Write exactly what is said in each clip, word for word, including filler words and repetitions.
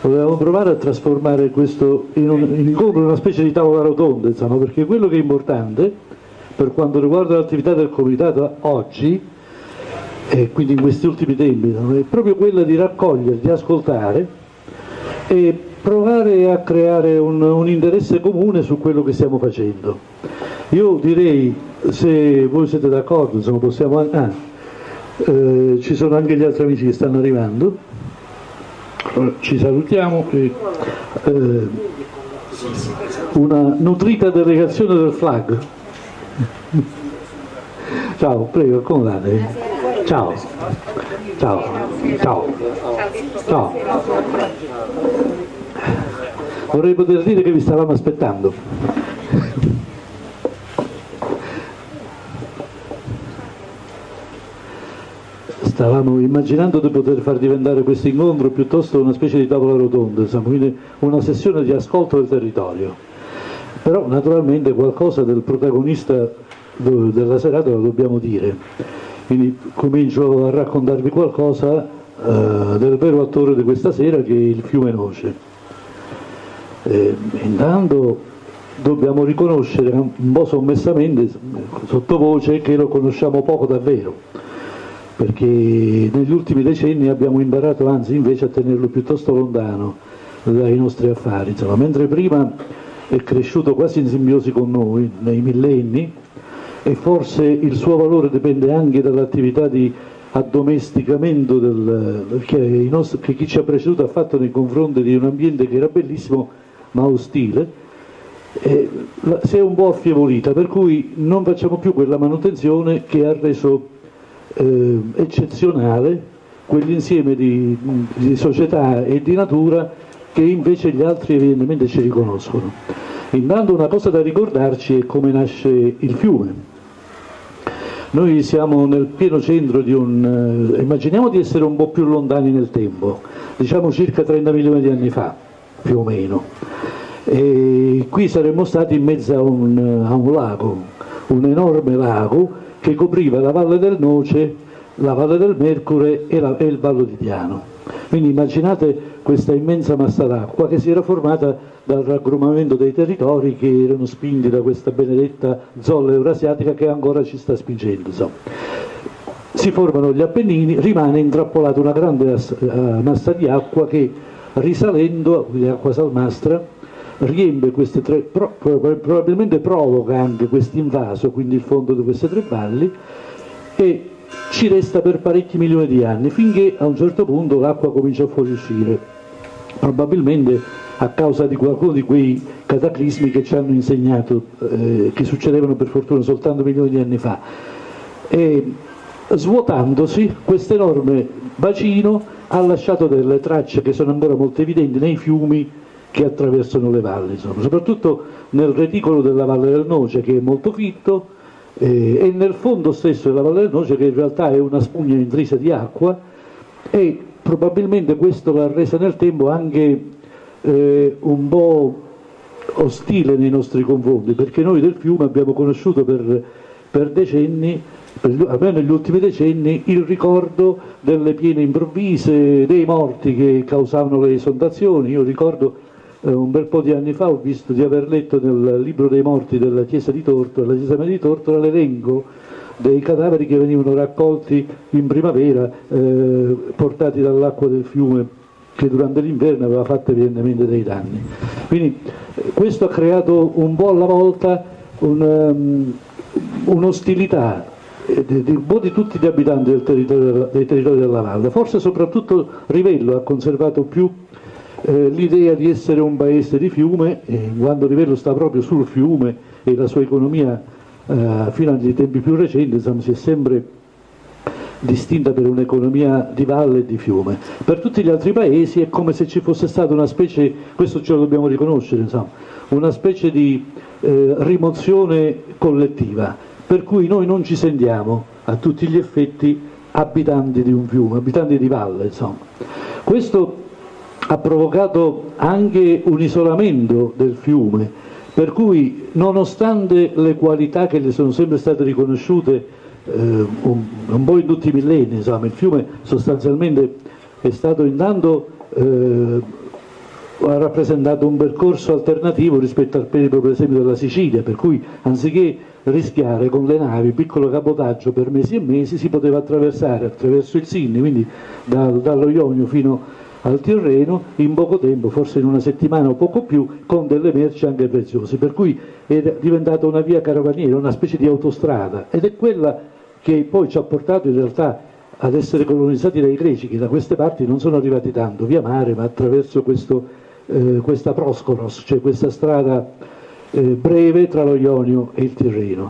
volevamo provare a trasformare questo in un incontro in una specie di tavola rotonda, insomma, perché quello che è importante per quanto riguarda l'attività del comitato oggi, e quindi in questi ultimi tempi, è proprio quella di raccogliere, di ascoltare e provare a creare un, un interesse comune su quello che stiamo facendo. Io direi, se voi siete d'accordo, insomma, possiamo... Ah, eh, ci sono anche gli altri amici che stanno arrivando, allora, ci salutiamo e eh, una nutrita delegazione del flag. Ciao, prego, accomodatevi. Ciao. Ciao. Ciao. Ciao. Vorrei poter dire che vi stavamo aspettando. Stavamo immaginando di poter far diventare questo incontro piuttosto una specie di tavola rotonda, insomma, quindi una sessione di ascolto del territorio. Però naturalmente qualcosa del protagonista della serata lo dobbiamo dire. Quindi comincio a raccontarvi qualcosa eh, del vero attore di questa sera, che è il fiume Noce. Eh, intanto dobbiamo riconoscere un po' sommessamente, sottovoce, che lo conosciamo poco davvero, perché negli ultimi decenni abbiamo imparato anzi invece a tenerlo piuttosto lontano dai nostri affari, insomma, mentre prima è cresciuto quasi in simbiosi con noi nei millenni, e forse il suo valore dipende anche dall'attività di addomesticamento del, che, i nostri, che chi ci ha preceduto ha fatto nei confronti di un ambiente che era bellissimo ma ostile, eh, si è un po' affievolita, per cui non facciamo più quella manutenzione che ha reso eh, eccezionale quell'insieme di, di società e di natura che invece gli altri evidentemente ci riconoscono. Intanto una cosa da ricordarci è come nasce il fiume. Noi siamo nel pieno centro di un... Eh, immaginiamo di essere un po' più lontani nel tempo, diciamo circa trenta milioni di anni fa, più o meno. E qui saremmo stati in mezzo a un, a un lago, un enorme lago che copriva la Valle del Noce, la Valle del Mercure e, la, e il Vallo di Diano. Quindi immaginate questa immensa massa d'acqua che si era formata dal raggruppamento dei territori che erano spinti da questa benedetta zolla eurasiatica che ancora ci sta spingendo. Insomma. Si formano gli Appennini, rimane intrappolata una grande massa di acqua che, risalendo, di acqua salmastra, riempie queste tre, pro, probabilmente provoca anche questo invaso, quindi il fondo di queste tre valli, e ci resta per parecchi milioni di anni, finché a un certo punto l'acqua comincia a fuoriuscire, probabilmente a causa di qualcuno di quei cataclismi che ci hanno insegnato, eh, che succedevano per fortuna soltanto milioni di anni fa. E svuotandosi, questo enorme bacino ha lasciato delle tracce che sono ancora molto evidenti nei fiumi che attraversano le valli, insomma, soprattutto nel reticolo della Valle del Noce, che è molto fitto, eh, e nel fondo stesso della Valle del Noce, che in realtà è una spugna intrisa di acqua, e probabilmente questo l'ha resa nel tempo anche eh, un po' ostile nei nostri confronti, perché noi del fiume abbiamo conosciuto per, per decenni, per, almeno negli ultimi decenni, il ricordo delle piene improvvise, dei morti che causavano le esondazioni. Io ricordo eh, un bel po' di anni fa ho visto di aver letto nel libro dei morti della chiesa di Tortora, la chiesa di Tortora, l'elenco dei cadaveri che venivano raccolti in primavera, eh, portati dall'acqua del fiume, che durante l'inverno aveva fatto evidentemente dei danni. Quindi eh, questo ha creato un po' alla volta un, um, un'ostilità di, di, un po' di tutti gli abitanti del territorio, dei territori della valle. Forse soprattutto Rivello ha conservato più eh, l'idea di essere un paese di fiume, eh, in quanto Rivello sta proprio sul fiume e la sua economia eh, fino ai tempi più recenti, insomma, si è sempre distinta per un'economia di valle e di fiume. Per tutti gli altri paesi è come se ci fosse stata una specie, questo ce lo dobbiamo riconoscere, insomma, una specie di eh, rimozione collettiva, per cui noi non ci sentiamo a tutti gli effetti abitanti di un fiume, abitanti di valle, insomma. Questo ha provocato anche un isolamento del fiume, per cui nonostante le qualità che gli sono sempre state riconosciute eh, un, un po' in tutti i millenni, insomma, il fiume sostanzialmente è stato intanto eh, ha rappresentato un percorso alternativo rispetto al periodo per esempio della Sicilia, per cui anziché rischiare con le navi piccolo cabotaggio per mesi e mesi si poteva attraversare attraverso il Sinni, quindi da, dallo Ionio fino al Tirreno in poco tempo, forse in una settimana o poco più, con delle merci anche preziose, per cui è diventata una via caravaniera, una specie di autostrada, ed è quella che poi ci ha portato in realtà ad essere colonizzati dai greci, che da queste parti non sono arrivati tanto via mare, ma attraverso questo Eh, questa Proscoros, cioè questa strada eh, breve tra lo Ionio e il Tirreno.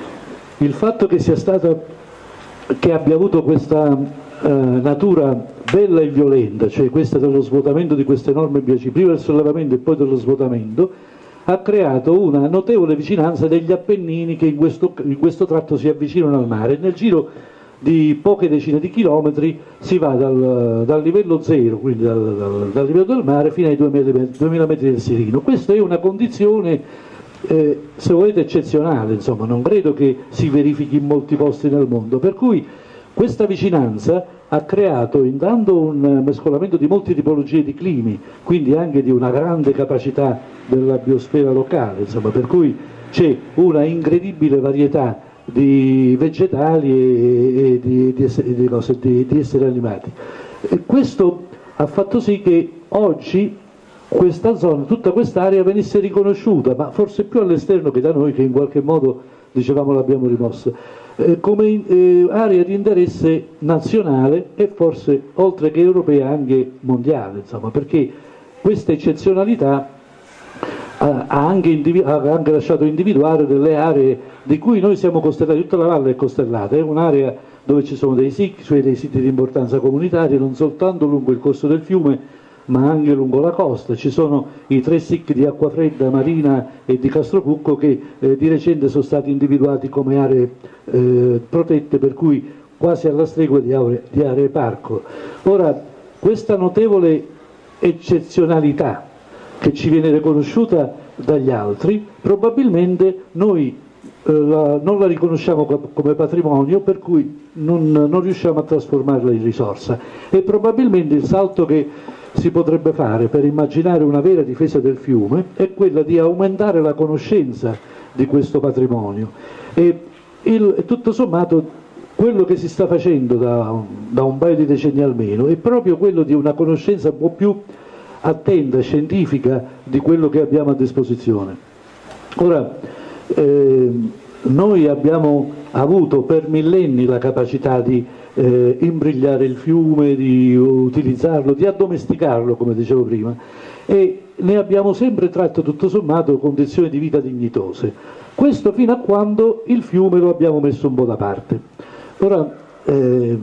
Il fatto che sia stata, che abbia avuto questa eh, natura bella e violenta, cioè questa dello svuotamento di queste enormi biaci, prima del sollevamento e poi dello svuotamento, ha creato una notevole vicinanza degli Appennini che in questo, in questo tratto si avvicinano al mare. Nel giro di poche decine di chilometri si va dal, dal livello zero, quindi dal, dal, dal livello del mare, fino ai duemila metri del Sirino. Questa è una condizione, eh, se volete, eccezionale, insomma, non credo che si verifichi in molti posti nel mondo, per cui questa vicinanza ha creato intanto un mescolamento di molte tipologie di climi, quindi anche di una grande capacità della biosfera locale, insomma, per cui c'è una incredibile varietà di vegetali e, e di, di, esseri, di, cose, di, di esseri animati. E questo ha fatto sì che oggi questa zona, tutta quest'area venisse riconosciuta, ma forse più all'esterno che da noi, che in qualche modo, dicevamo, l'abbiamo rimossa, eh, come eh, area di interesse nazionale e forse oltre che europea anche mondiale, insomma, perché questa eccezionalità ha anche, ha anche lasciato individuare delle aree di cui noi siamo costellati, tutta la valle è costellata, è un'area dove ci sono dei S I C, cioè dei siti di importanza comunitaria, non soltanto lungo il corso del fiume, ma anche lungo la costa. Ci sono i tre S I C di Acquafredda, Marina e di Castrocucco che eh, di recente sono stati individuati come aree eh, protette, per cui quasi alla stregua di aree, di aree parco. Ora, questa notevole eccezionalità che ci viene riconosciuta dagli altri, probabilmente noi eh, la, non la riconosciamo come patrimonio, per cui non, non riusciamo a trasformarla in risorsa, e probabilmente il salto che si potrebbe fare per immaginare una vera difesa del fiume è quella di aumentare la conoscenza di questo patrimonio, e il, tutto sommato quello che si sta facendo da, da un paio di decenni almeno è proprio quello di una conoscenza un po' più attenta, scientifica, di quello che abbiamo a disposizione. Ora, eh, noi abbiamo avuto per millenni la capacità di eh, imbrigliare il fiume, di utilizzarlo, di addomesticarlo, come dicevo prima, e ne abbiamo sempre tratto tutto sommato condizioni di vita dignitose. Questo fino a quando il fiume lo abbiamo messo un po' da parte. Ora, eh,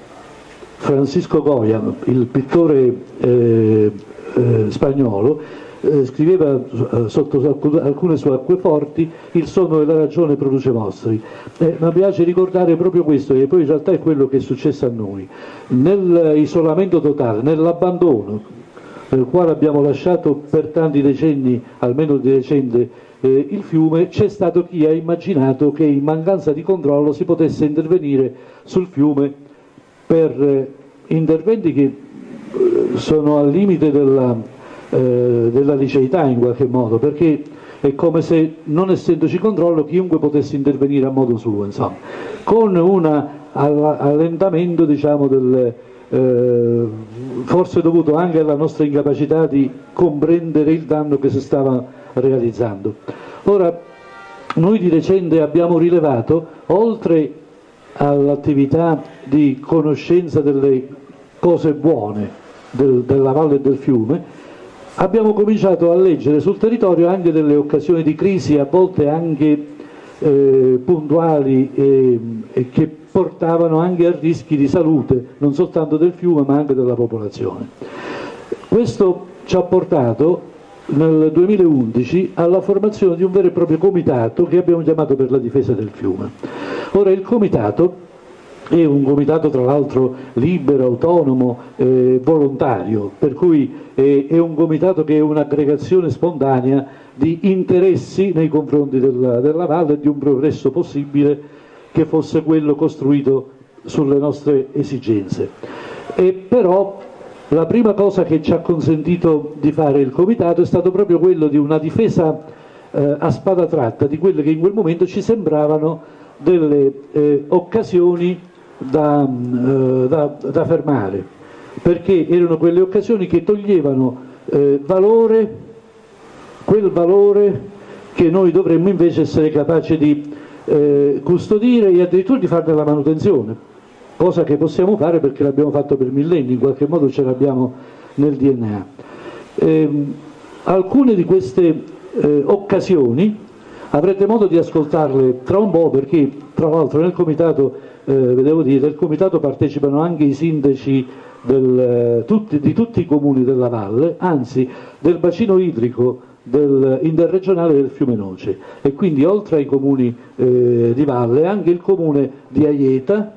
Francisco Goya, il pittore eh, eh, spagnolo, eh, scriveva eh, sotto alcune sue acqueforti: il sonno della ragione produce mostri. Eh, mi piace ricordare proprio questo, che poi in realtà è quello che è successo a noi. Nell'isolamento totale, nell'abbandono nel quale abbiamo lasciato per tanti decenni, almeno di recente, eh, il fiume, c'è stato chi ha immaginato che in mancanza di controllo si potesse intervenire sul fiume per eh, interventi che eh, sono al limite della, eh, della liceità in qualche modo, perché è come se, non essendoci controllo, chiunque potesse intervenire a modo suo, insomma, con un allentamento, diciamo, del, eh, forse dovuto anche alla nostra incapacità di comprendere il danno che si stava realizzando. Ora, noi di recente abbiamo rilevato, oltre all'attività di conoscenza delle cose buone del, della valle e del fiume, abbiamo cominciato a leggere sul territorio anche delle occasioni di crisi, a volte anche eh, puntuali, e, e che portavano anche a rischi di salute, non soltanto del fiume ma anche della popolazione. Questo ci ha portato nel duemilaundici alla formazione di un vero e proprio comitato che abbiamo chiamato per la difesa del fiume. Ora, il comitato è un comitato tra l'altro libero, autonomo, eh, volontario, per cui è, è un comitato che è un'aggregazione spontanea di interessi nei confronti della, della valle e di un progresso possibile che fosse quello costruito sulle nostre esigenze. E però la prima cosa che ci ha consentito di fare il Comitato è stato proprio quello di una difesa eh, a spada tratta di quelle che in quel momento ci sembravano delle eh, occasioni da, eh, da, da fermare, perché erano quelle occasioni che toglievano eh, valore, quel valore che noi dovremmo invece essere capaci di eh, custodire e addirittura di farne la manutenzione, cosa che possiamo fare perché l'abbiamo fatto per millenni, in qualche modo ce l'abbiamo nel D N A. Eh, alcune di queste eh, occasioni avrete modo di ascoltarle tra un po', perché tra l'altro nel comitato, eh, vedevo dire, del comitato partecipano anche i sindaci del, tutti, di tutti i comuni della valle, anzi del bacino idrico del interregionale del fiume Noce, e quindi oltre ai comuni eh, di valle anche il comune di Aieta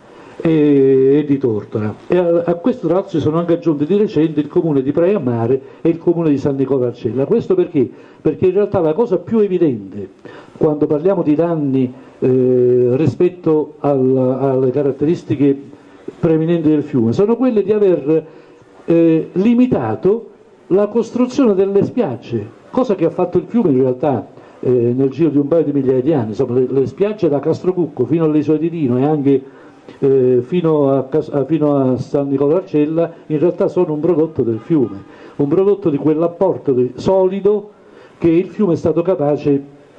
e, e di Tortora, e a, a questo tra l'altro si sono anche aggiunti di recente il comune di Praia Mare e il comune di San Nicola Arcella. Questo perché? Perché in realtà la cosa più evidente quando parliamo di danni eh, rispetto al, alle caratteristiche preeminenti del fiume sono quelle di aver eh, limitato la costruzione delle spiagge, cosa che ha fatto il fiume in realtà eh, nel giro di un paio di migliaia di anni. Insomma, le, le spiagge da Castrocucco fino all'isola di Dino e anche eh, fino, a, a, fino a San Nicola Arcella in realtà sono un prodotto del fiume, un prodotto di quell'apporto solido che il fiume è stato capace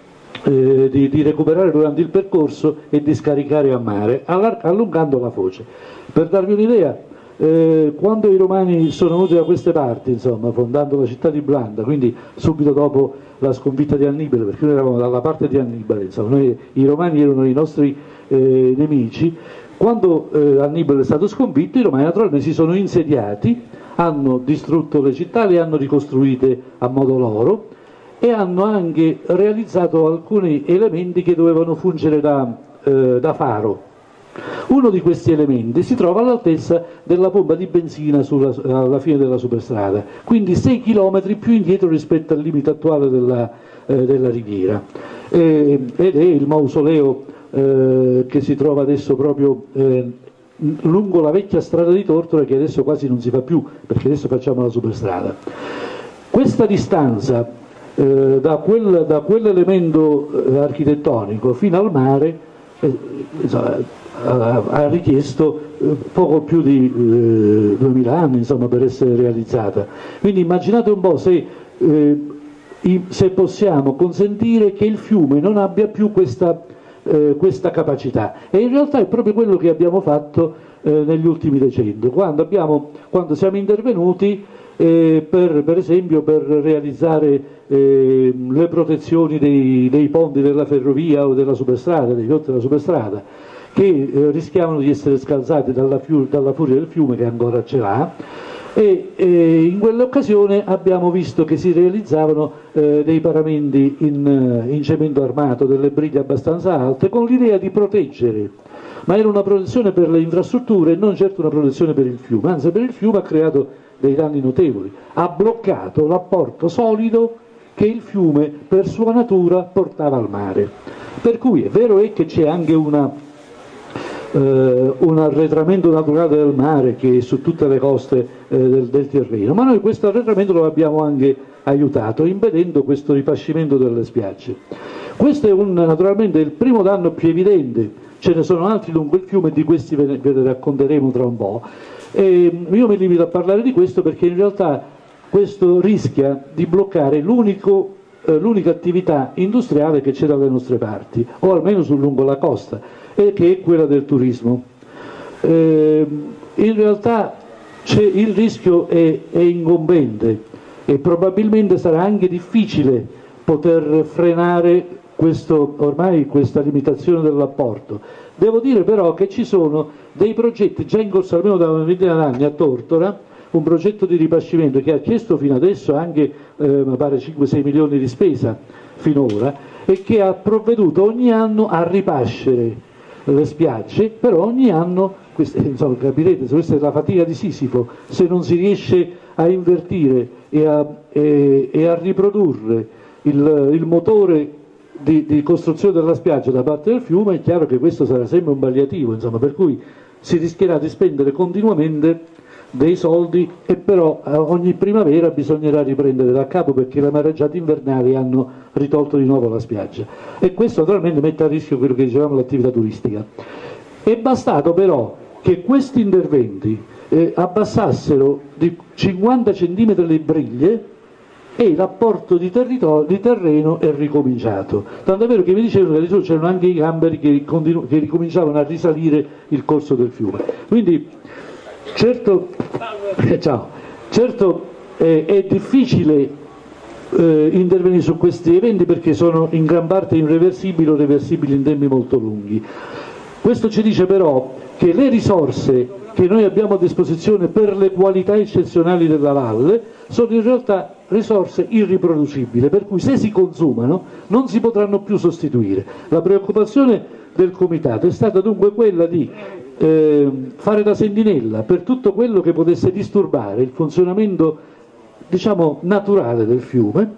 eh, di, di recuperare durante il percorso e di scaricare a mare, allungando la foce. Per darvi un'idea, Eh, quando i romani sono venuti da queste parti, insomma, fondando la città di Blanda, quindi subito dopo la sconfitta di Annibale, perché noi eravamo dalla parte di Annibale, insomma, noi, i romani erano i nostri eh, nemici, quando eh, Annibale è stato sconfitto, i romani naturalmente si sono insediati, hanno distrutto le città, le hanno ricostruite a modo loro e hanno anche realizzato alcuni elementi che dovevano fungere da, eh, da faro. Uno di questi elementi si trova all'altezza della pompa di benzina sulla, alla fine della superstrada, quindi sei chilometri più indietro rispetto al limite attuale della, eh, della riviera. E, ed è il mausoleo eh, che si trova adesso proprio eh, lungo la vecchia strada di Tortora, che adesso quasi non si fa più, perché adesso facciamo la superstrada. Questa distanza eh, da, quel, da quell'elemento eh, architettonico fino al mare eh, insomma, ha richiesto poco più di eh, duemila anni, insomma, per essere realizzata. Quindi immaginate un po' se, eh, se possiamo consentire che il fiume non abbia più questa, eh, questa capacità, e in realtà è proprio quello che abbiamo fatto eh, negli ultimi decenni, quando, abbiamo, quando siamo intervenuti eh, per, per esempio per realizzare eh, le protezioni dei, dei ponti della ferrovia o della superstrada, dei ponti della superstrada, che eh, rischiavano di essere scalzati dalla, dalla furia del fiume, che ancora ce l'ha, e, e in quell'occasione abbiamo visto che si realizzavano eh, dei paramenti in, in cemento armato, delle briglie abbastanza alte, con l'idea di proteggere, ma era una protezione per le infrastrutture e non certo una protezione per il fiume, anzi per il fiume ha creato dei danni notevoli, ha bloccato l'apporto solido che il fiume per sua natura portava al mare. Per cui è vero è che c'è anche una un arretramento naturale del mare che è su tutte le coste eh, del, del terreno, ma noi questo arretramento lo abbiamo anche aiutato impedendo questo ripascimento delle spiagge. Questo è un, naturalmente il primo danno più evidente, ce ne sono altri lungo il fiume, di questi ve ne, ve ne racconteremo tra un po'. E io mi limito a parlare di questo perché in realtà questo rischia di bloccare l'unico eh, l'unica attività industriale che c'è dalle nostre parti, o almeno sul lungo la costa, e che è quella del turismo. Eh, in realtà il rischio è, è incombente e probabilmente sarà anche difficile poter frenare questo, ormai questa limitazione dell'apporto. Devo dire però che ci sono dei progetti già in corso almeno da una ventina d'anni a Tortora, un progetto di ripascimento che ha chiesto fino adesso anche eh, mi pare cinque sei milioni di spesa finora, e che ha provveduto ogni anno a ripascere le spiagge, però ogni anno, queste, insomma, capirete, questa è la fatica di Sisifo, se non si riesce a invertire e a, e, e a riprodurre il, il motore di, di costruzione della spiaggia da parte del fiume, è chiaro che questo sarà sempre un palliativo, insomma, per cui si rischierà di spendere continuamente dei soldi, e però ogni primavera bisognerà riprendere da capo perché le mareggiate invernali hanno ritolto di nuovo la spiaggia, e questo naturalmente mette a rischio quello che dicevamo, l'attività turistica. È bastato però che questi interventi eh, abbassassero di cinquanta centimetri le briglie e il rapporto di, di terreno è ricominciato. Tanto è vero che mi dicevano che c'erano anche i gamberi che, che ricominciavano a risalire il corso del fiume. Quindi certo, eh, ciao, certo eh, è difficile eh, intervenire su questi eventi perché sono in gran parte irreversibili o reversibili in tempi molto lunghi. Questo ci dice però che le risorse che noi abbiamo a disposizione per le qualità eccezionali della valle sono in realtà risorse irriproducibili, per cui se si consumano non si potranno più sostituire. La preoccupazione del Comitato è stata dunque quella di eh, fare da sentinella per tutto quello che potesse disturbare il funzionamento, diciamo, naturale del fiume,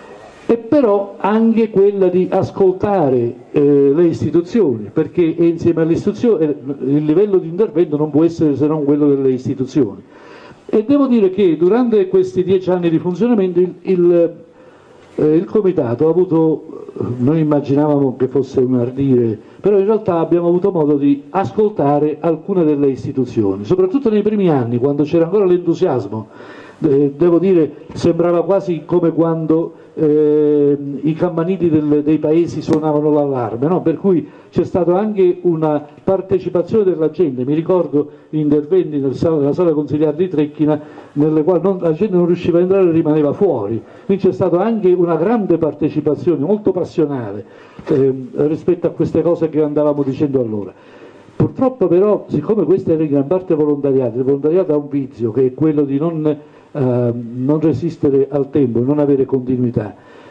e però anche quella di ascoltare eh, le istituzioni, perché insieme alle istituzioni eh, il livello di intervento non può essere se non quello delle istituzioni. E devo dire che durante questi dieci anni di funzionamento il, il, eh, il Comitato ha avuto, noi immaginavamo che fosse un ardire, però in realtà abbiamo avuto modo di ascoltare alcune delle istituzioni, soprattutto nei primi anni, quando c'era ancora l'entusiasmo. Eh, devo dire, sembrava quasi come quando eh, i campanili del, dei paesi suonavano l'allarme, no? Per cui c'è stata anche una partecipazione della gente. Mi ricordo interventi nel sala, nella sala consigliare di Trecchina nelle quali non, la gente non riusciva a entrare e rimaneva fuori, quindi c'è stata anche una grande partecipazione molto passionale eh, rispetto a queste cose che andavamo dicendo allora. Purtroppo però, siccome questo era in gran parte volontariato, il volontariato ha un vizio che è quello di non Uh, non resistere al tempo, non avere continuità.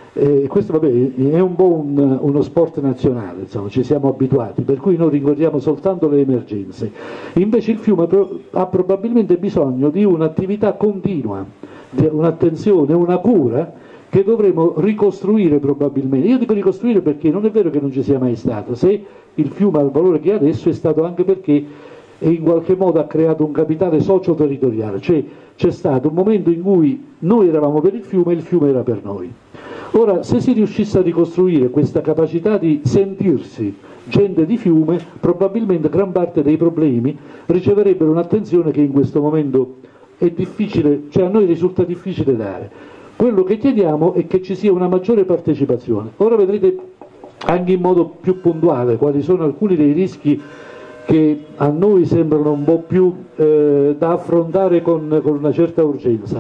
E questo vabbè, è un po' un, uno sport nazionale, insomma, ci siamo abituati, per cui noi ricordiamo soltanto le emergenze. Invece il fiume ha probabilmente bisogno di un'attività continua, di un'attenzione, una cura che dovremo ricostruire probabilmente. Io dico ricostruire perché non è vero che non ci sia mai stato. Se il fiume ha il valore che ha adesso è stato anche perché e in qualche modo ha creato un capitale socio-territoriale, cioè c'è stato un momento in cui noi eravamo per il fiume e il fiume era per noi. Ora, se si riuscisse a ricostruire questa capacità di sentirsi gente di fiume, probabilmente gran parte dei problemi riceverebbero un'attenzione che in questo momento è difficile, cioè a noi risulta difficile dare. Quello che chiediamo è che ci sia una maggiore partecipazione. Ora vedrete anche in modo più puntuale quali sono alcuni dei rischi che a noi sembrano un po' più eh, da affrontare con, con una certa urgenza.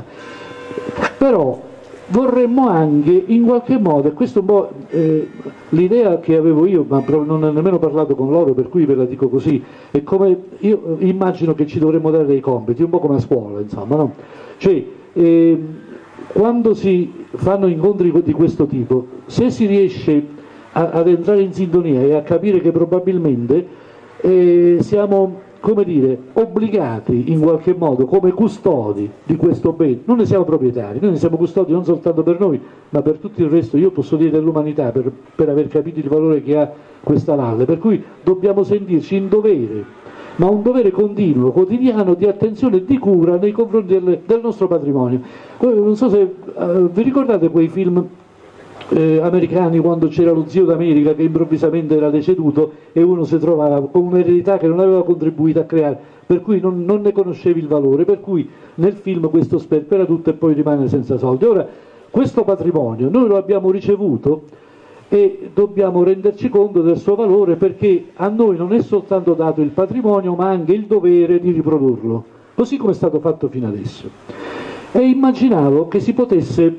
Però vorremmo anche in qualche modo, e questo è un po' eh, l'idea che avevo io, ma non ho nemmeno parlato con loro, per cui ve la dico così, è come io immagino che ci dovremmo dare dei compiti, un po' come a scuola, insomma, no? Cioè, eh, quando si fanno incontri di questo tipo, se si riesce a, ad entrare in sintonia e a capire che probabilmente eh, siamo, come dire, obbligati in qualche modo come custodi di questo bene, non ne siamo proprietari, noi ne siamo custodi non soltanto per noi ma per tutto il resto, io posso dire dell'umanità, per, per aver capito il valore che ha questa valle, per cui dobbiamo sentirci in dovere, ma un dovere continuo, quotidiano di attenzione e di cura nei confronti del, del nostro patrimonio. Non so se uh, vi ricordate quei film Eh, americani, quando c'era lo zio d'America che improvvisamente era deceduto e uno si trovava con un'eredità che non aveva contribuito a creare, per cui non, non ne conoscevi il valore, per cui nel film questo sperpera tutto e poi rimane senza soldi. Ora, questo patrimonio noi lo abbiamo ricevuto e dobbiamo renderci conto del suo valore, perché a noi non è soltanto dato il patrimonio ma anche il dovere di riprodurlo, così come è stato fatto fino adesso. E immaginavo che si potesse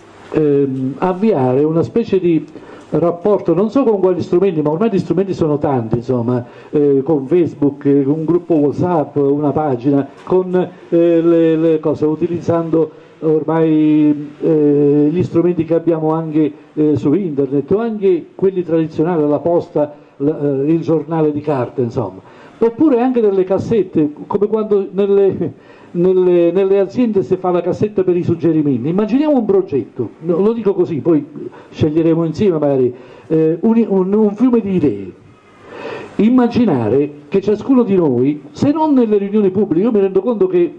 Ehm, avviare una specie di rapporto, non so con quali strumenti, ma ormai gli strumenti sono tanti, insomma, eh, con Facebook, eh, un gruppo WhatsApp, una pagina, con eh, le, le cose, utilizzando ormai eh, gli strumenti che abbiamo anche eh, su internet, o anche quelli tradizionali, la posta, la, eh, il giornale di carta, insomma, oppure anche delle cassette, come quando nelle Nelle, nelle aziende si fa la cassetta per i suggerimenti. Immaginiamo un progetto, lo dico così, poi sceglieremo insieme magari eh, un, un, un fiume di idee. Immaginare che ciascuno di noi, se non nelle riunioni pubbliche, io mi rendo conto che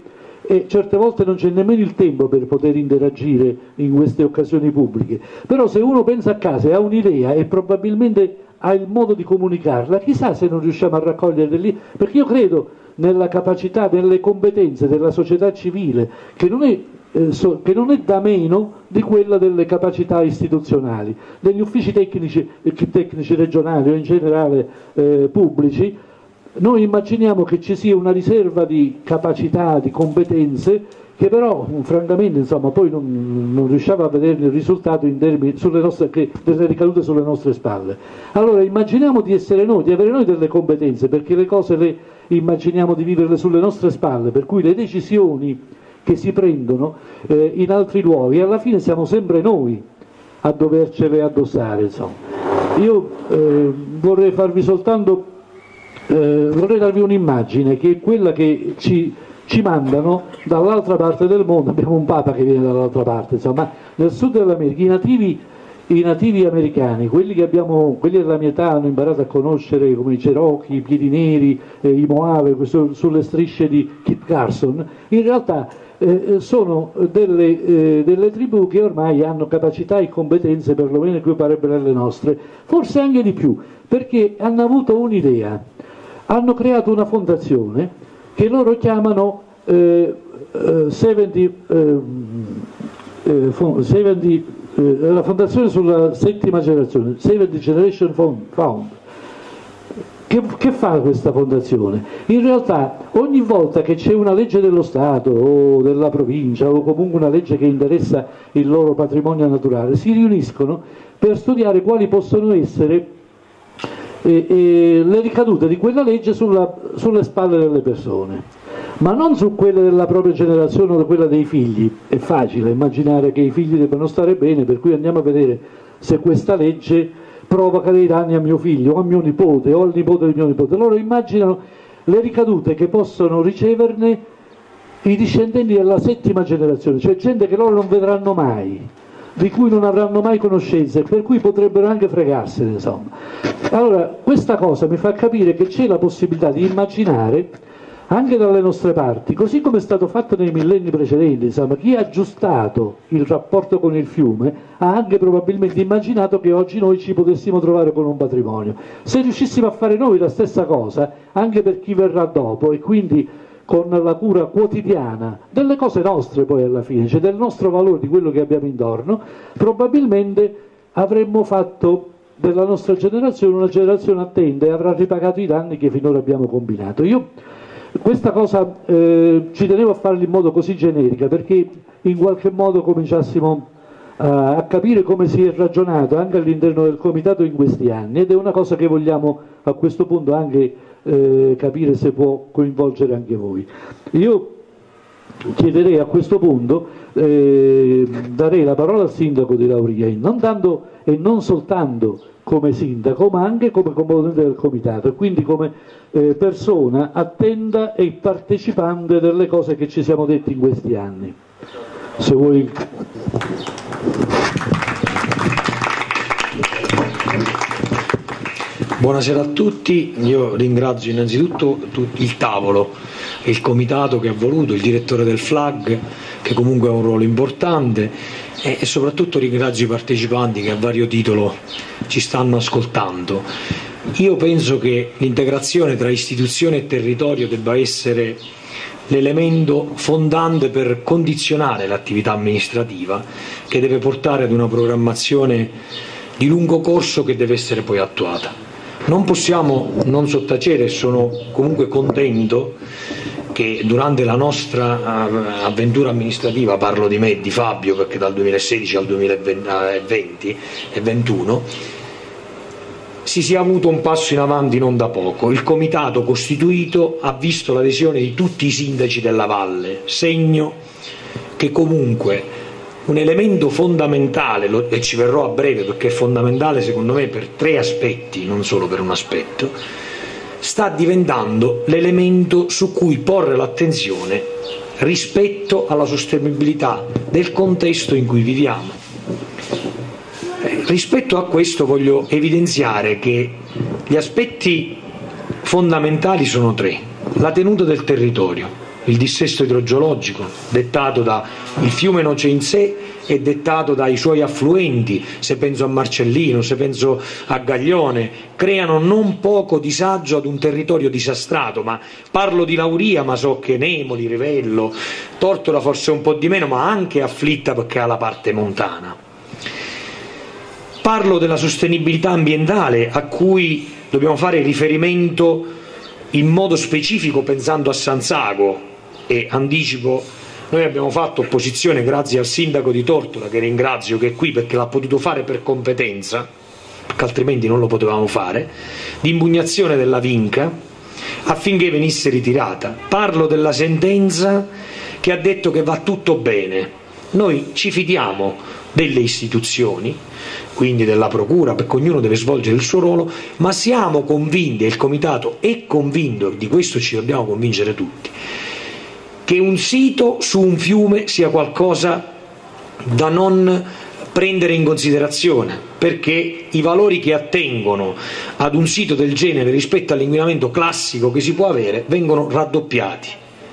e certe volte non c'è nemmeno il tempo per poter interagire in queste occasioni pubbliche. Però se uno pensa a casa e ha un'idea e probabilmente ha il modo di comunicarla, chissà se non riusciamo a raccoglierle lì, perché io credo nella capacità, nelle competenze della società civile, che non è, eh, so, che non è da meno di quella delle capacità istituzionali, degli uffici tecnici, eh, tecnici regionali o in generale eh, pubblici. Noi immaginiamo che ci sia una riserva di capacità, di competenze, che però francamente insomma, poi non, non riusciamo a vederne il risultato in termini sulle nostre, che, delle ricadute sulle nostre spalle. Allora immaginiamo di essere noi, di avere noi delle competenze, perché le cose le immaginiamo di viverle sulle nostre spalle, per cui le decisioni che si prendono eh, in altri luoghi, alla fine siamo sempre noi a dovercele addossare. Insomma. Io eh, vorrei farvi soltanto Eh, vorrei darvi un'immagine che è quella che ci, ci mandano dall'altra parte del mondo. Abbiamo un papa che viene dall'altra parte, insomma, nel sud dell'America, i nativi, i nativi americani, quelli che abbiamo, quelli della mia età hanno imparato a conoscere come i Cherokee, i Piedi Neri, eh, i Moave, questo, sulle strisce di Kit Carson, in realtà eh, sono delle, eh, delle tribù che ormai hanno capacità e competenze perlomeno equiparabili alle nostre, forse anche di più, perché hanno avuto un'idea. Hanno creato una fondazione che loro chiamano eh, eh, settanta, eh, eh, settanta eh, la fondazione sulla settima generazione, seventh Generation Fund. Che, che fa questa fondazione? In realtà ogni volta che c'è una legge dello Stato o della provincia o comunque una legge che interessa il loro patrimonio naturale, si riuniscono per studiare quali possono essere E, e le ricadute di quella legge sulla, sulle spalle delle persone, ma non su quelle della propria generazione o quella dei figli. È facile immaginare che i figli debbano stare bene, per cui andiamo a vedere se questa legge provoca dei danni a mio figlio o a mio nipote o al nipote di mio nipote. Loro immaginano le ricadute che possono riceverne i discendenti della settima generazione, cioè gente che loro non vedranno mai, di cui non avranno mai conoscenza e per cui potrebbero anche fregarsene, insomma. Allora, questa cosa mi fa capire che c'è la possibilità di immaginare anche dalle nostre parti, così come è stato fatto nei millenni precedenti, insomma, chi ha aggiustato il rapporto con il fiume ha anche probabilmente immaginato che oggi noi ci potessimo trovare con un patrimonio. Se riuscissimo a fare noi la stessa cosa, anche per chi verrà dopo, e quindi con la cura quotidiana delle cose nostre poi alla fine, cioè del nostro valore, di quello che abbiamo intorno, probabilmente avremmo fatto della nostra generazione una generazione attenta e avrà ripagato i danni che finora abbiamo combinato. Io questa cosa eh, ci tenevo a farla in modo così generica perché in qualche modo cominciassimo a, a capire come si è ragionato anche all'interno del comitato in questi anni, ed è una cosa che vogliamo a questo punto anche Eh, capire se può coinvolgere anche voi. Io chiederei a questo punto, eh, darei la parola al sindaco di Lauria, non tanto e non soltanto come sindaco, ma anche come componente del comitato, e quindi come eh, persona attenta e partecipante delle cose che ci siamo detti in questi anni. Se vuoi. Buonasera a tutti, io ringrazio innanzitutto il tavolo, il comitato che ha voluto, il direttore del F L A G che comunque ha un ruolo importante, e soprattutto ringrazio i partecipanti che a vario titolo ci stanno ascoltando. Io penso che l'integrazione tra istituzione e territorio debba essere l'elemento fondante per condizionare l'attività amministrativa, che deve portare ad una programmazione di lungo corso che deve essere poi attuata. Non possiamo non sottacere, e sono comunque contento che durante la nostra avventura amministrativa, parlo di me e di Fabio perché dal duemilasedici al duemilaventi e ventuno, si sia avuto un passo in avanti non da poco. Il comitato costituito ha visto l'adesione di tutti i sindaci della Valle, segno che comunque un elemento fondamentale, e ci verrò a breve perché è fondamentale secondo me per tre aspetti, non solo per un aspetto, sta diventando l'elemento su cui porre l'attenzione rispetto alla sostenibilità del contesto in cui viviamo. Rispetto a questo voglio evidenziare che gli aspetti fondamentali sono tre: la tenuta del territorio, il dissesto idrogeologico, dettato da il fiume Noce in sé e dettato dai suoi affluenti, se penso a Marcellino, se penso a Gaglione, creano non poco disagio ad un territorio disastrato, ma parlo di Lauria, ma so che Nemoli, Rivello, Tortora forse un po' di meno, ma anche afflitta perché ha la parte montana. Parlo della sostenibilità ambientale a cui dobbiamo fare riferimento in modo specifico pensando a Sanzago, e anticipo, noi abbiamo fatto opposizione grazie al sindaco di Tortora, che ringrazio, che è qui perché l'ha potuto fare per competenza, perché altrimenti non lo potevamo fare, di impugnazione della Vinca affinché venisse ritirata. Parlo della sentenza che ha detto che va tutto bene. Noi ci fidiamo delle istituzioni, quindi della procura, perché ognuno deve svolgere il suo ruolo, ma siamo convinti, e il comitato è convinto, di questo ci dobbiamo convincere tutti, che un sito su un fiume sia qualcosa da non prendere in considerazione, perché i valori che attengono ad un sito del genere rispetto all'inquinamento classico che si può avere vengono raddoppiati.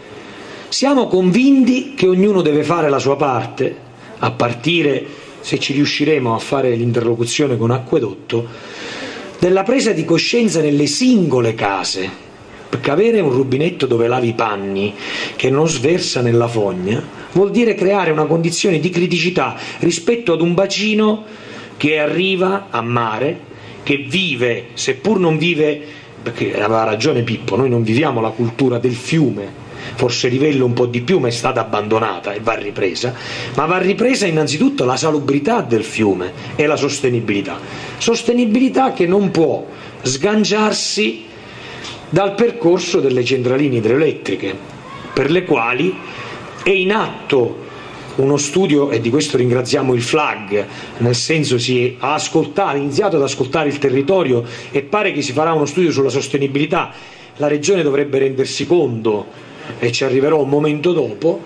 Siamo convinti che ognuno deve fare la sua parte, a partire, se ci riusciremo a fare l'interlocuzione con Acquedotto, della presa di coscienza nelle singole case, perché avere un rubinetto dove lavi i panni che non sversa nella fogna vuol dire creare una condizione di criticità rispetto ad un bacino che arriva a mare, che vive, seppur non vive, perché aveva ragione Pippo, noi non viviamo la cultura del fiume, forse Rivello un po' di più, ma è stata abbandonata e va ripresa, ma va ripresa innanzitutto la salubrità del fiume e la sostenibilità, sostenibilità che non può sganciarsi dal percorso delle centraline idroelettriche, per le quali è in atto uno studio, e di questo ringraziamo il FLAG, nel senso si ha ascoltato, iniziato ad ascoltare il territorio e pare che si farà uno studio sulla sostenibilità. La Regione dovrebbe rendersi conto, e ci arriverò un momento dopo,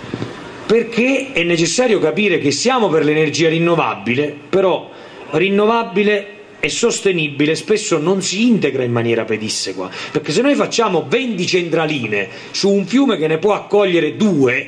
perché è necessario capire che siamo per l'energia rinnovabile, però rinnovabile e sostenibile spesso non si integra in maniera pedissequa, perché se noi facciamo venti centraline su un fiume che ne può accogliere due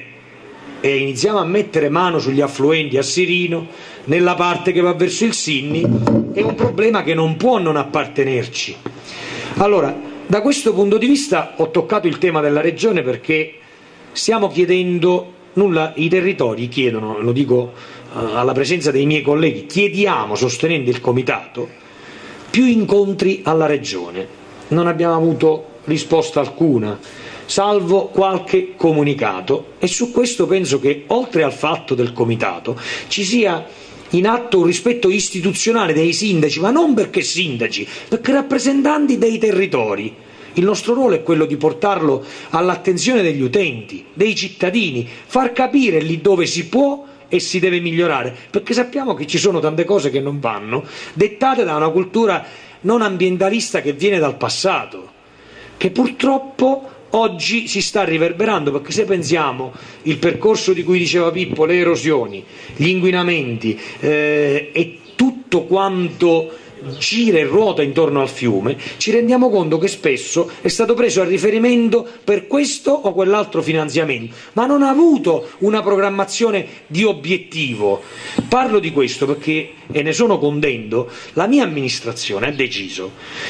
e iniziamo a mettere mano sugli affluenti a Sirino, nella parte che va verso il Sinni, è un problema che non può non appartenerci. Allora, da questo punto di vista ho toccato il tema della Regione, perché stiamo chiedendo nulla, i territori chiedono, lo dico uh, alla presenza dei miei colleghi, chiediamo, sostenendo il comitato, più incontri alla Regione. Non abbiamo avuto risposta alcuna, salvo qualche comunicato, e su questo penso che oltre al fatto del comitato ci sia in atto un rispetto istituzionale dei sindaci, ma non perché sindaci, perché rappresentanti dei territori. Il nostro ruolo è quello di portarlo all'attenzione degli utenti, dei cittadini, far capire lì dove si può e si deve migliorare, perché sappiamo che ci sono tante cose che non vanno, dettate da una cultura non ambientalista che viene dal passato, che purtroppo oggi si sta riverberando, perché se pensiamo il percorso di cui diceva Pippo, le erosioni, gli inquinamenti eh, e tutto quanto gira e ruota intorno al fiume, ci rendiamo conto che spesso è stato preso a riferimento per questo o quell'altro finanziamento, ma non ha avuto una programmazione di obiettivo. Parlo di questo perché, e ne sono contento, la mia amministrazione ha deciso,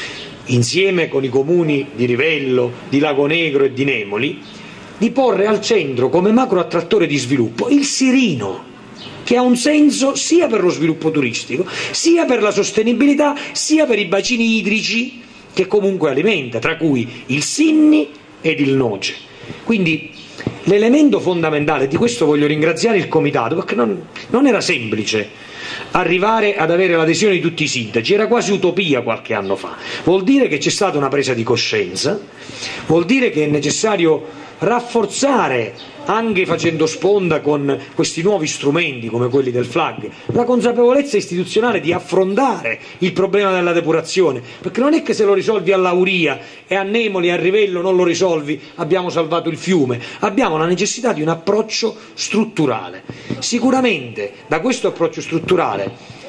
insieme con i comuni di Rivello, di Lagonegro e di Nemoli, di porre al centro come macro attrattore di sviluppo il Sirino, che ha un senso sia per lo sviluppo turistico, sia per la sostenibilità, sia per i bacini idrici che comunque alimenta, tra cui il Sinni ed il Noce. Quindi l'elemento fondamentale, di questo voglio ringraziare il comitato, perché non, non era semplice arrivare ad avere l'adesione di tutti i sindaci, era quasi utopia qualche anno fa. Vuol dire che c'è stata una presa di coscienza, vuol dire che è necessario rafforzare, anche facendo sponda con questi nuovi strumenti come quelli del FLAG, la consapevolezza istituzionale di affrontare il problema della depurazione, perché non è che se lo risolvi a Lauria e a Nemoli e a Rivello non lo risolvi, abbiamo salvato il fiume, abbiamo la necessità di un approccio strutturale. Sicuramente da questo approccio strutturale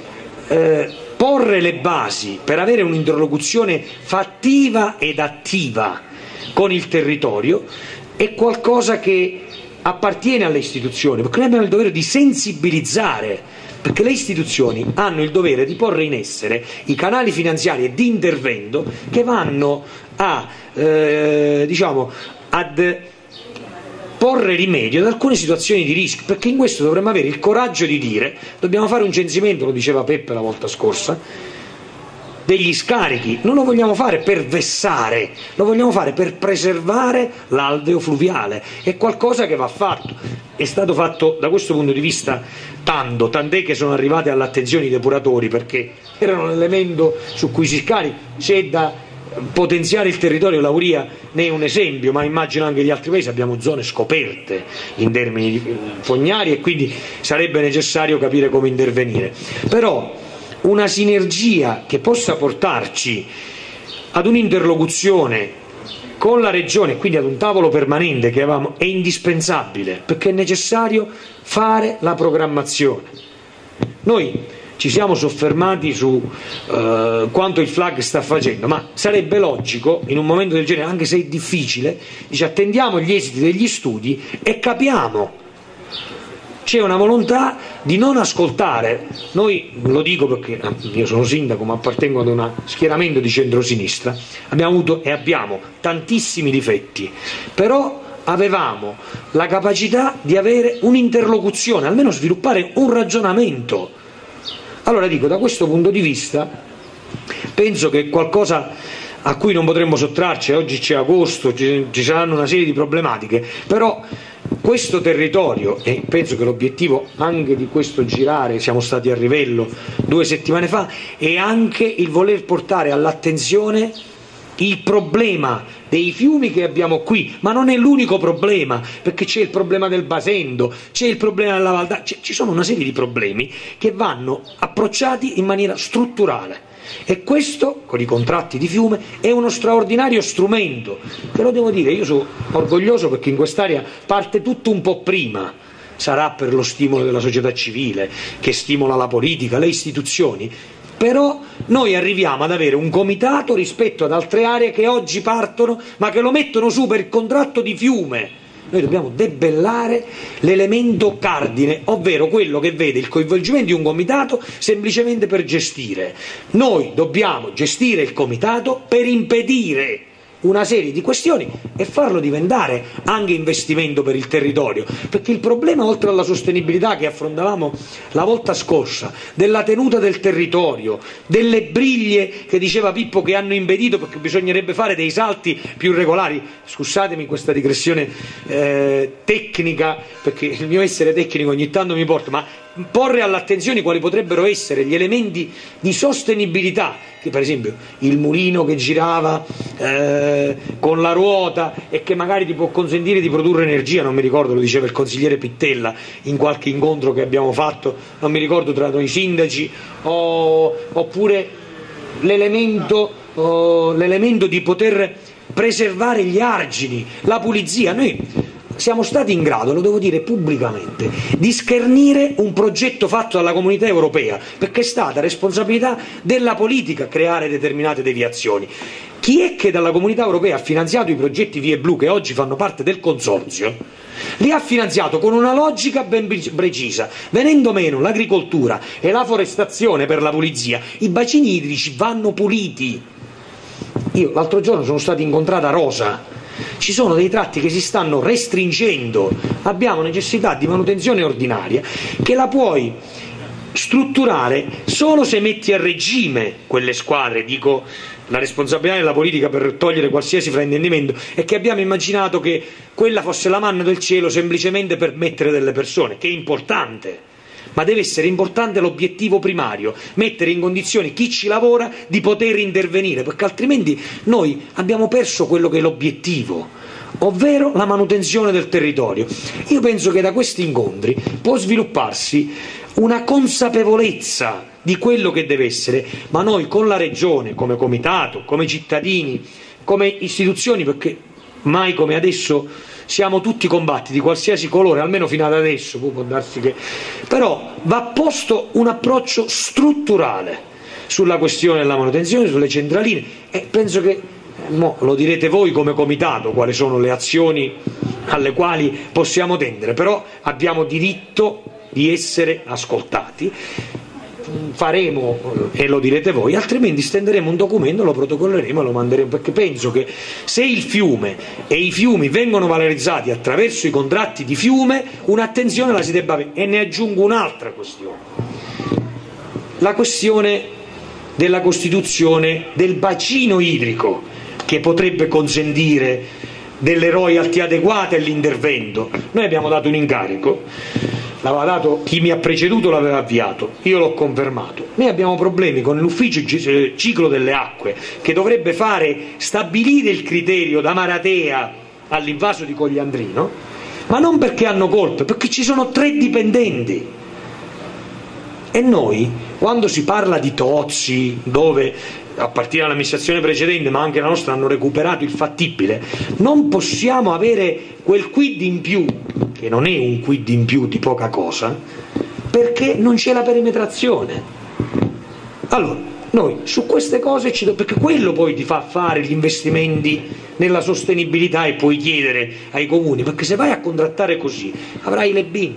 eh, porre le basi per avere un'interlocuzione fattiva ed attiva con il territorio è qualcosa che appartiene alle istituzioni, perché noi abbiamo il dovere di sensibilizzare, perché le istituzioni hanno il dovere di porre in essere i canali finanziari e di intervento che vanno a eh, diciamo ad porre rimedio ad alcune situazioni di rischio, perché in questo dovremmo avere il coraggio di dire dobbiamo fare un censimento, lo diceva Peppe la volta scorsa, degli scarichi. Non lo vogliamo fare per vessare, lo vogliamo fare per preservare l'alveo fluviale, è qualcosa che va fatto, è stato fatto da questo punto di vista tanto, tant'è che sono arrivate all'attenzione i depuratori, perché erano l'elemento su cui si scarica. C'è da potenziare il territorio, Lauria ne è un esempio, ma immagino anche gli altri paesi, abbiamo zone scoperte in termini di fognari e quindi sarebbe necessario capire come intervenire. Però una sinergia che possa portarci ad un'interlocuzione con la regione, quindi ad un tavolo permanente che avevamo, è indispensabile, perché è necessario fare la programmazione. Noi ci siamo soffermati su eh, quanto il FLAG sta facendo, ma sarebbe logico in un momento del genere, anche se è difficile, dice attendiamo gli esiti degli studi e capiamo. C'è una volontà di non ascoltare. Noi, lo dico perché io sono sindaco ma appartengo ad un schieramento di centrosinistra, abbiamo avuto e abbiamo tantissimi difetti, però avevamo la capacità di avere un'interlocuzione, almeno sviluppare un ragionamento. Allora dico, da questo punto di vista penso che qualcosa a cui non potremmo sottrarci, oggi c'è agosto, ci, ci saranno una serie di problematiche, però questo territorio, e penso che l'obiettivo anche di questo girare, siamo stati a Rivello due settimane fa, è anche il voler portare all'attenzione il problema dei fiumi che abbiamo qui, ma non è l'unico problema, perché c'è il problema del Basendo, c'è il problema della Valda, ci sono una serie di problemi che vanno approcciati in maniera strutturale, e questo con i contratti di fiume è uno straordinario strumento, che lo devo dire, io sono orgoglioso perché in quest'area parte tutto un po' prima. Sarà per lo stimolo della società civile che stimola la politica, le istituzioni, però noi arriviamo ad avere un comitato rispetto ad altre aree che oggi partono ma che lo mettono su per il contratto di fiume. Noi dobbiamo debellare l'elemento cardine, ovvero quello che vede il coinvolgimento di un comitato semplicemente per gestire. Noi dobbiamo gestire il comitato per impedire una serie di questioni e farlo diventare anche investimento per il territorio, perché il problema, oltre alla sostenibilità che affrontavamo la volta scorsa, della tenuta del territorio, delle briglie che diceva Pippo che hanno impedito, perché bisognerebbe fare dei salti più regolari, scusatemi questa digressione eh, tecnica, perché il mio essere tecnico ogni tanto mi porta, ma porre all'attenzione quali potrebbero essere gli elementi di sostenibilità, che per esempio il mulino che girava eh, con la ruota e che magari ti può consentire di produrre energia, non mi ricordo, lo diceva il consigliere Pittella in qualche incontro che abbiamo fatto, non mi ricordo, tra noi sindaci, o, oppure l'elemento, oh, l'elemento di poter preservare gli argini, la pulizia. Noi siamo stati in grado, lo devo dire pubblicamente, di schernire un progetto fatto dalla Comunità Europea, perché è stata responsabilità della politica creare determinate deviazioni. Chi è che dalla Comunità Europea ha finanziato i progetti Vie Blu, che oggi fanno parte del consorzio, li ha finanziato con una logica ben precisa: venendo meno l'agricoltura e la forestazione per la pulizia, i bacini idrici vanno puliti. Io l'altro giorno sono stato incontrata a Rosa. Ci sono dei tratti che si stanno restringendo, abbiamo necessità di manutenzione ordinaria che la puoi strutturare solo se metti a regime quelle squadre. Dico, la responsabilità della politica per togliere qualsiasi fraintendimento è che abbiamo immaginato che quella fosse la manna del cielo semplicemente per mettere delle persone, che è importante, ma deve essere importante l'obiettivo primario, mettere in condizioni chi ci lavora di poter intervenire, perché altrimenti noi abbiamo perso quello che è l'obiettivo, ovvero la manutenzione del territorio. Io penso che da questi incontri può svilupparsi una consapevolezza di quello che deve essere, ma noi con la Regione, come comitato, come cittadini, come istituzioni, perché mai come adesso siamo tutti combatti di qualsiasi colore, almeno fino ad adesso, può darsi che... però va posto un approccio strutturale sulla questione della manutenzione, sulle centraline, e penso che, mo, lo direte voi come comitato, quali sono le azioni alle quali possiamo tendere, però abbiamo diritto di essere ascoltati. Faremo, e lo direte voi, altrimenti stenderemo un documento, lo protocolleremo e lo manderemo, perché penso che se il fiume e i fiumi vengono valorizzati attraverso i contratti di fiume, un'attenzione la si debba avere. E ne aggiungo un'altra questione, la questione della costituzione del bacino idrico, che potrebbe consentire delle royalty adeguate all'intervento. Noi abbiamo dato un incarico, l'aveva dato chi mi ha preceduto, l'aveva avviato, io l'ho confermato. Noi abbiamo problemi con l'ufficio ciclo delle acque, che dovrebbe fare stabilire il criterio da Maratea all'invaso di Cogliandrino, ma non perché hanno colpe, perché ci sono tre dipendenti. E noi, quando si parla di Tozzi, dove a partire dall'amministrazione precedente ma anche la nostra hanno recuperato il fattibile, non possiamo avere quel quid in più, che non è un quid in più di poca cosa, perché non c'è la perimetrazione. Allora noi su queste cose ci do... perché quello poi ti fa fare gli investimenti nella sostenibilità, e puoi chiedere ai comuni, perché se vai a contrattare così avrai le B I M,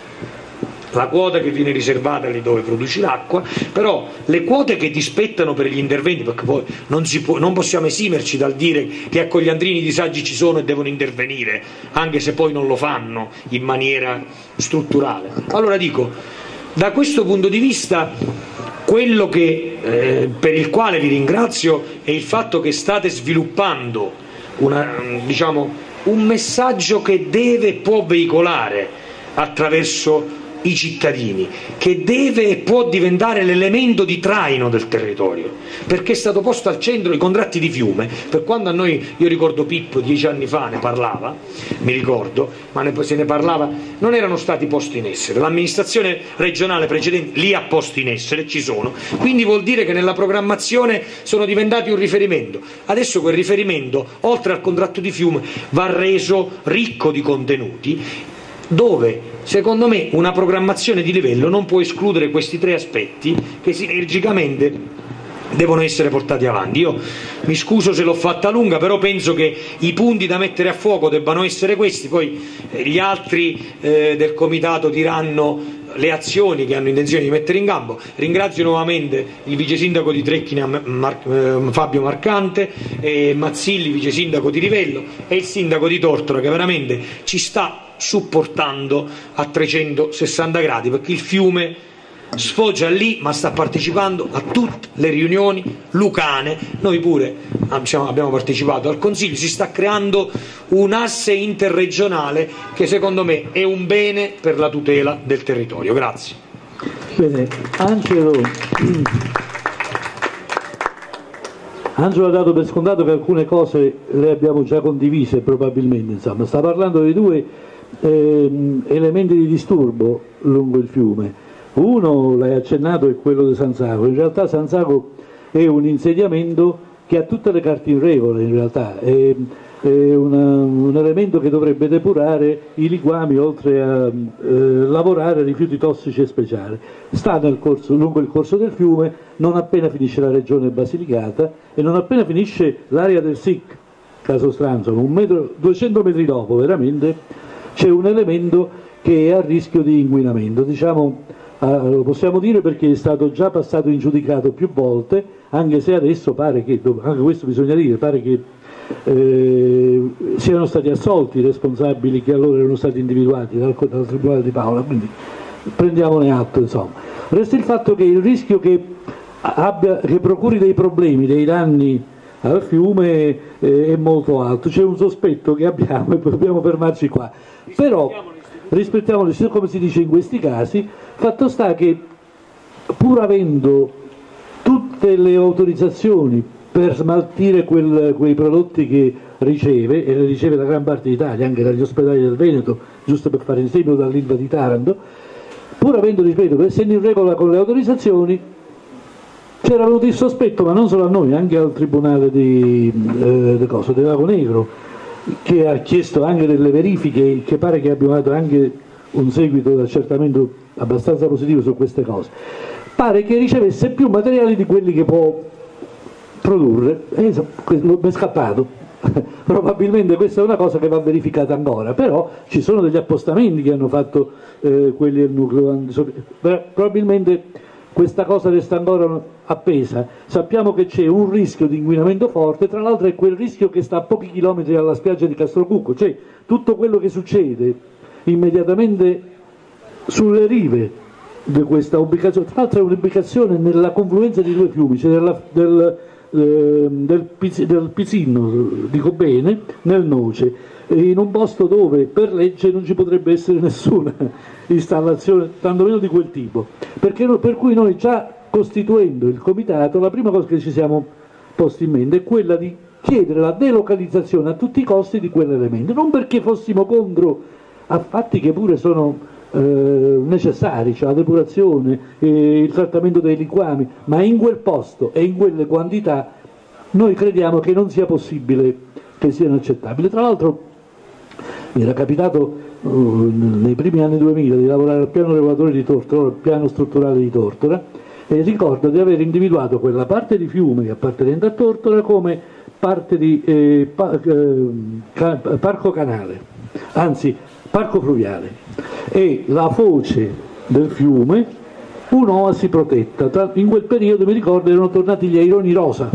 la quota che viene riservata lì dove produci l'acqua, però le quote che ti spettano per gli interventi, perché poi non, si può, non possiamo esimerci dal dire che a Cogliandrini i disagi ci sono e devono intervenire, anche se poi non lo fanno in maniera strutturale. Allora dico, da questo punto di vista, quello che, eh, per il quale vi ringrazio è il fatto che state sviluppando una, diciamo, un messaggio che deve e può veicolare attraverso i cittadini, che deve e può diventare l'elemento di traino del territorio, perché è stato posto al centro i contratti di fiume. Per quando a noi, io ricordo Pippo dieci anni fa ne parlava, mi ricordo, ma ne, se ne parlava, non erano stati posti in essere, l'amministrazione regionale precedente li ha posti in essere, ci sono, quindi vuol dire che nella programmazione sono diventati un riferimento. Adesso quel riferimento, oltre al contratto di fiume, va reso ricco di contenuti, dove secondo me una programmazione di livello non può escludere questi tre aspetti che sinergicamente devono essere portati avanti. Io mi scuso se l'ho fatta lunga, però penso che i punti da mettere a fuoco debbano essere questi, poi gli altri eh, del comitato diranno le azioni che hanno intenzione di mettere in campo. Ringrazio nuovamente il vice sindaco di Trecchina Mar eh, Fabio Marcante, e Mazzilli, vice sindaco di Rivello, e il sindaco di Tortora, che veramente ci sta supportando a trecentosessanta gradi, perché il fiume sfoggia lì ma sta partecipando a tutte le riunioni lucane. Noi pure abbiamo partecipato al Consiglio, si sta creando un asse interregionale che secondo me è un bene per la tutela del territorio. Grazie. Bene, Angelo Angelo ha dato per scontato che alcune cose le abbiamo già condivise probabilmente, insomma, sta parlando dei due eh, elementi di disturbo lungo il fiume. Uno, l'hai accennato, è quello di San Zago. In realtà San Zago è un insediamento che ha tutte le carte in regola, in realtà è, è una, un elemento che dovrebbe depurare i liquami, oltre a eh, lavorare rifiuti tossici e speciali. Sta nel corso, lungo il corso del fiume, non appena finisce la regione Basilicata e non appena finisce l'area del S I C, caso Stranzo, un metro, duecento metri dopo veramente c'è un elemento che è a rischio di inquinamento, diciamo. Ah, lo possiamo dire perché è stato già passato in giudicato più volte, anche se adesso pare che, anche questo bisogna dire, pare che eh, siano stati assolti i responsabili che allora erano stati individuati dal, dal Tribunale di Paola, quindi prendiamone atto, insomma. Resta il fatto che il rischio che, abbia, che procuri dei problemi, dei danni al fiume eh, è molto alto. C'è un sospetto che abbiamo e dobbiamo fermarci qua, però rispettiamoli, come si dice in questi casi. Fatto sta che pur avendo tutte le autorizzazioni per smaltire quel, quei prodotti che riceve, e le riceve da gran parte d'Italia, anche dagli ospedali del Veneto, giusto per fare esempio, dall'Ilva di Taranto, pur avendo, ripeto, essendo in regola con le autorizzazioni, c'era venuto il sospetto, ma non solo a noi, anche al Tribunale di, eh, di, cosa, di Lago Negro, che ha chiesto anche delle verifiche, che pare che abbiamo dato anche un seguito di accertamento abbastanza positivo su queste cose. Pare che ricevesse più materiali di quelli che può produrre, e mi è scappato, probabilmente questa è una cosa che va verificata ancora, però ci sono degli appostamenti che hanno fatto eh, quelli del nucleo, probabilmente questa cosa resta ancora appesa. Sappiamo che c'è un rischio di inquinamento forte, tra l'altro è quel rischio che sta a pochi chilometri dalla spiaggia di Castrocucco, cioè tutto quello che succede immediatamente sulle rive di questa ubicazione, tra l'altro è un'ubicazione nella confluenza di due fiumi, cioè della, del, eh, del, Piz, del Pizzino, dico bene, nel Noce, in un posto dove per legge non ci potrebbe essere nessuna installazione, tantomeno di quel tipo, perché, per cui noi già costituendo il comitato la prima cosa che ci siamo posti in mente è quella di chiedere la delocalizzazione a tutti i costi di quell'elemento, non perché fossimo contro a fatti che pure sono eh, necessari, cioè la depurazione, eh, il trattamento dei liquami, ma in quel posto e in quelle quantità noi crediamo che non sia possibile che siano accettabili. Tra l'altro mi era capitato uh, nei primi anni duemila di lavorare al piano regolatore di Tortora, al piano strutturale di Tortora, e ricordo di aver individuato quella parte di fiume appartenente a Tortora come parte di eh, pa, eh, ca, parco canale, anzi parco fluviale, e la foce del fiume un'oasi protetta. Tra, in quel periodo mi ricordo erano tornati gli aironi rosa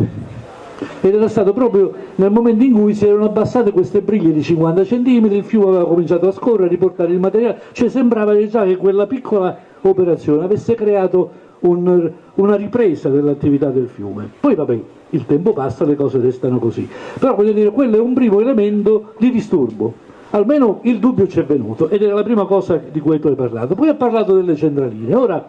ed era stato proprio nel momento in cui si erano abbassate queste briglie di cinquanta centimetri, il fiume aveva cominciato a scorrere, a riportare il materiale, cioè sembrava già che quella piccola operazione avesse creato un, una ripresa dell'attività del fiume. Poi vabbè, il tempo passa, le cose restano così, però voglio dire, quello è un primo elemento di disturbo, almeno il dubbio ci è venuto ed era la prima cosa di cui tu hai parlato. Poi ha parlato delle centraline. Ora,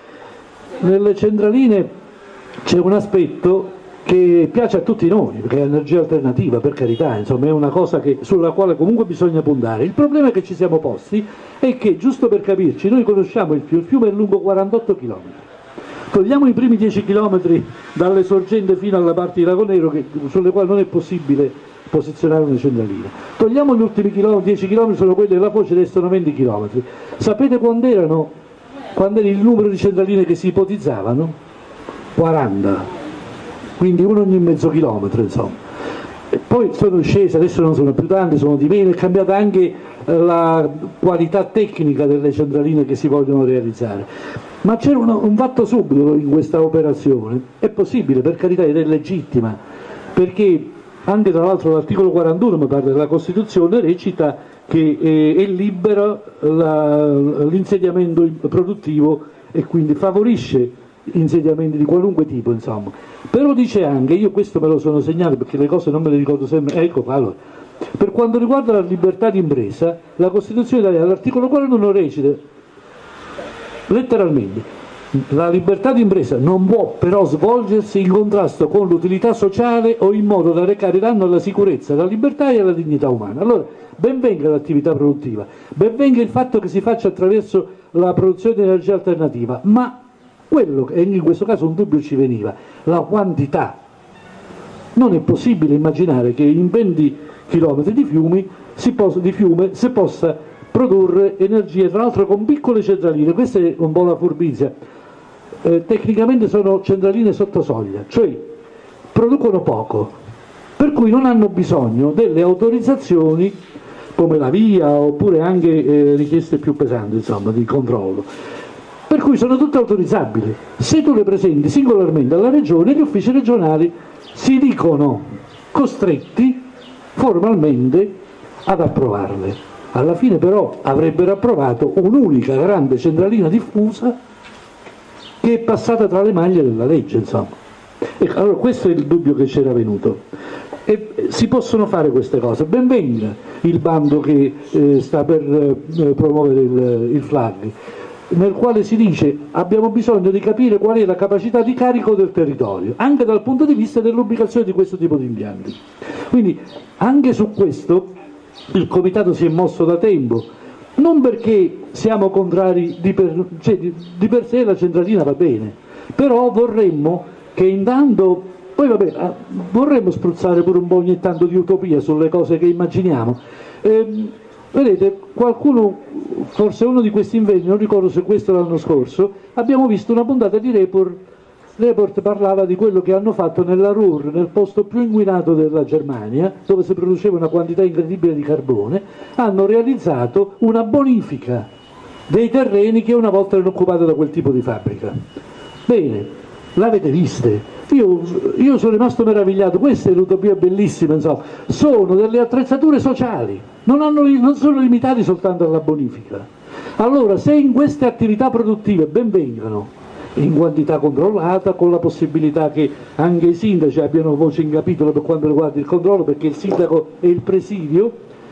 nelle centraline c'è un aspetto che piace a tutti noi, perché è energia alternativa, per carità, insomma è una cosa che, sulla quale comunque bisogna puntare. Il problema che ci siamo posti è che, giusto per capirci, noi conosciamo il fiume, il fiume è lungo quarantotto chilometri, togliamo i primi dieci chilometri dalle sorgenti fino alla parte di Lago Nero, che, sulle quali non è possibile posizionare una centralina, togliamo gli ultimi dieci chilometri, sono quelli della foce, restano venti chilometri. Sapete quando erano, quando era il numero di centraline che si ipotizzavano? quaranta, quindi uno ogni mezzo chilometro, insomma. E poi sono scese, adesso non sono più tante, sono di meno, è cambiata anche la qualità tecnica delle centraline che si vogliono realizzare. Ma c'era un, un fatto subito in questa operazione, è possibile, per carità, ed è legittima, perché anche tra l'altro l'articolo quarantuno, mi parla della Costituzione, recita che eh, è libero l'insediamento produttivo e quindi favorisce insediamenti di qualunque tipo, insomma. Però dice anche, io questo me lo sono segnato perché le cose non me le ricordo sempre, ecco, allora, per quanto riguarda la libertà di impresa, la Costituzione italiana, l'articolo quarantuno recita letteralmente: la libertà di impresa non può però svolgersi in contrasto con l'utilità sociale o in modo da recare danno alla sicurezza, alla libertà e alla dignità umana. Allora, ben venga l'attività produttiva, ben venga il fatto che si faccia attraverso la produzione di energia alternativa, ma quello che in questo caso un dubbio ci veniva, la quantità. Non è possibile immaginare che in venti chilometri di, fiumi si possa, di fiume si possa produrre energia, tra l'altro con piccole centraline. Questa è un po' la furbizia. Eh, tecnicamente sono centraline sotto soglia, cioè producono poco, per cui non hanno bisogno delle autorizzazioni come la VIA oppure anche eh, richieste più pesanti, insomma, di controllo. Per cui sono tutte autorizzabili. Se tu le presenti singolarmente alla regione, gli uffici regionali si dicono costretti formalmente ad approvarle. Alla fine però avrebbero approvato un'unica grande centralina diffusa che è passata tra le maglie della legge, insomma. E allora questo è il dubbio che c'era venuto. E si possono fare queste cose. Ben venga il bando che eh, sta per eh, promuovere il, il FLAG, nel quale si dice abbiamo bisogno di capire qual è la capacità di carico del territorio, anche dal punto di vista dell'ubicazione di questo tipo di impianti. Quindi anche su questo il Comitato si è mosso da tempo, non perché siamo contrari di per, cioè di, di per sé la centralina va bene, però vorremmo che intanto, poi vabbè, vorremmo spruzzare pure un po' ogni tanto di utopia sulle cose che immaginiamo. Ehm, Vedete, qualcuno, forse uno di questi inverni, non ricordo se questo l'anno scorso, abbiamo visto una puntata di report report parlava di quello che hanno fatto nella Ruhr, nel posto più inquinato della Germania, dove si produceva una quantità incredibile di carbone. Hanno realizzato una bonifica dei terreni che una volta erano occupati da quel tipo di fabbrica. Bene, l'avete viste? Io, io sono rimasto meravigliato. Questa è un'utopia bellissima, insomma. Sono delle attrezzature sociali, non, hanno, non sono limitati soltanto alla bonifica. Allora, se in queste attività produttive ben vengano, in quantità controllata, con la possibilità che anche i sindaci abbiano voce in capitolo per quanto riguarda il controllo, perché il sindaco è il presidio,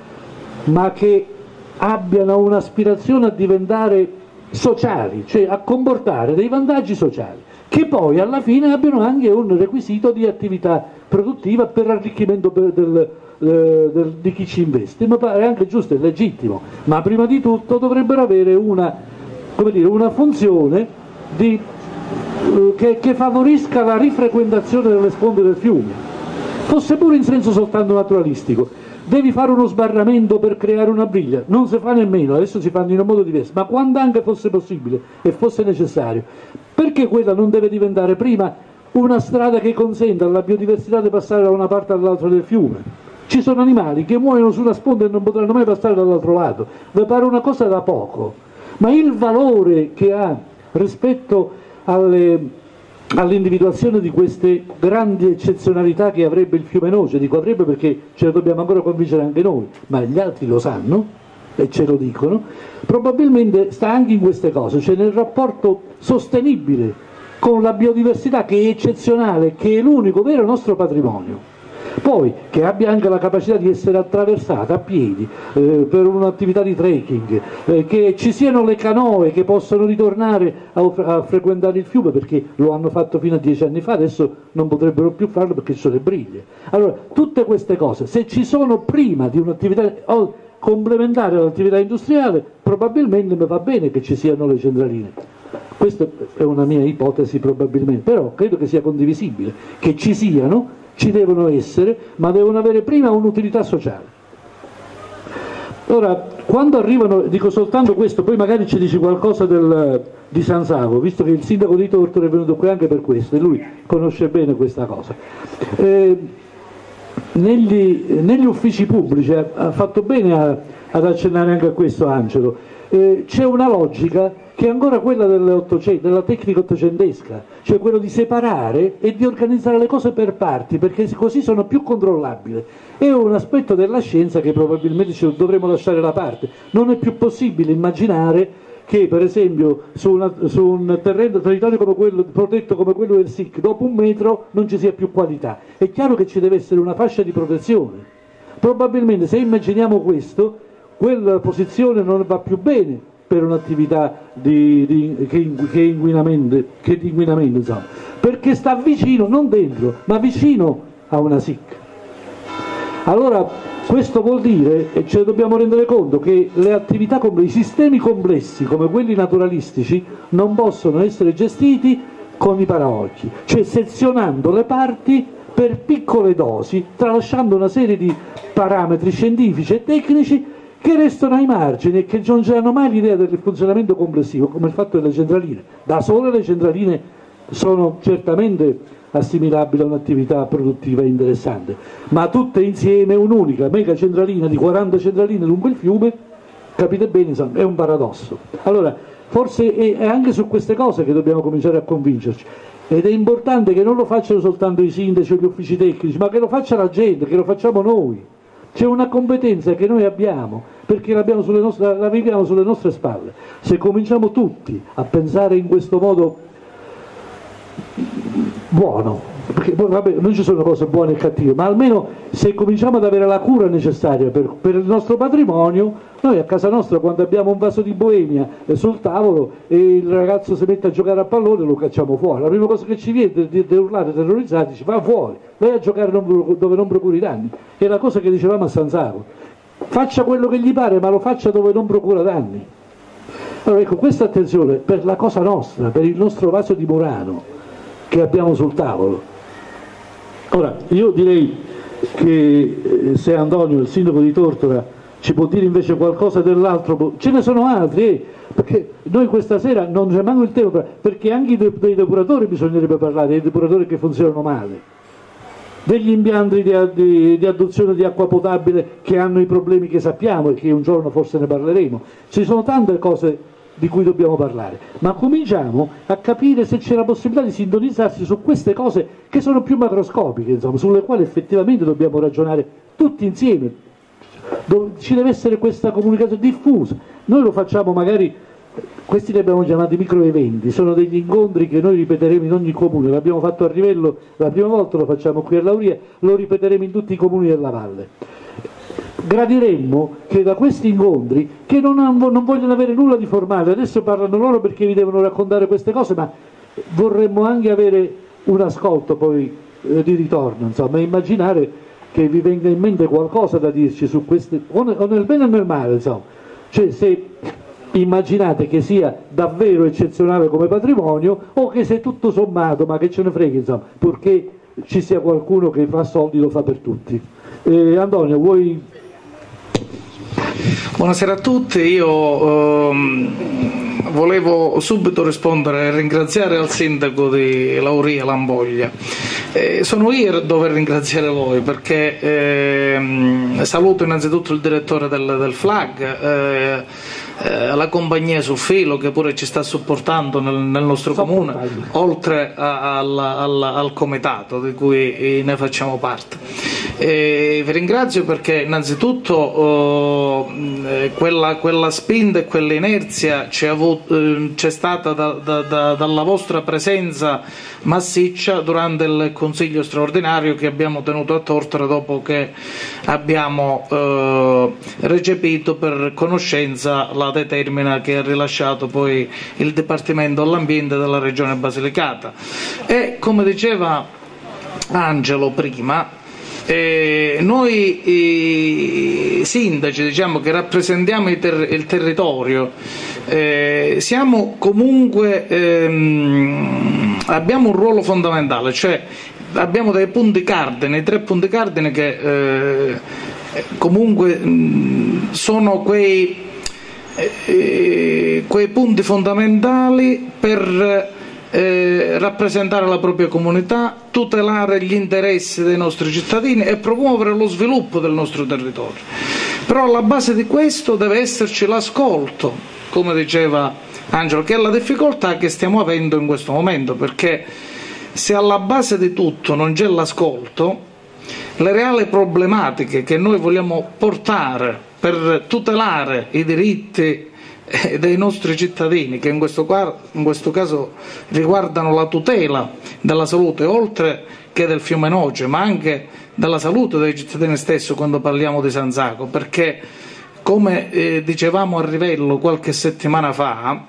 ma che abbiano un'aspirazione a diventare sociali, cioè a comportare dei vantaggi sociali, che poi alla fine abbiano anche un requisito di attività produttiva per arricchimento per del, eh, del, di chi ci investe. Ma è anche giusto, è legittimo, ma prima di tutto dovrebbero avere una, come dire, una funzione di, eh, che, che favorisca la rifrequentazione delle sponde del fiume, fosse pure in senso soltanto naturalistico. Devi fare uno sbarramento per creare una briglia, non si fa nemmeno, adesso si fanno in un modo diverso, ma quando anche fosse possibile e fosse necessario, perché quella non deve diventare prima una strada che consenta alla biodiversità di passare da una parte all'altra del fiume? Ci sono animali che muoiono su una sponda e non potranno mai passare dall'altro lato. Vi pare una cosa da poco, ma il valore che ha rispetto alle all'individuazione di queste grandi eccezionalità che avrebbe il fiume Noce, dico avrebbe perché ce ne dobbiamo ancora convincere anche noi, ma gli altri lo sanno e ce lo dicono, probabilmente sta anche in queste cose, cioè nel rapporto sostenibile con la biodiversità che è eccezionale, che è l'unico vero nostro patrimonio. Poi che abbia anche la capacità di essere attraversata a piedi eh, per un'attività di trekking, eh, che ci siano le canoe che possono ritornare a, a frequentare il fiume, perché lo hanno fatto fino a dieci anni fa, adesso non potrebbero più farlo perché ci sono le briglie. Allora, tutte queste cose, se ci sono prima di un'attività oh, complementare all'attività industriale, probabilmente mi va bene che ci siano le centraline. Questa è una mia ipotesi probabilmente, però credo che sia condivisibile, che ci siano, ci devono essere, ma devono avere prima un'utilità sociale. Ora, quando arrivano, dico soltanto questo, poi magari ci dici qualcosa del, di San Savo, visto che il sindaco di Tortora è venuto qui anche per questo, e lui conosce bene questa cosa. Eh, negli, negli uffici pubblici, ha, ha fatto bene a, ad accennare anche a questo Angelo, eh, c'è una logica che è ancora quella della tecnica ottocentesca, cioè quello di separare e di organizzare le cose per parti, perché così sono più controllabili. È un aspetto della scienza che probabilmente ci dovremmo lasciare da parte. Non è più possibile immaginare che, per esempio, su, una, su un terreno territorio come quello, protetto come quello del S I C, dopo un metro non ci sia più qualità. È chiaro che ci deve essere una fascia di protezione. Probabilmente, se immaginiamo questo, quella posizione non va più bene per un'attività di, di, che, che inquinamento, che di inquinamento insomma, perché sta vicino, non dentro, ma vicino a una S I C. Allora questo vuol dire, e ce ne dobbiamo rendere conto, che le attività, i sistemi complessi come quelli naturalistici non possono essere gestiti con i paraocchi, cioè sezionando le parti per piccole dosi, tralasciando una serie di parametri scientifici e tecnici che restano ai margini e che non c'hanno mai l'idea del funzionamento complessivo, come il fatto delle centraline. Da sole le centraline sono certamente assimilabili a un'attività produttiva interessante, ma tutte insieme un'unica mega centralina di quaranta centraline lungo il fiume, capite bene, insomma, è un paradosso. Allora, forse è anche su queste cose che dobbiamo cominciare a convincerci, ed è importante che non lo facciano soltanto i sindaci o gli uffici tecnici, ma che lo faccia la gente, che lo facciamo noi. C'è una competenza che noi abbiamo, perché l'abbiamo sulle nostre, la viviamo sulle nostre spalle. Se cominciamo tutti a pensare in questo modo buono, perché vabbè, non ci sono cose buone e cattive, ma almeno se cominciamo ad avere la cura necessaria per, per il nostro patrimonio, noi a casa nostra quando abbiamo un vaso di Boemia sul tavolo e il ragazzo si mette a giocare a pallone lo cacciamo fuori, la prima cosa che ci viene di, di urlare terrorizzati ci va fuori, vai a giocare non, dove non procuri danni, è la cosa che dicevamo a San Savo, faccia quello che gli pare ma lo faccia dove non procura danni. Allora ecco, questa attenzione per la cosa nostra, per il nostro vaso di Murano che abbiamo sul tavolo. Ora, io direi che se Antonio, il sindaco di Tortora, ci può dire invece qualcosa dell'altro? Ce ne sono altri, eh? Perché noi questa sera non c'è manco il tema, perché anche dei, dei depuratori bisognerebbe parlare, dei depuratori che funzionano male, degli impianti di, di, di adduzione di acqua potabile che hanno i problemi che sappiamo e che un giorno forse ne parleremo. Ci sono tante cose di cui dobbiamo parlare, ma cominciamo a capire se c'è la possibilità di sintonizzarsi su queste cose che sono più macroscopiche, insomma, sulle quali effettivamente dobbiamo ragionare tutti insieme. Ci deve essere questa comunicazione diffusa. Noi lo facciamo magari, questi li abbiamo chiamati microeventi, sono degli incontri che noi ripeteremo in ogni comune, l'abbiamo fatto a Rivello la prima volta, lo facciamo qui a Lauria, lo ripeteremo in tutti i comuni della valle. Gradiremmo che da questi incontri, che non, hanno, non vogliono avere nulla di formale, adesso parlano loro perché vi devono raccontare queste cose, ma vorremmo anche avere un ascolto poi eh, di ritorno, insomma, immaginare che vi venga in mente qualcosa da dirci su queste, o nel bene o nel male, insomma. Cioè, se immaginate che sia davvero eccezionale come patrimonio o che sia tutto sommato, ma che ce ne frega, insomma, purché ci sia qualcuno che fa soldi, lo fa per tutti. Eh, Antonio, vuoi... Buonasera a tutti, io ehm, volevo subito rispondere e ringraziare al sindaco di Lauria Lamboglia. Eh, sono io a dover ringraziare voi perché ehm, saluto innanzitutto il direttore del, del FLAG, eh, eh, la compagnia sul filo che pure ci sta supportando nel, nel nostro comune, oltre a, al, al, al comitato di cui ne facciamo parte. E vi ringrazio perché innanzitutto oh, quella, quella spinta e quell'inerzia c'è, avuto, eh, c'è stata da, da, da, dalla vostra presenza massiccia durante il consiglio straordinario che abbiamo tenuto a Tortora dopo che abbiamo eh, recepito per conoscenza la determina che ha rilasciato poi il Dipartimento dell'Ambiente della Regione Basilicata. E come diceva Angelo prima, Eh, noi i sindaci, diciamo, che rappresentiamo il, ter il territorio, eh, siamo comunque ehm, abbiamo un ruolo fondamentale, cioè abbiamo dei punti cardine, tre punti cardine che eh, comunque mh, sono quei, eh, quei punti fondamentali per Eh, rappresentare la propria comunità, tutelare gli interessi dei nostri cittadini e promuovere lo sviluppo del nostro territorio. Però alla base di questo deve esserci l'ascolto, come diceva Angelo, che è la difficoltà che stiamo avendo in questo momento, perché se alla base di tutto non c'è l'ascolto, le reali problematiche che noi vogliamo portare per tutelare i diritti dei nostri cittadini, che in questo, in questo caso riguardano la tutela della salute oltre che del fiume Noce, ma anche della salute dei cittadini stessi quando parliamo di Sanzago, perché come eh, dicevamo a Rivello qualche settimana fa,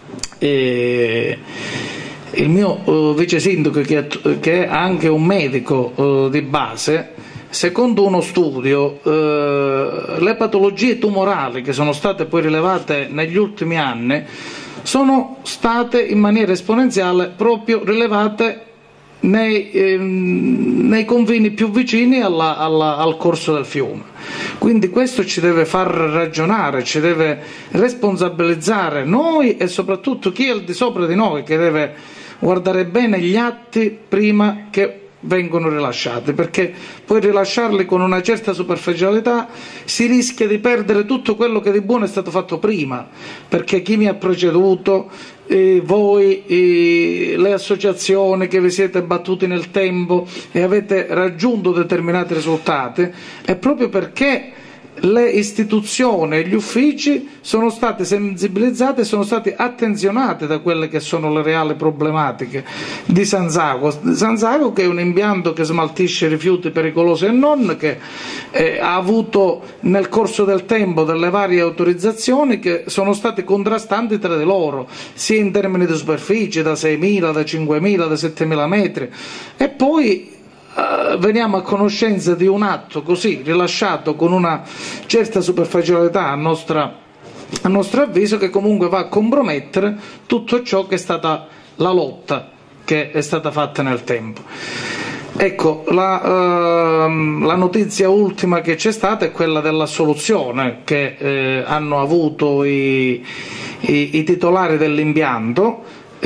eh, il mio eh, vice sindaco, che è, che è anche un medico eh, di base, secondo uno studio eh, le patologie tumorali che sono state poi rilevate negli ultimi anni sono state in maniera esponenziale proprio rilevate nei, eh, nei confini più vicini alla, alla, al corso del fiume. Quindi questo ci deve far ragionare, ci deve responsabilizzare noi e soprattutto chi è al di sopra di noi, che deve guardare bene gli atti prima che vengono rilasciati, perché poi rilasciarli con una certa superficialità si rischia di perdere tutto quello che di buono è stato fatto prima, perché chi mi ha preceduto, eh, voi, eh, le associazioni che vi siete battuti nel tempo e avete raggiunto determinati risultati, è proprio perché le istituzioni e gli uffici sono stati sensibilizzati e sono stati attenzionati da quelle che sono le reali problematiche di Sanzago. Sanzago, che è un impianto che smaltisce rifiuti pericolosi e non, che eh, ha avuto nel corso del tempo delle varie autorizzazioni che sono state contrastanti tra di loro, sia in termini di superficie, da seimila, da cinquemila, da settemila metri, e poi veniamo a conoscenza di un atto così rilasciato con una certa superficialità a, nostra, a nostro avviso, che comunque va a compromettere tutto ciò che è stata la lotta che è stata fatta nel tempo. Ecco, la, uh, la notizia ultima che c'è stata è quella dell'assoluzione che eh, hanno avuto i, i, i titolari dell'impianto,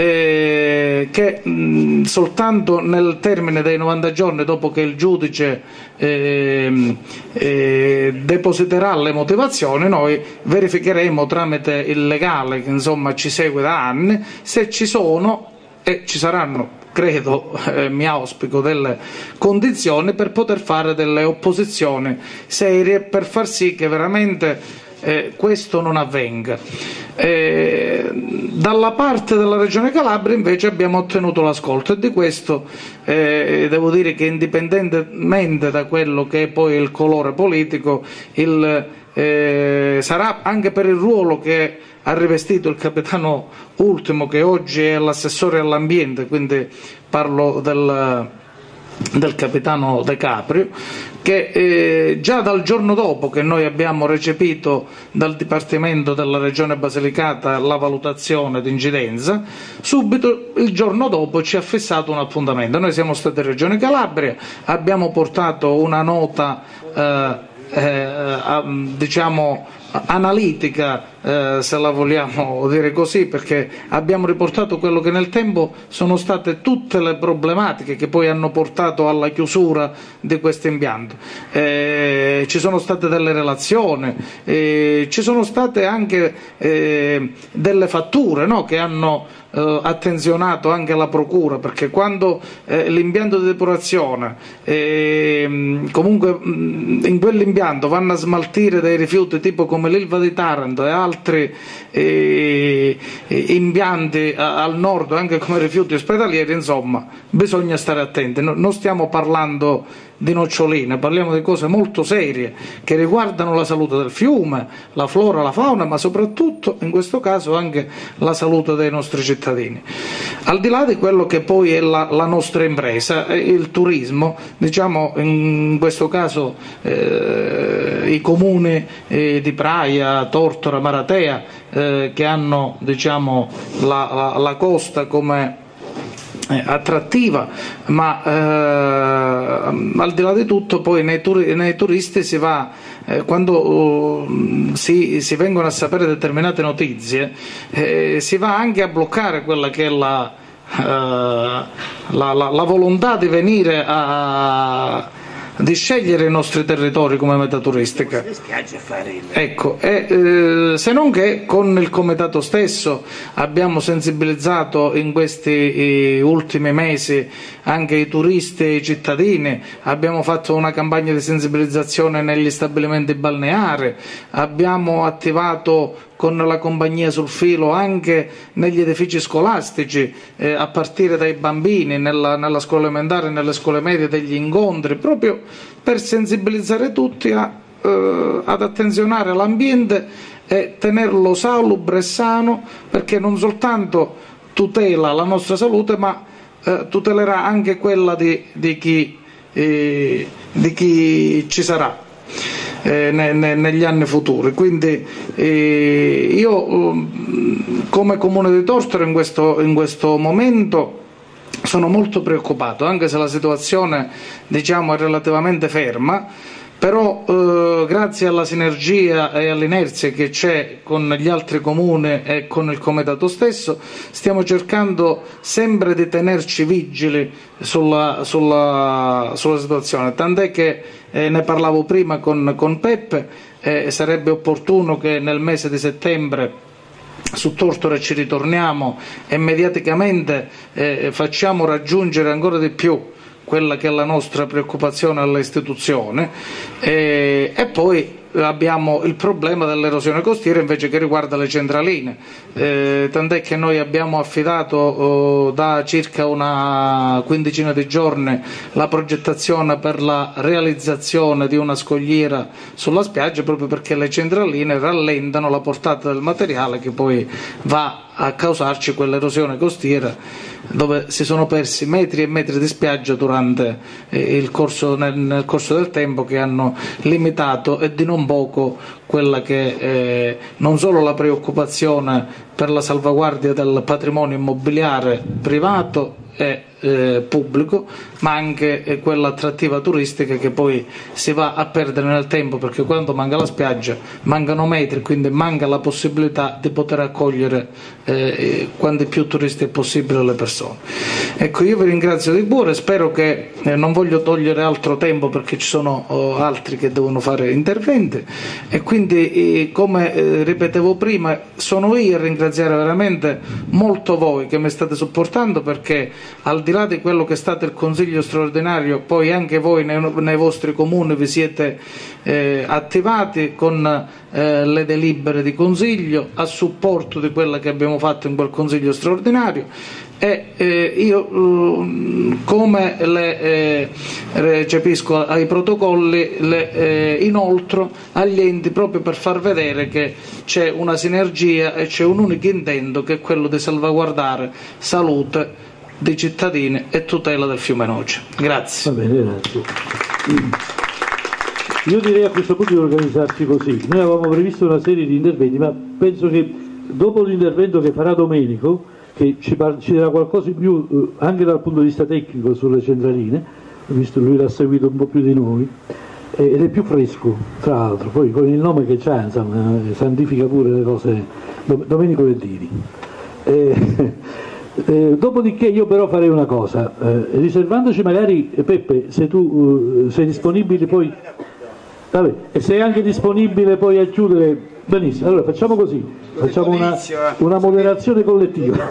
eh, che mh, soltanto nel termine dei novanta giorni dopo che il giudice eh, eh, depositerà le motivazioni, noi verificheremo tramite il legale che insomma ci segue da anni se ci sono e ci saranno, credo, eh, mi auspico, delle condizioni per poter fare delle opposizioni serie per far sì che veramente eh, questo non avvenga. Eh, dalla parte della Regione Calabria invece abbiamo ottenuto l'ascolto, e di questo eh, devo dire che indipendentemente da quello che è poi il colore politico, il, eh, sarà anche per il ruolo che ha rivestito il capitano Ultimo, che oggi è l'assessore all'ambiente, quindi parlo del, del capitano De Caprio, che eh, già dal giorno dopo che noi abbiamo recepito dal Dipartimento della Regione Basilicata la valutazione di incidenza, subito il giorno dopo ci ha fissato un appuntamento. Noi siamo stati in Regione Calabria, abbiamo portato una nota eh, eh, diciamo analitica, eh, se la vogliamo dire così, perché abbiamo riportato quello che nel tempo sono state tutte le problematiche che poi hanno portato alla chiusura di questo impianto. Eh, ci sono state delle relazioni, eh, ci sono state anche eh, delle fatture, no, che hanno eh, attenzionato anche la procura, perché quando eh, l'impianto di depurazione eh, comunque mh, in quell'impianto vanno a smaltire dei rifiuti tipo come l'Ilva di Taranto e altri eh, impianti a, al nord, anche come rifiuti ospedalieri, insomma bisogna stare attenti. No, non stiamo parlando di noccioline, parliamo di cose molto serie che riguardano la salute del fiume, la flora, la fauna, ma soprattutto in questo caso anche la salute dei nostri cittadini. Al di là di quello che poi è la, la nostra impresa, il turismo, diciamo in questo caso eh, i comuni eh, di Praia, Tortora, Maratea, eh, che hanno diciamo la, la, la costa come attrattiva, ma eh, al di là di tutto poi nei, turi, nei turisti si va, eh, quando uh, si, si vengono a sapere determinate notizie, eh, si va anche a bloccare quella che è la, uh, la, la, la volontà di venire a di scegliere i nostri territori come meta turistica. Ecco, e, eh, se non che con il comitato stesso abbiamo sensibilizzato in questi eh, ultimi mesi anche i turisti e i cittadini, abbiamo fatto una campagna di sensibilizzazione negli stabilimenti balneari, abbiamo attivato con la compagnia sul filo anche negli edifici scolastici, eh, a partire dai bambini, nella, nella scuola elementare, nelle scuole medie, degli incontri, proprio per sensibilizzare tutti a, eh, ad attenzionare l'ambiente e tenerlo salubre e sano, perché non soltanto tutela la nostra salute, ma eh, tutelerà anche quella di, di, chi, eh, di chi ci sarà Eh, ne, ne, negli anni futuri. Quindi eh, io um, come Comune di Tortora in questo, in questo momento sono molto preoccupato, anche se la situazione diciamo è relativamente ferma, però eh, grazie alla sinergia e all'inerzia che c'è con gli altri comuni e con il comitato stesso, stiamo cercando sempre di tenerci vigili sulla, sulla, sulla situazione, tant'è che eh, ne parlavo prima con, con Peppe, eh, sarebbe opportuno che nel mese di settembre su Tortora ci ritorniamo e mediaticamente eh, facciamo raggiungere ancora di più quella che è la nostra preoccupazione all'istituzione, eh, e poi abbiamo il problema dell'erosione costiera invece che riguarda le centraline, eh, tant'è che noi abbiamo affidato oh, da circa una quindicina di giorni la progettazione per la realizzazione di una scogliera sulla spiaggia, proprio perché le centraline rallentano la portata del materiale che poi va a causarci quell'erosione costiera dove si sono persi metri e metri di spiaggia durante eh, il corso, nel, nel corso del tempo, che hanno limitato e di non poco quella che è non solo la preoccupazione per la salvaguardia del patrimonio immobiliare privato e eh, pubblico, ma anche eh, quella attrattiva turistica che poi si va a perdere nel tempo, perché quando manca la spiaggia mancano metri, quindi manca la possibilità di poter accogliere eh, quanti più turisti è possibile le persone. Ecco, io vi ringrazio di cuore, spero che eh, non voglio togliere altro tempo perché ci sono oh, altri che devono fare interventi, e quindi eh, come eh, ripetevo prima, sono io a ringraziare veramente molto voi che mi state supportando, perché al di là di quello che è stato il Consiglio straordinario, poi anche voi nei, nei vostri comuni vi siete eh, attivati con eh, le delibere di Consiglio a supporto di quella che abbiamo fatto in quel Consiglio straordinario, e eh, io eh, come le eh, recepisco ai protocolli le eh, inoltro agli enti, proprio per far vedere che c'è una sinergia e c'è un unico intento, che è quello di salvaguardare salute dei cittadini e tutela del fiume Noce. Grazie. Va bene, grazie. Io direi a questo punto di organizzarci così. Noi avevamo previsto una serie di interventi, ma penso che dopo l'intervento che farà Domenico, che ci, par- ci darà qualcosa in più eh, anche dal punto di vista tecnico sulle centraline, visto che lui l'ha seguito un po' più di noi, eh, ed è più fresco, tra l'altro, poi con il nome che c'ha, insomma, eh, santifica pure le cose. Dom- Domenico Vendini. Eh, eh, dopodiché io però farei una cosa, eh, riservandoci magari, eh, Peppe, se tu eh, sei disponibile poi, vabbè, e sei anche disponibile poi a chiudere, benissimo, allora facciamo così, facciamo una, una moderazione collettiva.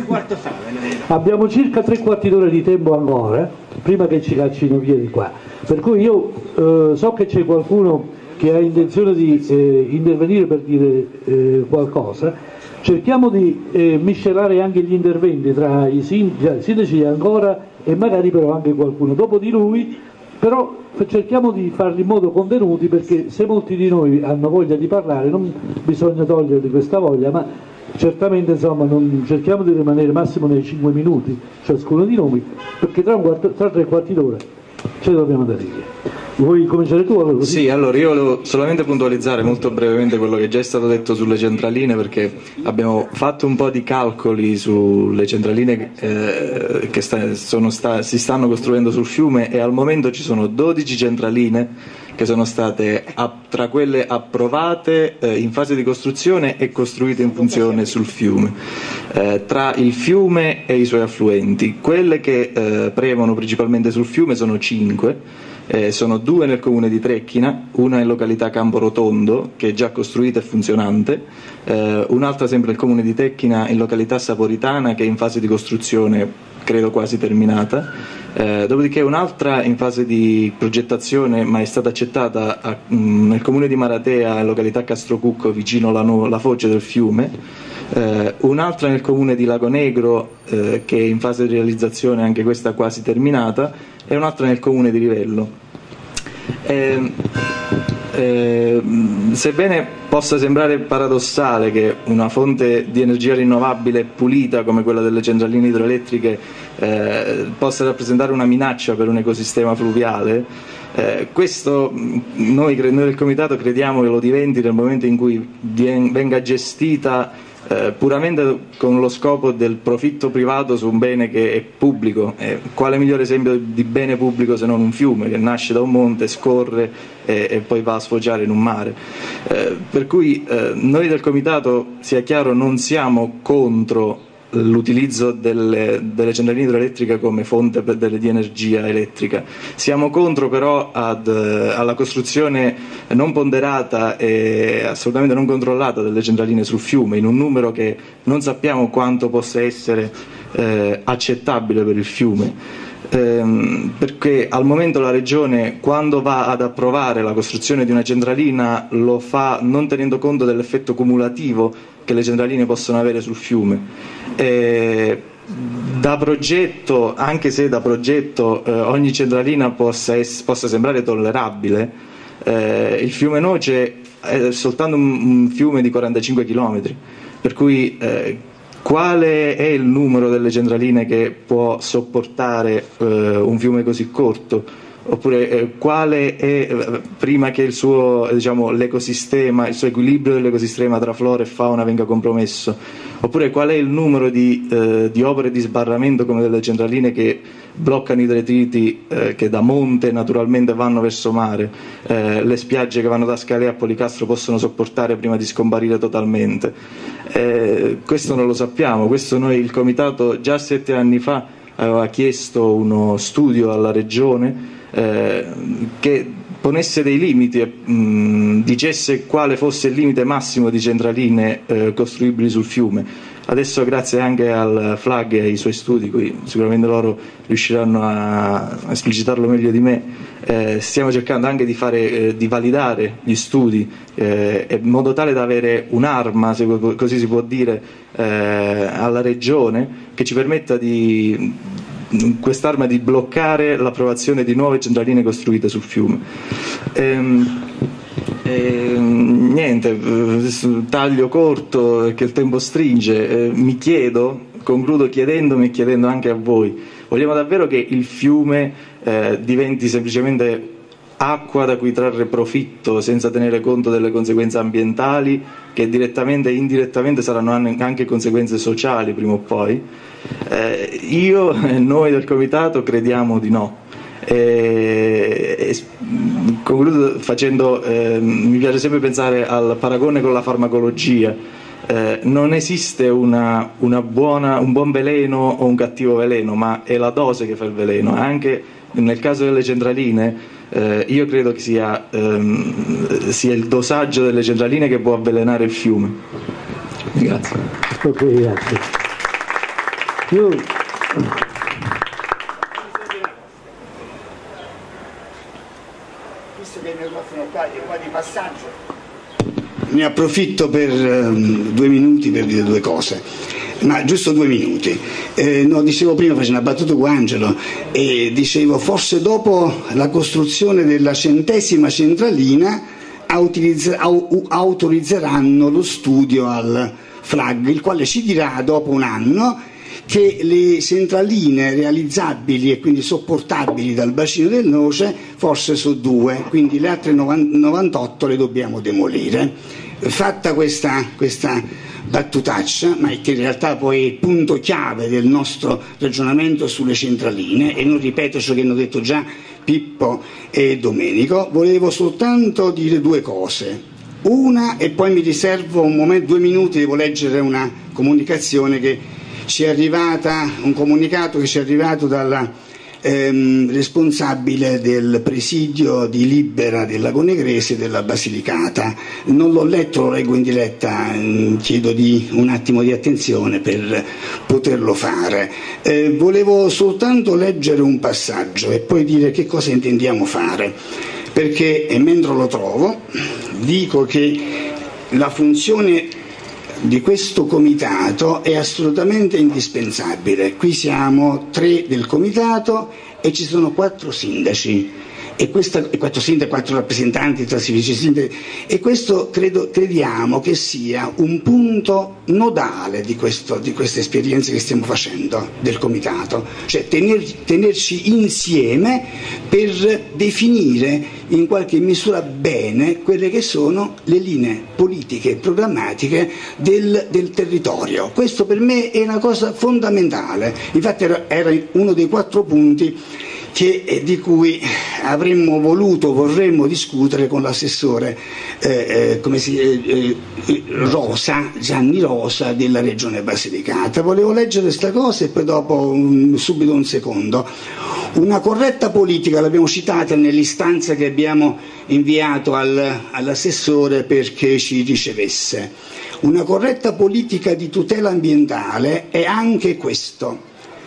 Abbiamo circa tre quarti d'ora di tempo ancora, prima che ci caccino via di qua, per cui io eh, so che c'è qualcuno che ha intenzione di eh, intervenire per dire eh, qualcosa. Cerchiamo di eh, miscelare anche gli interventi tra i sindaci ancora, e magari però anche qualcuno dopo di lui, però cerchiamo di farli in modo contenuti, perché se molti di noi hanno voglia di parlare non bisogna toglierli questa voglia, ma certamente insomma non, cerchiamo di rimanere massimo nei cinque minuti ciascuno di noi, perché tra, un quarto, tra tre quarti d'ora ce ne dobbiamo andare via. Vuoi cominciare tu? Allora, così? Sì, allora io volevo solamente puntualizzare molto brevemente quello che già è stato detto sulle centraline, perché abbiamo fatto un po' di calcoli sulle centraline eh, che sta, sono sta, si stanno costruendo sul fiume, e al momento ci sono dodici centraline che sono state tra quelle approvate eh, in fase di costruzione e costruite in funzione sul fiume, eh, tra il fiume e i suoi affluenti. Quelle che eh, premono principalmente sul fiume sono cinque. Eh, sono due nel comune di Trecchina, una in località Camporotondo, che è già costruita e funzionante, eh, un'altra sempre nel comune di Tecchina in località Saporitana, che è in fase di costruzione credo quasi terminata, eh, dopodiché un'altra in fase di progettazione ma è stata accettata a, mh, nel comune di Maratea in località Castrocucco, vicino alla, no- alla foce del fiume, eh, un'altra nel comune di Lago Negro eh, che è in fase di realizzazione anche questa quasi terminata, e un'altra nel comune di Rivello. Eh, eh, sebbene possa sembrare paradossale che una fonte di energia rinnovabile pulita come quella delle centraline idroelettriche eh, possa rappresentare una minaccia per un ecosistema fluviale, eh, questo noi, noi del Comitato crediamo che lo diventi nel momento in cui venga gestita Eh, puramente con lo scopo del profitto privato su un bene che è pubblico. Eh, quale migliore esempio di bene pubblico se non un fiume che nasce da un monte, scorre e, e poi va a sfociare in un mare. Eh, per cui eh, noi del Comitato, sia chiaro, non siamo contro l'utilizzo delle, delle centraline idroelettriche come fonte per delle, di energia elettrica. Siamo contro però ad, alla costruzione non ponderata e assolutamente non controllata delle centraline sul fiume, in un numero che non sappiamo quanto possa essere eh, accettabile per il fiume. Ehm, perché al momento la Regione, quando va ad approvare la costruzione di una centralina, lo fa non tenendo conto dell'effetto cumulativo che le centraline possono avere sul fiume. E da progetto, anche se da progetto eh, ogni centralina possa, ess- possa sembrare tollerabile, eh, il fiume Noce è soltanto un, un fiume di quarantacinque chilometri, per cui eh, quale è il numero delle centraline che può sopportare eh, un fiume così corto? Oppure eh, quale è, eh, prima che il suo, diciamo, l'ecosistema, il suo equilibrio dell'ecosistema tra flora e fauna venga compromesso? Oppure qual è il numero di, eh, di opere di sbarramento come delle centraline che bloccano i detriti eh, che da monte naturalmente vanno verso mare, eh, le spiagge che vanno da Scalea a Policastro possono sopportare prima di scomparire totalmente? Eh, questo non lo sappiamo, questo noi, il Comitato già sette anni fa aveva chiesto uno studio alla Regione eh, che ponesse dei limiti e mh, dicesse quale fosse il limite massimo di centraline eh, costruibili sul fiume. Adesso, grazie anche al FLAG e ai suoi studi, qui sicuramente loro riusciranno a esplicitarlo meglio di me, eh, stiamo cercando anche di, fare, eh, di validare gli studi eh, in modo tale da avere un'arma, se così si può dire, eh, alla Regione che ci permetta di quest'arma di bloccare l'approvazione di nuove centraline costruite sul fiume. Ehm, Eh, niente, taglio corto perché il tempo stringe. Eh, mi chiedo, concludo chiedendomi e chiedendo anche a voi: vogliamo davvero che il fiume eh, diventi semplicemente acqua da cui trarre profitto senza tenere conto delle conseguenze ambientali, che direttamente e indirettamente saranno anche conseguenze sociali prima o poi? Eh, io e noi del Comitato crediamo di no. E, e, concludo facendo eh, mi piace sempre pensare al paragone con la farmacologia. Eh, non esiste una, una buona, un buon veleno o un cattivo veleno, ma è la dose che fa il veleno. Anche nel caso delle centraline eh, io credo che sia, ehm, sia il dosaggio delle centraline che può avvelenare il fiume. Grazie. Ok, grazie. Io ne approfitto per um, due minuti per dire due cose, ma giusto due minuti. Eh, no, dicevo prima, facevo una battuta con Angelo e dicevo forse dopo la costruzione della centesima centralina autorizz- au- autorizzeranno lo studio al FLAG, il quale ci dirà dopo un anno che le centraline realizzabili e quindi sopportabili dal bacino del Noce forse sono due, quindi le altre novantotto le dobbiamo demolire. Fatta questa, questa battutaccia, ma che in realtà poi è il punto chiave del nostro ragionamento sulle centraline, e non ripeto ciò che hanno detto già Pippo e Domenico, volevo soltanto dire due cose. Una, e poi mi riservo un momento, due minuti, devo leggere una comunicazione che ci è arrivata, un comunicato che ci è arrivato dalla ehm, responsabile del presidio di Libera del Lago Negrese e della Basilicata. Non l'ho letto, lo leggo in diretta, chiedo di un attimo di attenzione per poterlo fare. Eh, volevo soltanto leggere un passaggio e poi dire che cosa intendiamo fare, perché e mentre lo trovo dico che la funzione di questo comitato è assolutamente indispensabile. Qui siamo tre del comitato e ci sono quattro sindaci e, questa, e quattro sindaci, quattro rappresentanti tra vice sindaci, e questo credo, crediamo che sia un punto nodale di, questo, di queste esperienze che stiamo facendo del comitato, cioè tener, tenerci insieme per definire in qualche misura bene quelle che sono le linee politiche e programmatiche del, del territorio. Questo per me è una cosa fondamentale, infatti era, era uno dei quattro punti che, eh, di cui avremmo voluto, vorremmo discutere con l'assessore eh, eh, come si, eh, eh, Rosa, Gianni Rosa della Regione Basilicata. Volevo leggere questa cosa e poi dopo um, subito un secondo. Una corretta politica, l'abbiamo citata nell'istanza che abbiamo inviato al, all'assessore perché ci ricevesse. Una corretta politica di tutela ambientale è anche questo: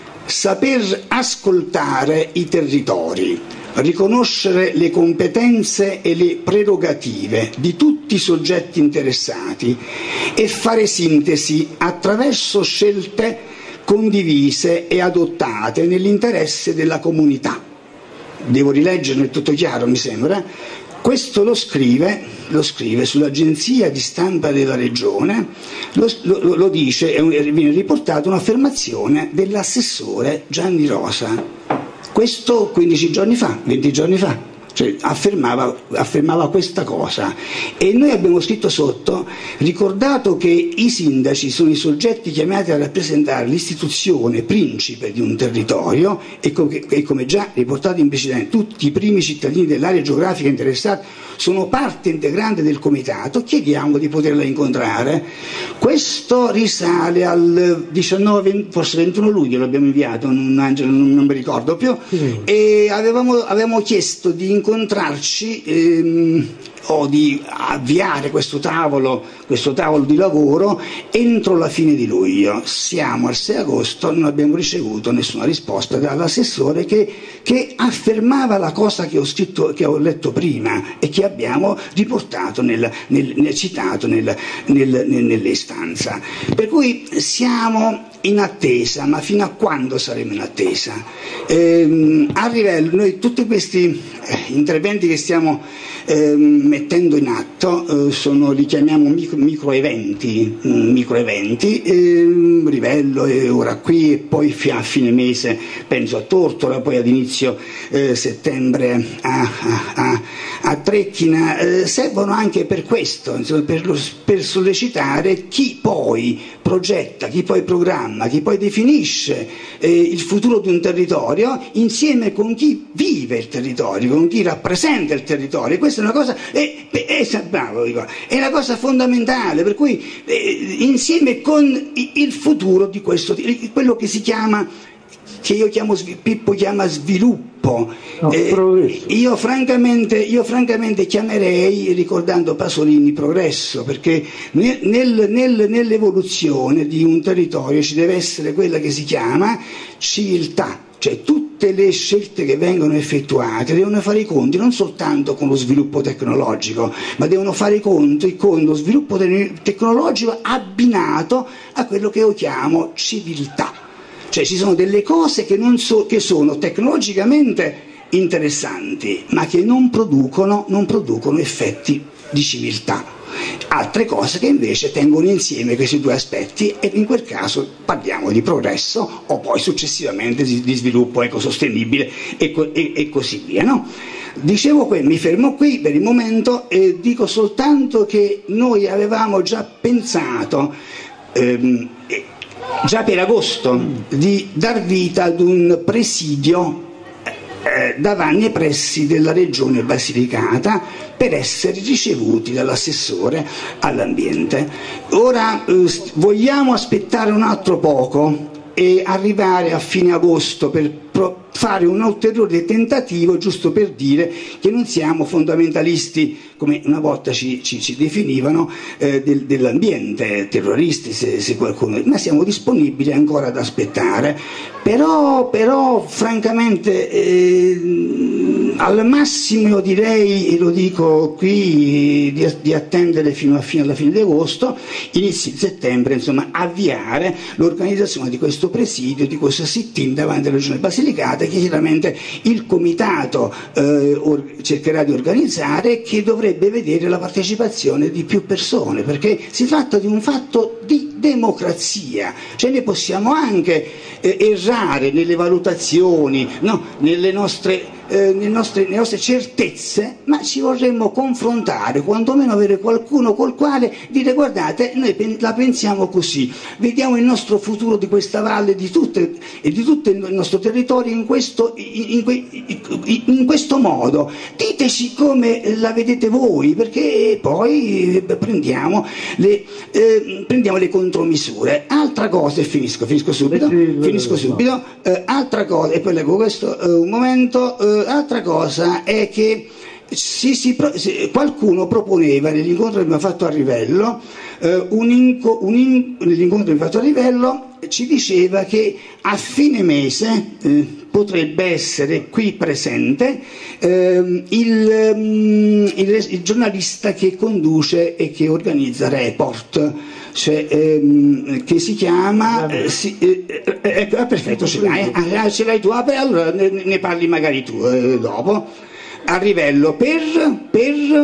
saper ascoltare i territori, riconoscere le competenze e le prerogative di tutti i soggetti interessati e fare sintesi attraverso scelte condivise e adottate nell'interesse della comunità. Devo rileggerne, è tutto chiaro, mi sembra. Questo lo scrive, lo scrive sull'agenzia di stampa della Regione, lo, lo, lo dice e viene riportata un'affermazione dell'assessore Gianni Rosa. Questo quindici giorni fa, venti giorni fa. Cioè, affermava, affermava questa cosa, e noi abbiamo scritto sotto: ricordato che i sindaci sono i soggetti chiamati a rappresentare l'istituzione principe di un territorio e, co- e come già riportato in precedenza tutti i primi cittadini dell'area geografica interessata sono parte integrante del comitato, chiediamo di poterla incontrare. Questo risale al diciannove, forse ventuno luglio l'abbiamo inviato, non, Angelo, non, non mi ricordo più, sì. E avevamo, avevamo chiesto di incontrarci ehm, o di avviare questo tavolo, questo tavolo di lavoro entro la fine di luglio. Siamo al sei agosto, non abbiamo ricevuto nessuna risposta dall'assessore che, che affermava la cosa che ho scritto, che ho letto prima e che abbiamo riportato nel, nel, nel citato nel, nel, nell'istanza. Per cui siamo in attesa, ma fino a quando saremo in attesa? Eh, a livello, noi tutti questi eh, interventi che stiamo eh, mettendo in atto eh, sono, li chiamiamo micro, micro eventi, micro eventi eh, Rivello e ora qui, e poi a fine mese penso a Tortora, poi ad inizio eh, settembre a, a, a, a Trecchina, eh, servono anche per questo, insomma, per, lo, per sollecitare chi poi progetta, chi poi programma, chi poi definisce eh, il futuro di un territorio insieme con chi vive il territorio, con chi rappresenta il territorio. Questa è una cosa, è, è, è, bravo, è una cosa fondamentale, per cui eh, insieme con il futuro di questo, quello che si chiama, che io chiamo, Pippo chiama sviluppo. No, eh, io, francamente, io francamente chiamerei, ricordando Pasolini, progresso, perché nel, nel, nel, nell'evoluzione di un territorio ci deve essere quella che si chiama civiltà, cioè tutte le scelte che vengono effettuate devono fare i conti non soltanto con lo sviluppo tecnologico, ma devono fare i conti con lo sviluppo te- tecnologico abbinato a quello che io chiamo civiltà. Cioè ci sono delle cose che, non so, che sono tecnologicamente interessanti, ma che non producono, non producono effetti di civiltà. Altre cose che invece tengono insieme questi due aspetti, e in quel caso parliamo di progresso o poi successivamente di, di sviluppo ecosostenibile e, e, e così via, no? Dicevo, qui, mi fermo qui per il momento e dico soltanto che noi avevamo già pensato ehm, già per agosto di dar vita ad un presidio eh, davanti ai pressi della regione Basilicata per essere ricevuti dall'assessore all'ambiente. Ora eh, vogliamo aspettare un altro poco e arrivare a fine agosto per pro- fare un ulteriore tentativo, giusto per dire che non siamo fondamentalisti, come una volta ci, ci, ci definivano, eh, del, dell'ambiente, terroristi se, se qualcuno, ma siamo disponibili ancora ad aspettare. Però, però francamente eh, al massimo io direi, e lo dico qui, di, di attendere fino, a fine, alla fine di agosto, inizi di settembre, insomma, avviare l'organizzazione di questo presidio, di questo sit-in davanti alla regione Basilicata, che chiaramente il comitato eh, or- cercherà di organizzare, che dovrebbe vedere la partecipazione di più persone, perché si tratta di un fatto di democrazia, cioè noi possiamo anche eh, errare nelle valutazioni, no? nelle nostre Eh, nelle, nostre, nelle nostre certezze, ma ci vorremmo confrontare, quantomeno avere qualcuno col quale dire: guardate, noi pen- la pensiamo così, vediamo il nostro futuro di questa valle di tutte, e di tutto il nostro territorio in questo, in, in, in questo modo, diteci come la vedete voi, perché poi prendiamo le, eh, prendiamo le contromisure. Altra cosa, e finisco, finisco subito, finisco subito eh, altra cosa, e poi leggo questo eh, un momento. Eh, Altra cosa è che si, si, qualcuno proponeva nell'incontro che abbiamo fatto a Rivello, eh, un inco, un in, nell'incontro che abbiamo fatto a Rivello ci diceva che a fine mese eh, potrebbe essere qui presente eh, il, um, il, il giornalista che conduce e che organizza Report. Cioè, ehm, che si chiama eh, si, eh, eh, eh, perfetto, ce l'hai, ah, ce l'hai tu, ah, beh, allora ne, ne parli magari tu eh, dopo. A Rivello per, per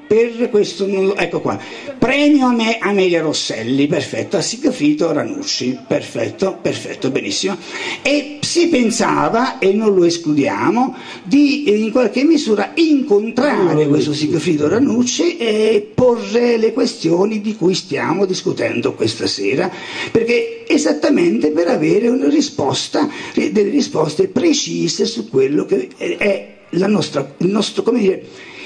per questo, ecco qua, premio a me Amelia Rosselli, perfetto, a Sigfrido Ranucci, perfetto, perfetto, benissimo. E si pensava, e non lo escludiamo, di in qualche misura incontrare questo Sigfrido Ranucci e porre le questioni di cui stiamo discutendo questa sera, perché esattamente per avere una risposta, delle risposte precise su quello che è la nostra, il nostro, come dire,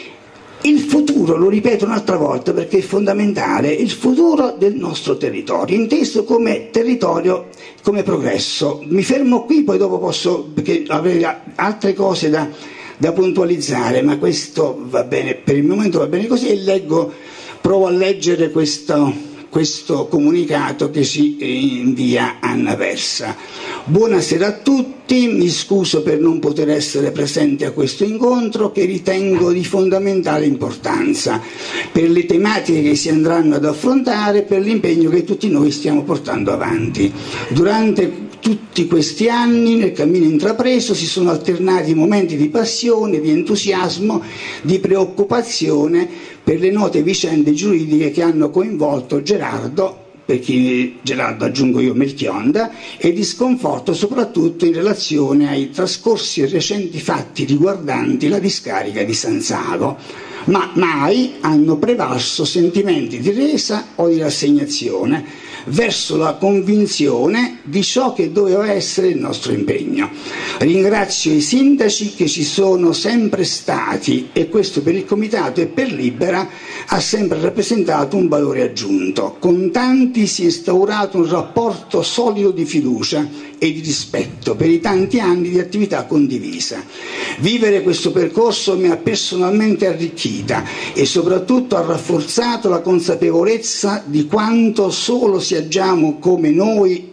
il futuro, lo ripeto un'altra volta perché è fondamentale, il futuro del nostro territorio, inteso come territorio, come progresso. Mi fermo qui, poi dopo posso, perché avrei altre cose da, da puntualizzare, ma questo va bene, per il momento va bene così, e leggo, provo a leggere questo, questo comunicato che ci invia Anna Versa. Buonasera a tutti, mi scuso per non poter essere presente a questo incontro che ritengo di fondamentale importanza per le tematiche che si andranno ad affrontare, per l'impegno che tutti noi stiamo portando avanti. Durante tutti questi anni nel cammino intrapreso si sono alternati momenti di passione, di entusiasmo, di preoccupazione per le note vicende giuridiche che hanno coinvolto Gerardo, per chi Gerardo aggiungo io Melchionda, e di sconforto soprattutto in relazione ai trascorsi e recenti fatti riguardanti la discarica di San Salo, ma mai hanno prevalso sentimenti di resa o di rassegnazione verso la convinzione di ciò che doveva essere il nostro impegno. Ringrazio i sindaci che ci sono sempre stati, e questo per il Comitato e per Libera ha sempre rappresentato un valore aggiunto. Con tanti si è instaurato un rapporto solido di fiducia e di rispetto per i tanti anni di attività condivisa. Vivere questo percorso mi ha personalmente arricchita e soprattutto ha rafforzato la consapevolezza di quanto solo se agiamo come noi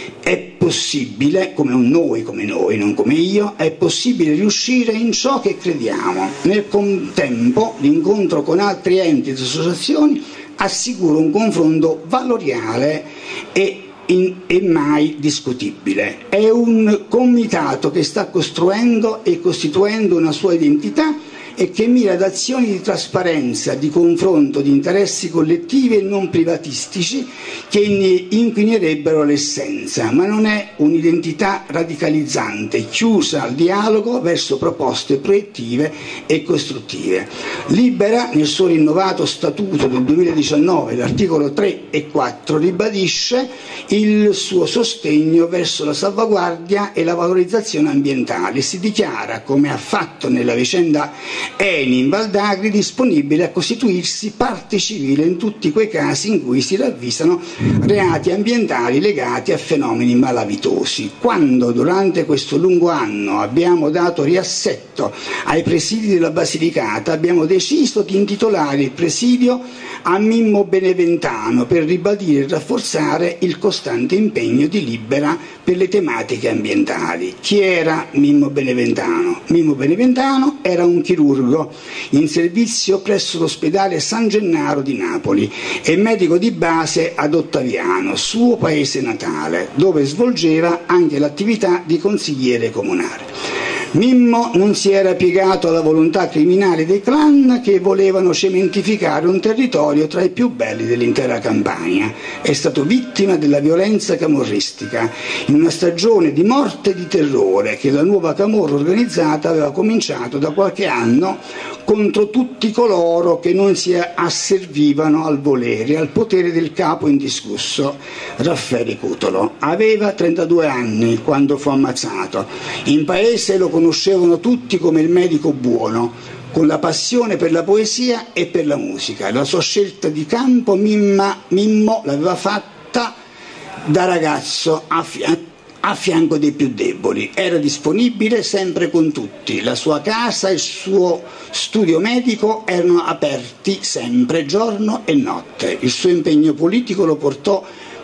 è possibile, come un noi, come noi, non come io, è possibile riuscire in ciò che crediamo. Nel contempo l'incontro con altri enti ed associazioni assicura un confronto valoriale e In, e mai discutibile. È un comitato che sta costruendo e costituendo una sua identità e che mira ad azioni di trasparenza, di confronto, di interessi collettivi e non privatistici che inquinerebbero l'essenza, ma non è un'identità radicalizzante, chiusa al dialogo verso proposte proiettive e costruttive. Libera, nel suo rinnovato statuto del duemiladiciannove, l'articolo tre e quattro, ribadisce il suo sostegno verso la salvaguardia e la valorizzazione ambientale. Si dichiara, come ha fatto nella vicenda Eni in Val d'Agri, disponibile a costituirsi parte civile in tutti quei casi in cui si ravvisano reati ambientali legati a fenomeni malavitosi. Quando durante questo lungo anno abbiamo dato riassetto ai presidi della Basilicata, abbiamo deciso di intitolare il presidio a Mimmo Beneventano per ribadire e rafforzare il costante impegno di Libera per le tematiche ambientali. Chi era Mimmo Beneventano? Mimmo Beneventano era un chirurgo in servizio presso l'ospedale San Gennaro di Napoli e medico di base ad Ottaviano, suo paese natale, dove svolgeva anche l'attività di consigliere comunale. Mimmo non si era piegato alla volontà criminale dei clan che volevano cementificare un territorio tra i più belli dell'intera Campania. È stato vittima della violenza camorristica in una stagione di morte e di terrore che la nuova camorra organizzata aveva cominciato da qualche anno contro tutti coloro che non si asservivano al volere e al potere del capo indiscusso, Raffaele Cutolo. Aveva trentadue anni quando fu ammazzato. In paese lo conoscevano tutti come il medico buono, con la passione per la poesia e per la musica. La sua scelta di campo Mimma, Mimmo l'aveva fatta da ragazzo a fianco a fianco dei più deboli. Era disponibile sempre con tutti. La sua casa e il suo studio medico erano aperti sempre, giorno e notte. Il suo impegno politico lo portò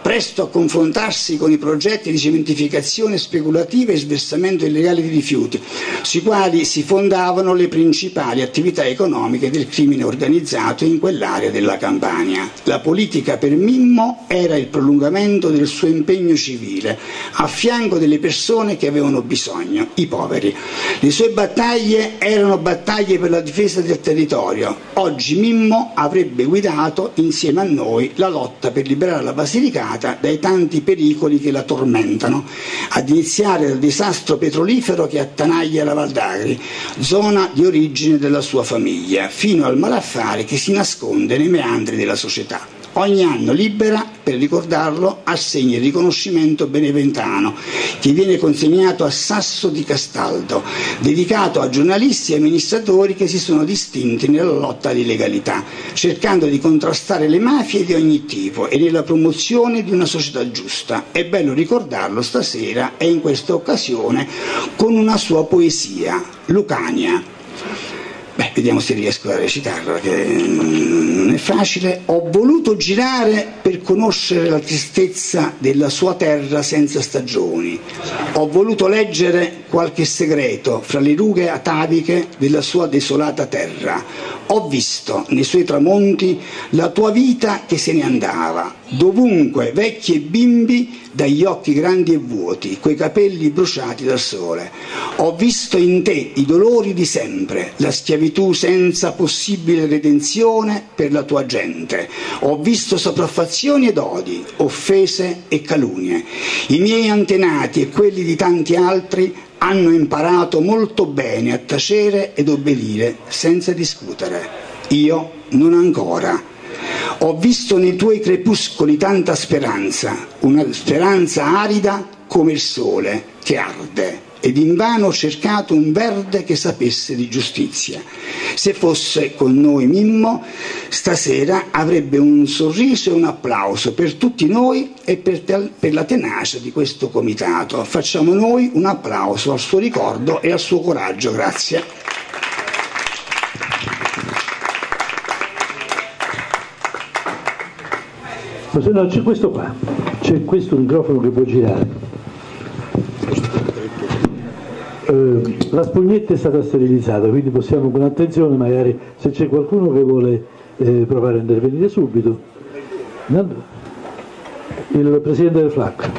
presto a confrontarsi con i progetti di cementificazione speculativa e sversamento illegale di rifiuti, sui quali si fondavano le principali attività economiche del crimine organizzato in quell'area della Campania. La politica per Mimmo era il prolungamento del suo impegno civile, a fianco delle persone che avevano bisogno, i poveri. Le sue battaglie erano battaglie per la difesa del territorio. Oggi Mimmo avrebbe guidato insieme a noi la lotta per liberare la Basilicata dai tanti pericoli che la tormentano, ad iniziare dal disastro petrolifero che attanaglia la Val d'Agri, zona di origine della sua famiglia, fino al malaffare che si nasconde nei meandri della società. Ogni anno Libera, per ricordarlo, assegna il riconoscimento beneventano, che viene consegnato a Sasso di Castaldo, dedicato a giornalisti e amministratori che si sono distinti nella lotta di legalità, cercando di contrastare le mafie di ogni tipo e nella promozione di una società giusta. È bello ricordarlo stasera e in questa occasione con una sua poesia, Lucania. Beh, vediamo se riesco a recitarla, che non è facile. Ho voluto girare per conoscere la tristezza della sua terra senza stagioni. Ho voluto leggere qualche segreto fra le rughe ataviche della sua desolata terra. Ho visto nei suoi tramonti la tua vita che se ne andava, dovunque vecchi e bimbi dagli occhi grandi e vuoti, coi capelli bruciati dal sole. Ho visto in te i dolori di sempre, la schiavitù senza possibile redenzione per la tua gente. Ho visto sopraffazioni ed odi, offese e calunnie. I miei antenati e quelli di tanti altri hanno imparato molto bene a tacere ed obbedire senza discutere. Io non ancora. Ho visto nei tuoi crepuscoli tanta speranza, una speranza arida come il sole che arde, ed invano ho cercato un verde che sapesse di giustizia. Se fosse con noi Mimmo, stasera avrebbe un sorriso e un applauso per tutti noi e per, te, per la tenacia di questo comitato. Facciamo noi un applauso al suo ricordo e al suo coraggio. Grazie. Ma se no, c'è questo qua, c'è questo microfono che può girare. Eh, la spugnetta è stata sterilizzata, quindi possiamo con attenzione, magari se c'è qualcuno che vuole eh, provare a intervenire subito. Il Presidente del F L A C.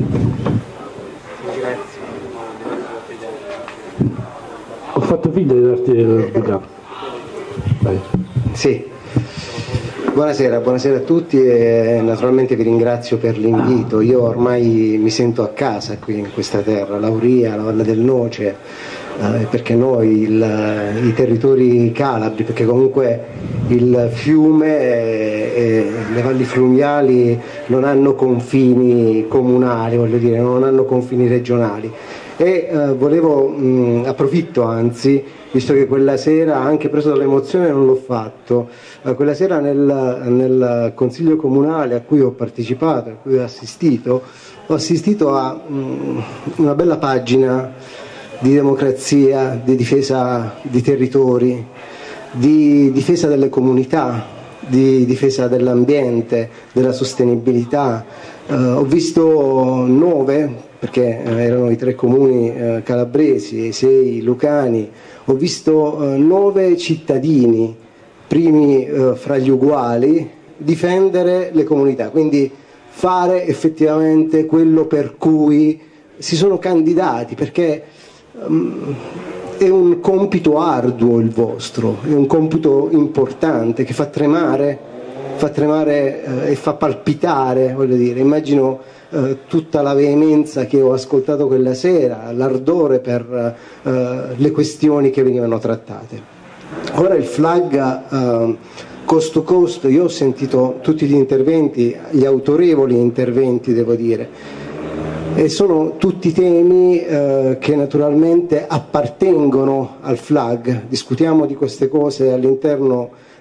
Ho fatto finta di darti il microfono. Vai. Sì. Buonasera, buonasera a tutti e naturalmente vi ringrazio per l'invito. Io ormai mi sento a casa qui in questa terra, Lauria, la Valle del Noce, eh, perché noi il, i territori calabri, perché comunque il fiume e, e le valli fluviali non hanno confini comunali, voglio dire, non hanno confini regionali. E eh, volevo, mh, approfitto anzi, visto che quella sera, anche preso dall'emozione non l'ho fatto, eh, quella sera nel, nel Consiglio Comunale a cui ho partecipato, a cui ho assistito, ho assistito a mh, una bella pagina di democrazia, di difesa di territori, di difesa delle comunità, di difesa dell'ambiente, della sostenibilità. Eh, ho visto nove, perché eh, erano i tre comuni eh, calabresi e i sei lucani, ho visto eh, nove cittadini, primi eh, fra gli uguali, difendere le comunità, quindi fare effettivamente quello per cui si sono candidati, perché um, è un compito arduo il vostro, è un compito importante che fa tremare, fa tremare eh, e fa palpitare, voglio dire, immagino eh, tutta la veemenza che ho ascoltato quella sera, l'ardore per eh, le questioni che venivano trattate. Ora il F L A G eh, cost to cost, io ho sentito tutti gli interventi, gli autorevoli interventi devo dire, e sono tutti temi eh, che naturalmente appartengono al F L A G, discutiamo di queste cose all'interno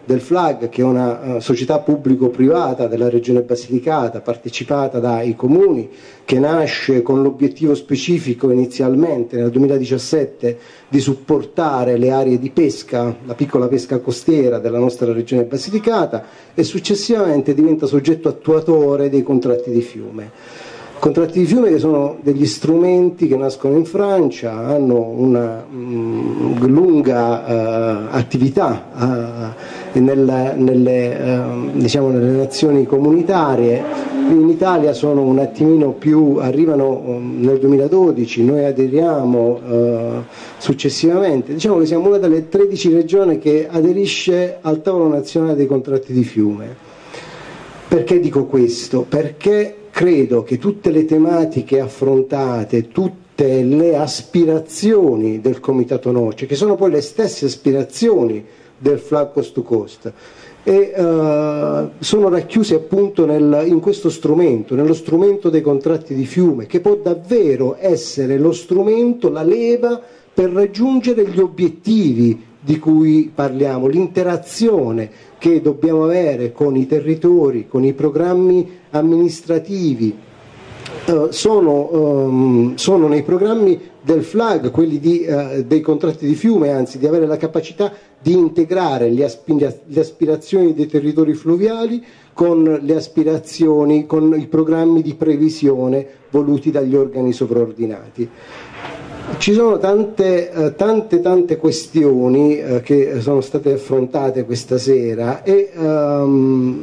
del FLAG, che è una uh, società pubblico-privata della Regione Basilicata, partecipata dai comuni, che nasce con l'obiettivo specifico inizialmente nel duemiladiciassette di supportare le aree di pesca, la piccola pesca costiera della nostra Regione Basilicata, e successivamente diventa soggetto attuatore dei contratti di fiume. Contratti di fiume che sono degli strumenti che nascono in Francia, hanno una mh, lunga uh, attività uh, nel, nelle, uh, diciamo nelle nazioni comunitarie. In Italia sono un attimino più, arrivano um, nel duemiladodici, noi aderiamo uh, successivamente. Diciamo che siamo una delle tredici regioni che aderisce al tavolo nazionale dei contratti di fiume. Perché dico questo? Perché credo che tutte le tematiche affrontate, tutte le aspirazioni del Comitato Noce, che sono poi le stesse aspirazioni del FLAG Coast to Coast, e uh, sono racchiuse appunto nel, in questo strumento, nello strumento dei contratti di fiume, che può davvero essere lo strumento, la leva per raggiungere gli obiettivi di cui parliamo, l'interazione che dobbiamo avere con i territori, con i programmi amministrativi. Uh, sono, um, sono nei programmi del FLAG, quelli di, uh, dei contratti di fiume, anzi di avere la capacità di integrare le, aspira- le aspirazioni dei territori fluviali con le aspirazioni, con i programmi di previsione voluti dagli organi sovraordinati. Ci sono tante, eh, tante, tante questioni eh, che sono state affrontate questa sera e um,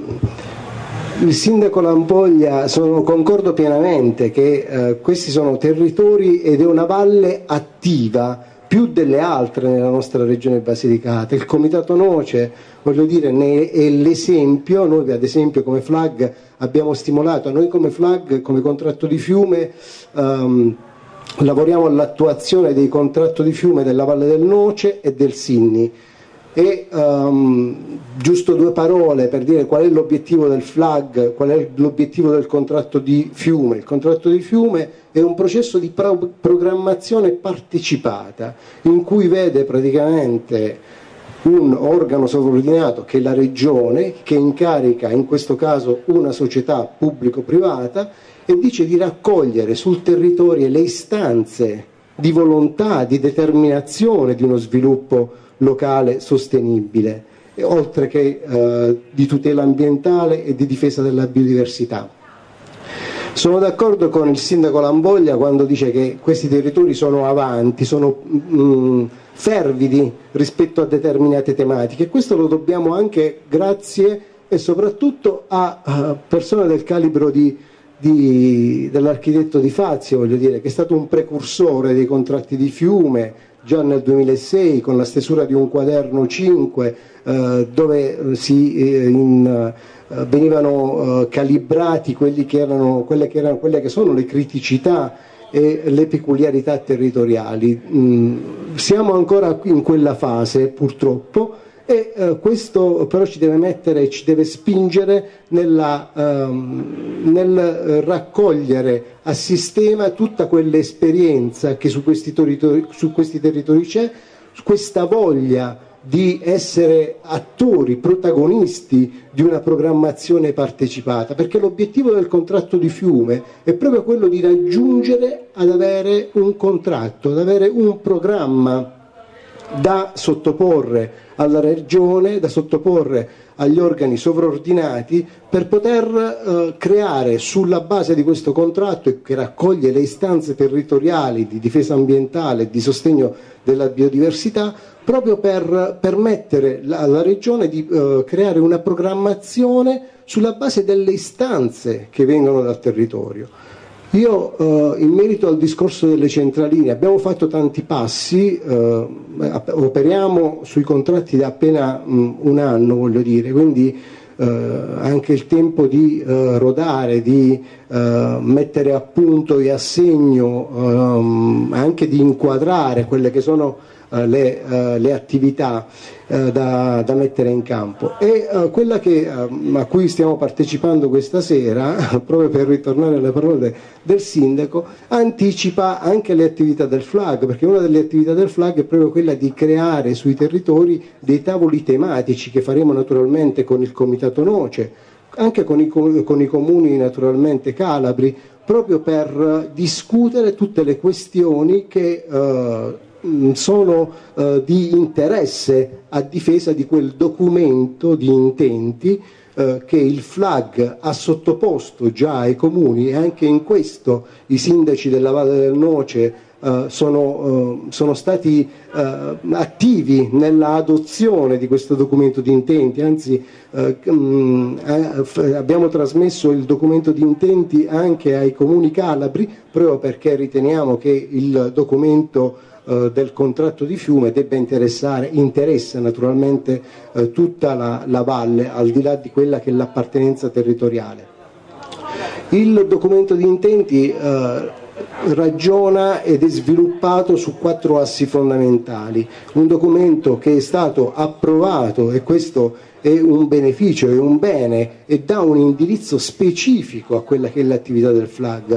il sindaco Lampoglia, sono, concordo pienamente che eh, questi sono territori ed è una valle attiva, più delle altre nella nostra regione Basilicata. Il Comitato Noce, voglio dire, ne è l'esempio. Noi ad esempio come FLAG abbiamo stimolato, noi come FLAG, come contratto di fiume, um, lavoriamo all'attuazione dei contratti di fiume della Valle del Noce e del Sinni. E um, giusto due parole per dire qual è l'obiettivo del FLAG, qual è l'obiettivo del contratto di fiume. Il contratto di fiume è un processo di pro- programmazione partecipata in cui vede praticamente un organo sovraordinato che è la regione, che incarica in questo caso una società pubblico-privata e dice di raccogliere sul territorio le istanze di volontà, di determinazione di uno sviluppo locale sostenibile, oltre che eh, di tutela ambientale e di difesa della biodiversità. Sono d'accordo con il sindaco Lampoglia quando dice che questi territori sono avanti, sono mh, fervidi rispetto a determinate tematiche, e questo lo dobbiamo anche grazie e soprattutto a, a persone del calibro di Di, dell'architetto Di Fazio, voglio dire, che è stato un precursore dei contratti di fiume già nel duemilasei con la stesura di un quaderno cinque eh, dove si, eh, in, eh, venivano eh, calibrati quelli che erano, quelle, che erano, quelle che sono le criticità e le peculiarità territoriali. Mm, siamo ancora in quella fase purtroppo, e eh, questo però ci deve mettere, ci deve spingere nella, ehm, nel raccogliere a sistema tutta quell'esperienza che su questi territori, su questi territori c'è, questa voglia di essere attori, protagonisti di una programmazione partecipata, perché l'obiettivo del contratto di fiume è proprio quello di raggiungere ad avere un contratto, ad avere un programma da sottoporre alla regione, da sottoporre agli organi sovraordinati per poter eh, creare sulla base di questo contratto, che raccoglie le istanze territoriali di difesa ambientale e di sostegno della biodiversità, proprio per permettere alla regione di eh, creare una programmazione sulla base delle istanze che vengono dal territorio. Io eh, in merito al discorso delle centraline abbiamo fatto tanti passi, eh, operiamo sui contratti da appena mh, un anno, voglio dire, quindi eh, anche il tempo di eh, rodare, di eh, mettere a punto e a segno, ehm, anche di inquadrare quelle che sono uh, le, uh, le attività uh, da, da mettere in campo. E uh, quella che, uh, a cui stiamo partecipando questa sera, proprio per ritornare alle parole del sindaco, anticipa anche le attività del FLAG, perché una delle attività del FLAG è proprio quella di creare sui territori dei tavoli tematici che faremo naturalmente con il Comitato Noce, anche con i, con i comuni naturalmente calabri, proprio per discutere tutte le questioni che uh, sono uh, di interesse a difesa di quel documento di intenti uh, che il FLAG ha sottoposto già ai comuni, e anche in questo i sindaci della Valle del Noce Uh, sono, uh, sono stati uh, attivi nella adozione di questo documento di intenti, anzi uh, um, uh, abbiamo trasmesso il documento di intenti anche ai comuni calabri, proprio perché riteniamo che il documento uh, del contratto di fiume debba interessare, interessa naturalmente uh, tutta la, la valle, al di là di quella che è l'appartenenza territoriale. Il documento di intenti uh, ragiona ed è sviluppato su quattro assi fondamentali, un documento che è stato approvato, e questo è un beneficio, è un bene, e dà un indirizzo specifico a quella che è l'attività del FLAG,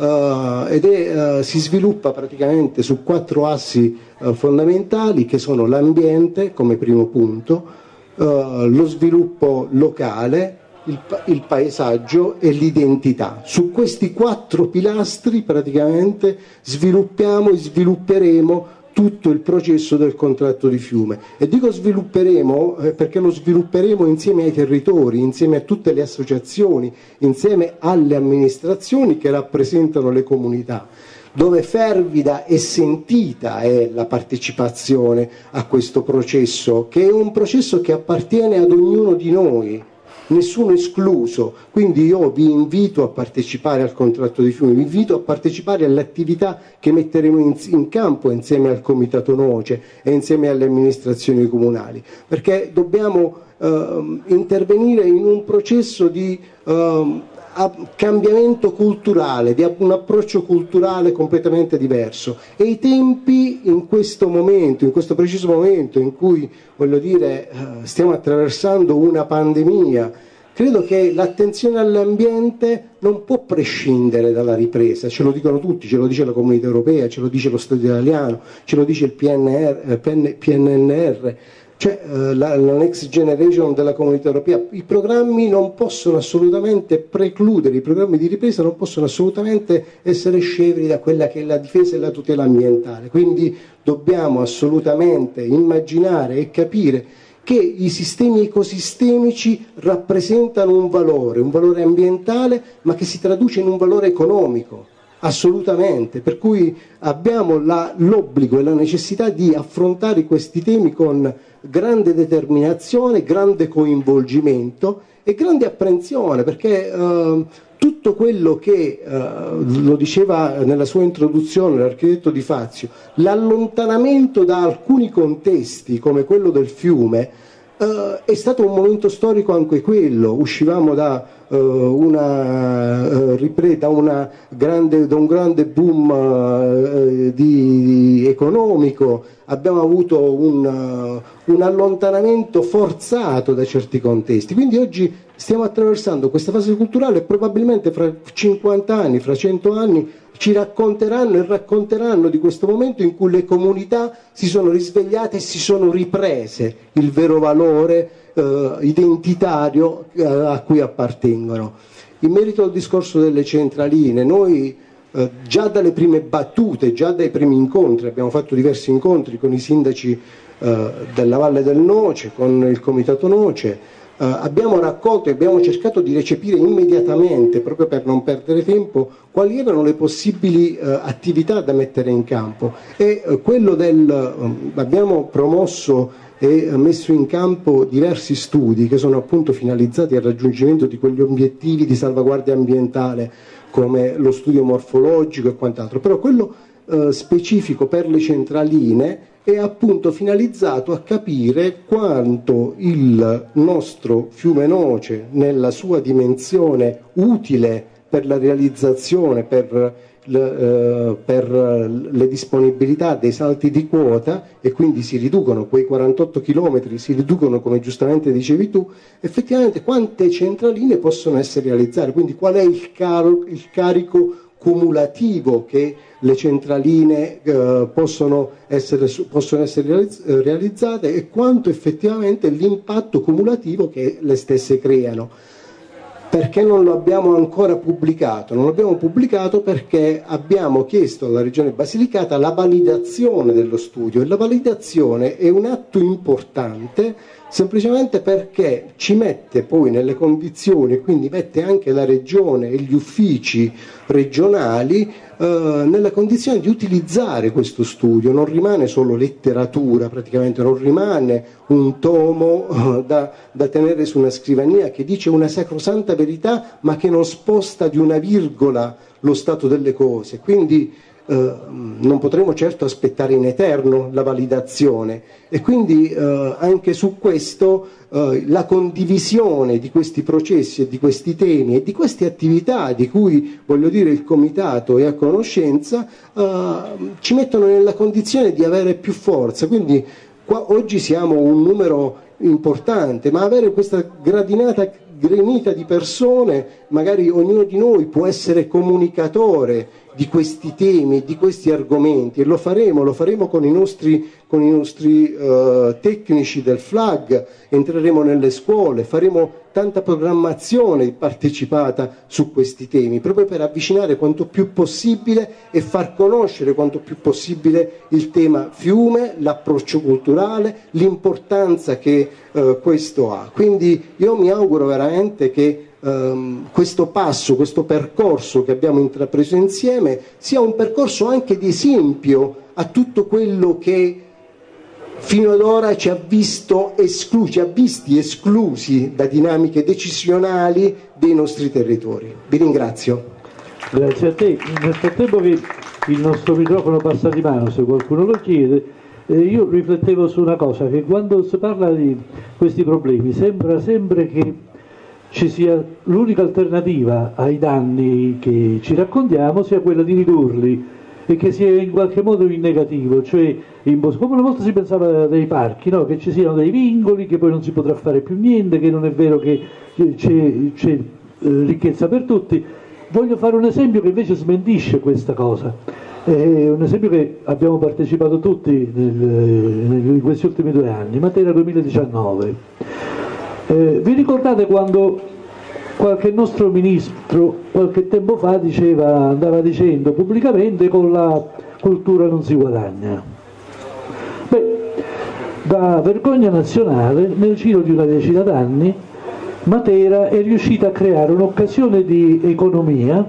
uh, ed è, uh, si sviluppa praticamente su quattro assi uh, fondamentali, che sono l'ambiente come primo punto, uh, lo sviluppo locale, Il, il paesaggio e l'identità. Su questi quattro pilastri praticamente sviluppiamo e svilupperemo tutto il processo del contratto di fiume, e dico svilupperemo eh, perché lo svilupperemo insieme ai territori, insieme a tutte le associazioni, insieme alle amministrazioni che rappresentano le comunità, dove fervida e sentita è la partecipazione a questo processo, che è un processo che appartiene ad ognuno di noi, nessuno escluso. Quindi io vi invito a partecipare al contratto di fiume, vi invito a partecipare alle attività che metteremo in, in campo insieme al Comitato Noce e insieme alle amministrazioni comunali, perché dobbiamo eh, intervenire in un processo di eh, cambiamento culturale, di un approccio culturale completamente diverso, e i tempi in questo momento, in questo preciso momento in cui, voglio dire, stiamo attraversando una pandemia, credo che l'attenzione all'ambiente non può prescindere dalla ripresa. Ce lo dicono tutti, ce lo dice la Comunità Europea, ce lo dice lo Stato italiano, ce lo dice il P N R, P N N R, cioè uh, la, la Next Generation della Comunità Europea. I programmi non possono assolutamente precludere, i programmi di ripresa non possono assolutamente essere scevri da quella che è la difesa e la tutela ambientale. Quindi dobbiamo assolutamente immaginare e capire che i sistemi ecosistemici rappresentano un valore, un valore ambientale, ma che si traduce in un valore economico. Assolutamente, per cui abbiamo la, l'obbligo e la necessità di affrontare questi temi con grande determinazione, grande coinvolgimento e grande apprensione, perché eh, tutto quello che, eh, lo diceva nella sua introduzione l'architetto Di Fazio, l'allontanamento da alcuni contesti come quello del fiume, Uh, è stato un momento storico anche quello. Uscivamo da, uh, una, uh, ripre- da, una grande, da un grande boom uh, di, di economico, abbiamo avuto un, uh, un allontanamento forzato da certi contesti, quindi oggi stiamo attraversando questa fase culturale e probabilmente fra cinquanta anni, fra cento anni ci racconteranno e racconteranno di questo momento in cui le comunità si sono risvegliate e si sono riprese il vero valore eh, identitario eh, a cui appartengono. In merito al discorso delle centraline, noi eh, già dalle prime battute, già dai primi incontri, abbiamo fatto diversi incontri con i sindaci eh, della Valle del Noce, con il Comitato Noce, Uh, abbiamo raccolto e abbiamo cercato di recepire immediatamente, proprio per non perdere tempo, quali erano le possibili uh, attività da mettere in campo, e uh, quello del uh, abbiamo promosso e uh, messo in campo diversi studi che sono appunto finalizzati al raggiungimento di quegli obiettivi di salvaguardia ambientale come lo studio morfologico e quant'altro, però quello uh, specifico per le centraline è appunto finalizzato a capire quanto il nostro fiume Noce, nella sua dimensione utile per la realizzazione, per l, eh, per le disponibilità dei salti di quota, e quindi si riducono quei quarantotto chilometri, si riducono, come giustamente dicevi tu, effettivamente quante centraline possono essere realizzate, quindi qual è il, caro, il carico cumulativo che le centraline eh, possono essere, possono essere realizzate, e quanto effettivamente l'impatto cumulativo che le stesse creano. Perché non lo abbiamo ancora pubblicato? Non l'abbiamo pubblicato perché abbiamo chiesto alla Regione Basilicata la validazione dello studio, e la validazione è un atto importante semplicemente perché ci mette poi nelle condizioni, e quindi mette anche la Regione e gli uffici regionali eh, nella condizione di utilizzare questo studio. Non rimane solo letteratura, praticamente non rimane un tomo eh, da, da tenere su una scrivania che dice una sacrosanta verità ma che non sposta di una virgola lo stato delle cose. Quindi Uh, non potremo certo aspettare in eterno la validazione, e quindi uh, anche su questo uh, la condivisione di questi processi e di questi temi e di queste attività di cui, voglio dire, il Comitato è a conoscenza, uh, ci mettono nella condizione di avere più forza. Quindi qua, oggi siamo un numero importante, ma avere questa gradinata gremita di persone, magari ognuno di noi può essere comunicatore di questi temi, di questi argomenti, e lo faremo, lo faremo con i nostri, con i nostri uh, tecnici del FLAG, entreremo nelle scuole, faremo tanta programmazione partecipata su questi temi, proprio per avvicinare quanto più possibile e far conoscere quanto più possibile il tema fiume, l'approccio culturale, l'importanza che uh, questo ha. Quindi io mi auguro veramente che Um, questo passo, questo percorso che abbiamo intrapreso insieme sia un percorso anche di esempio a tutto quello che fino ad ora ci ha visto esclusi, ci ha visti esclusi da dinamiche decisionali dei nostri territori. Vi ringrazio. Grazie a te. Nel frattempo che il nostro microfono passa di mano, se qualcuno lo chiede, eh, io riflettevo su una cosa, che quando si parla di questi problemi sembra sempre che ci sia l'unica alternativa ai danni che ci raccontiamo sia quella di ridurli, e che sia in qualche modo in negativo, cioè in, come una volta si pensava dei parchi, no? Che ci siano dei vincoli, che poi non si potrà fare più niente, che non è vero che c'è, c'è eh, ricchezza per tutti. Voglio fare un esempio che invece smentisce questa cosa, è un esempio che abbiamo partecipato tutti nel, nel, in questi ultimi due anni, Matera duemiladiciannove. Eh, vi ricordate quando qualche nostro ministro qualche tempo fa diceva, andava dicendo pubblicamente, con la cultura non si guadagna? Beh, da vergogna nazionale, nel giro di una decina d'anni, Matera è riuscita a creare un'occasione di economia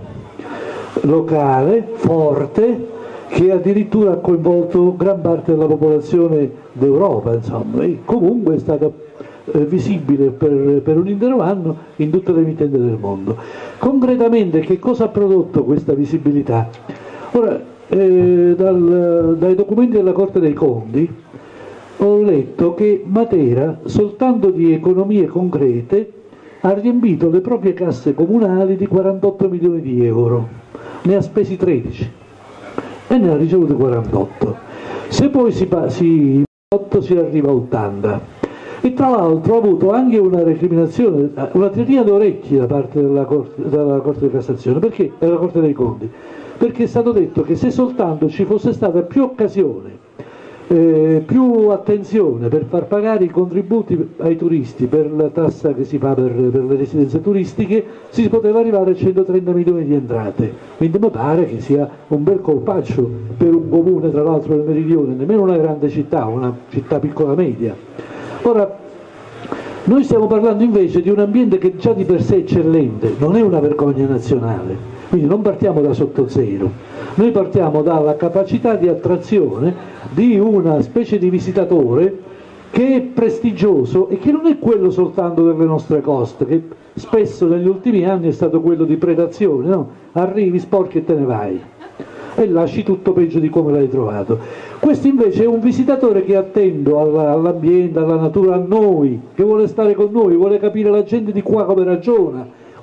locale forte, che addirittura ha coinvolto gran parte della popolazione d'Europa, insomma, e comunque è stata eh, visibile per, per un intero anno in tutte le emittenti del mondo. Concretamente che cosa ha prodotto questa visibilità? Ora, eh, dal, dai documenti della Corte dei Conti ho letto che Matera, soltanto di economie concrete, ha riempito le proprie casse comunali di quarantotto milioni di euro, ne ha spesi tredici e ne ha ricevuti quarantotto. Se poi si, si, si arriva a ottanta, e tra l'altro ha avuto anche una recriminazione, una tirina d'orecchie da parte della Corte, della Corte di Cassazione, perché, della Corte dei Conti, perché è stato detto che se soltanto ci fosse stata più occasione, Eh, più attenzione per far pagare i contributi ai turisti per la tassa che si fa per, per le residenze turistiche, si poteva arrivare a centotrenta milioni di entrate. Quindi mi pare che sia un bel colpaccio per un comune, tra l'altro del meridione, nemmeno una grande città, una città piccola media. Ora, noi stiamo parlando invece di un ambiente che già di per sé è eccellente, non è una vergogna nazionale, quindi non partiamo da sotto zero, noi partiamo dalla capacità di attrazione di una specie di visitatore che è prestigioso e che non è quello soltanto delle nostre coste, che spesso negli ultimi anni è stato quello di predazione, no? Arrivi, sporchi e te ne vai e lasci tutto peggio di come l'hai trovato. Questo invece è un visitatore che è attento all'ambiente, alla natura, a noi, che vuole stare con noi, vuole capire la gente di qua come ragiona,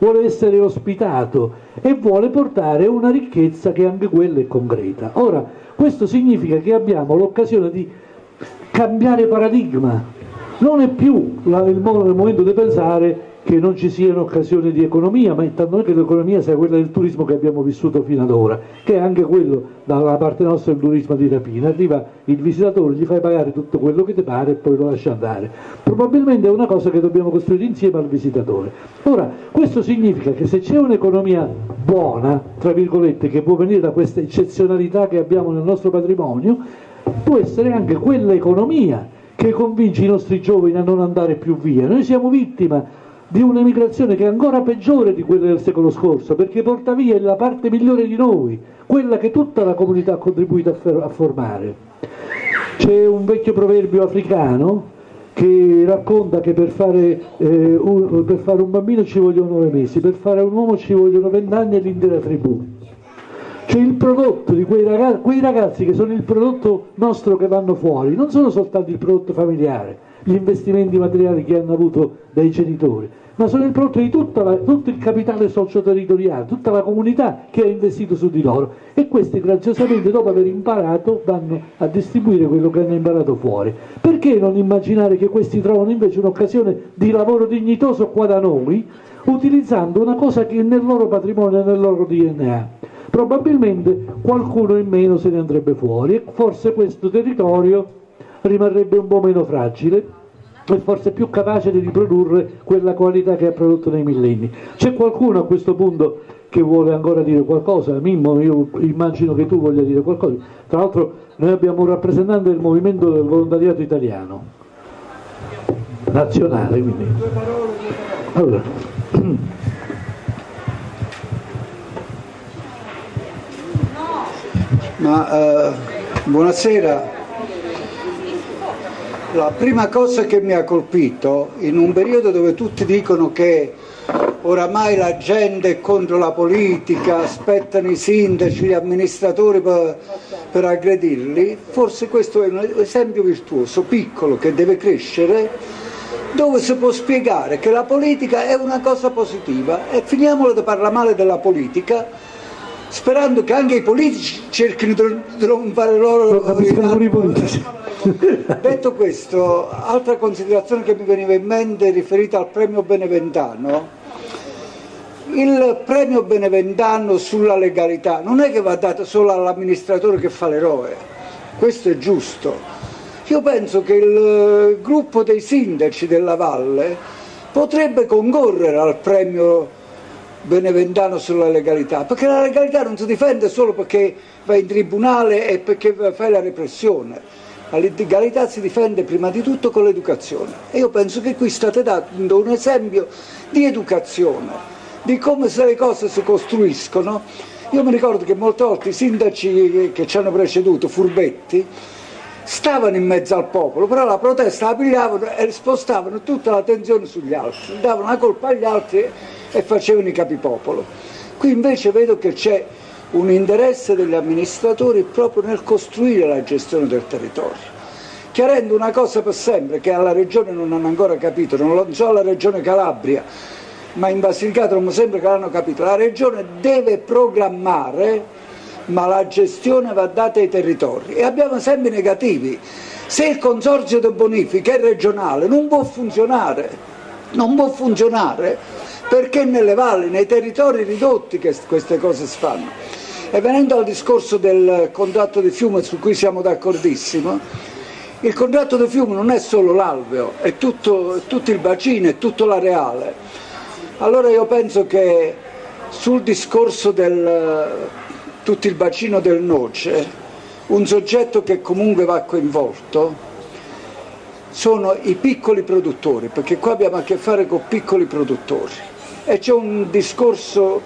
vuole essere ospitato e vuole portare una ricchezza che anche quella è concreta. Ora, questo significa che abbiamo l'occasione di cambiare paradigma. Non è più la, il, il momento di pensare che non ci siano occasioni di economia, ma intanto non è che l'economia sia quella del turismo che abbiamo vissuto fino ad ora, che è anche quello dalla parte nostra il turismo di rapina. Arriva il visitatore, gli fai pagare tutto quello che ti pare e poi lo lasci andare. Probabilmente è una cosa che dobbiamo costruire insieme al visitatore. Ora, questo significa che se c'è un'economia buona, tra virgolette, che può venire da questa eccezionalità che abbiamo nel nostro patrimonio, può essere anche quella economia che convince i nostri giovani a non andare più via. Noi siamo vittima di un'emigrazione che è ancora peggiore di quella del secolo scorso, perché porta via la parte migliore di noi, quella che tutta la comunità ha contribuito a, a formare. C'è un vecchio proverbio africano che racconta che per fare, eh, un, per fare un bambino ci vogliono nove mesi, per fare un uomo ci vogliono vent'anni e l'intera tribù. Cioè il prodotto di quei ragazzi, quei ragazzi che sono il prodotto nostro che vanno fuori, non sono soltanto il prodotto familiare, gli investimenti materiali che hanno avuto dai genitori, ma sono il prodotto di tutta la, tutto il capitale socio-territoriale, tutta la comunità che ha investito su di loro, e questi graziosamente dopo aver imparato vanno a distribuire quello che hanno imparato fuori. Perché non immaginare che questi trovano invece un'occasione di lavoro dignitoso qua da noi, utilizzando una cosa che è nel loro patrimonio e nel loro D N A? Probabilmente qualcuno in meno se ne andrebbe fuori e forse questo territorio rimarrebbe un po' meno fragile e forse più capace di riprodurre quella qualità che ha prodotto nei millenni. C'è qualcuno a questo punto che vuole ancora dire qualcosa? Mimmo, io immagino che tu voglia dire qualcosa. Tra l'altro noi abbiamo un rappresentante del movimento del volontariato italiano nazionale, quindi allora ma eh, buonasera. La prima cosa che mi ha colpito, in un periodo dove tutti dicono che oramai la gente è contro la politica, aspettano i sindaci, gli amministratori per, per aggredirli, forse questo è un esempio virtuoso, piccolo, che deve crescere, dove si può spiegare che la politica è una cosa positiva e finiamola di parlare male della politica, sperando che anche i politici cerchino di non fare loro... Detto questo, altra considerazione che mi veniva in mente riferita al premio Beneventano, il premio Beneventano sulla legalità non è che va dato solo all'amministratore che fa l'eroe, questo è giusto. Io penso che il gruppo dei sindaci della Valle potrebbe concorrere al premio Beneventano sulla legalità, perché la legalità non si difende solo perché vai in tribunale e perché fai la repressione. La legalità si difende prima di tutto con l'educazione e io penso che qui state dando un esempio di educazione, di come se le cose si costruiscono. Io mi ricordo che molte volte i sindaci che ci hanno preceduto, furbetti, stavano in mezzo al popolo, però la protesta la pigliavano e spostavano tutta l'attenzione sugli altri, davano la colpa agli altri e facevano i capipopolo. Qui invece vedo che c'è un interesse degli amministratori proprio nel costruire la gestione del territorio, chiarendo una cosa per sempre che alla Regione non hanno ancora capito, non lo so alla Regione Calabria, ma in Basilicata non mi sembra che l'hanno capito. La Regione deve programmare, ma la gestione va data ai territori e abbiamo esempi negativi. Se il consorzio di bonifica è regionale non può funzionare, non può funzionare perché nelle valli, nei territori ridotti che queste cose si fanno. E venendo al discorso del contratto di fiume su cui siamo d'accordissimo, il contratto di fiume non è solo l'alveo, è tutto, è tutto il bacino, è tutto l'areale. Allora io penso che sul discorso del tutto il bacino del Noce, un soggetto che comunque va coinvolto sono i piccoli produttori, perché qua abbiamo a che fare con piccoli produttori e c'è un discorso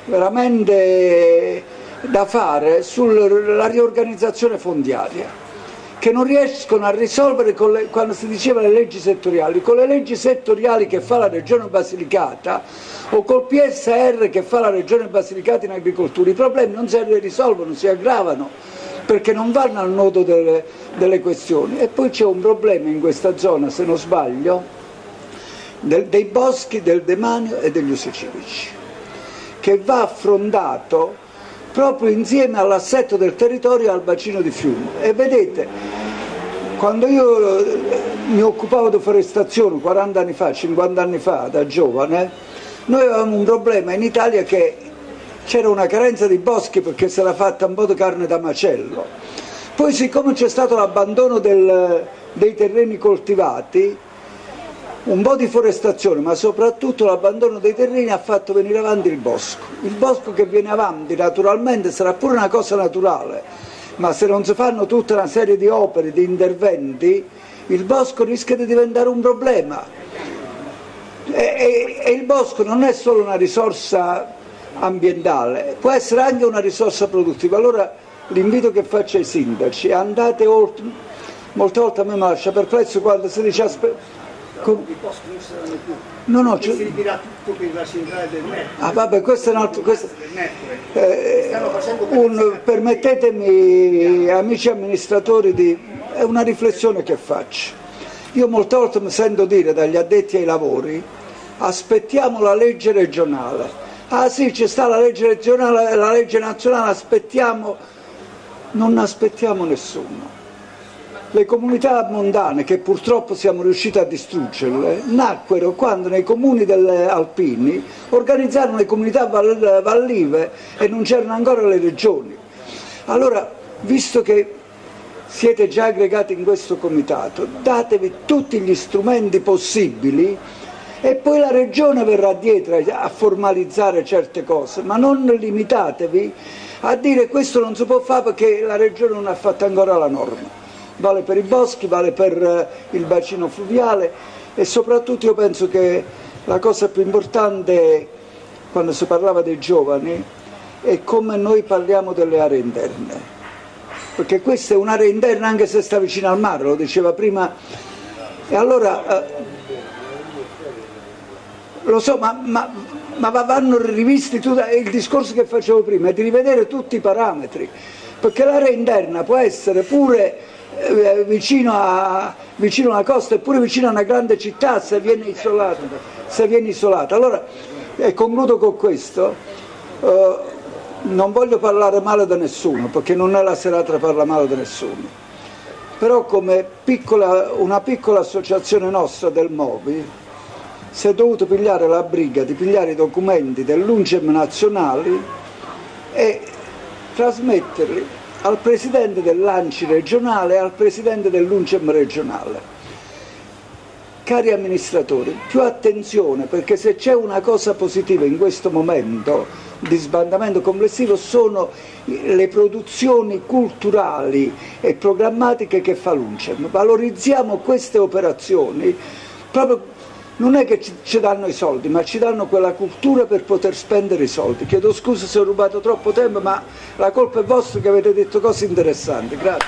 veramente da fare sulla riorganizzazione fondiaria che non riescono a risolvere con le, quando si diceva le leggi settoriali, con le leggi settoriali che fa la Regione Basilicata o col P S R che fa la Regione Basilicata in agricoltura, i problemi non si risolvono, si aggravano perché non vanno al nodo delle, delle questioni. E poi c'è un problema in questa zona, se non sbaglio, del, dei boschi, del demanio e degli usi civici, che va affrontato proprio insieme all'assetto del territorio e al bacino di fiume. E vedete, quando io mi occupavo di forestazione quaranta anni fa, cinquanta anni fa, da giovane, noi avevamo un problema in Italia che c'era una carenza di boschi perché si era fatta un po' di carne da macello. Poi, siccome c'è stato l'abbandono del, dei terreni coltivati, un po' di forestazione, ma soprattutto l'abbandono dei terreni ha fatto venire avanti il bosco. Il bosco che viene avanti naturalmente sarà pure una cosa naturale, ma se non si fanno tutta una serie di opere, di interventi, il bosco rischia di diventare un problema. E, e, e il bosco non è solo una risorsa ambientale, può essere anche una risorsa produttiva. Allora l'invito che faccio ai sindaci: andate oltre. Molte volte a me mi lascia perplesso quando si dice aspetta, com... no no cioè... ah vabbè, questo è un altro questo... eh, un... permettetemi, amici amministratori, di... è una riflessione che faccio. Io molte volte mi sento dire dagli addetti ai lavori: aspettiamo la legge regionale. Ah sì, c'è sta la legge regionale e la legge nazionale, aspettiamo. Non aspettiamo nessuno. Le comunità montane, che purtroppo siamo riusciti a distruggerle, nacquero quando nei comuni delle alpini organizzarono le comunità vallive e non c'erano ancora le regioni. Allora, visto che siete già aggregati in questo comitato, datevi tutti gli strumenti possibili e poi la regione verrà dietro a formalizzare certe cose, ma non limitatevi a dire questo non si può fare perché la regione non ha fatto ancora la norma. Vale per i boschi, vale per il bacino fluviale e soprattutto io penso che la cosa più importante quando si parlava dei giovani è come noi parliamo delle aree interne, perché questa è un'area interna anche se sta vicino al mare, lo diceva prima, e allora eh, lo so, ma, ma, ma vanno rivisti tutto il discorso che facevo prima, è di rivedere tutti i parametri, perché l'area interna può essere pure eh, vicino, a, vicino alla costa e pure vicino a una grande città se viene isolata. Se viene isolata. Allora, e concludo con questo, eh, non voglio parlare male da nessuno, perché non è la serata per parlare male da nessuno, però come piccola, una piccola associazione nostra del Movi, si è dovuto pigliare la briga di pigliare i documenti dell'U N C E M nazionali e trasmetterli al presidente dell'A N C I regionale e al presidente dell'U N C E M regionale. Cari amministratori, più attenzione, perché se c'è una cosa positiva in questo momento di sbandamento complessivo sono le produzioni culturali e programmatiche che fa l'U N C E M. Valorizziamo queste operazioni proprio. Non è che ci, ci danno i soldi, ma ci danno quella cultura per poter spendere i soldi. Chiedo scusa se ho rubato troppo tempo, ma la colpa è vostra che avete detto cose interessanti. Grazie.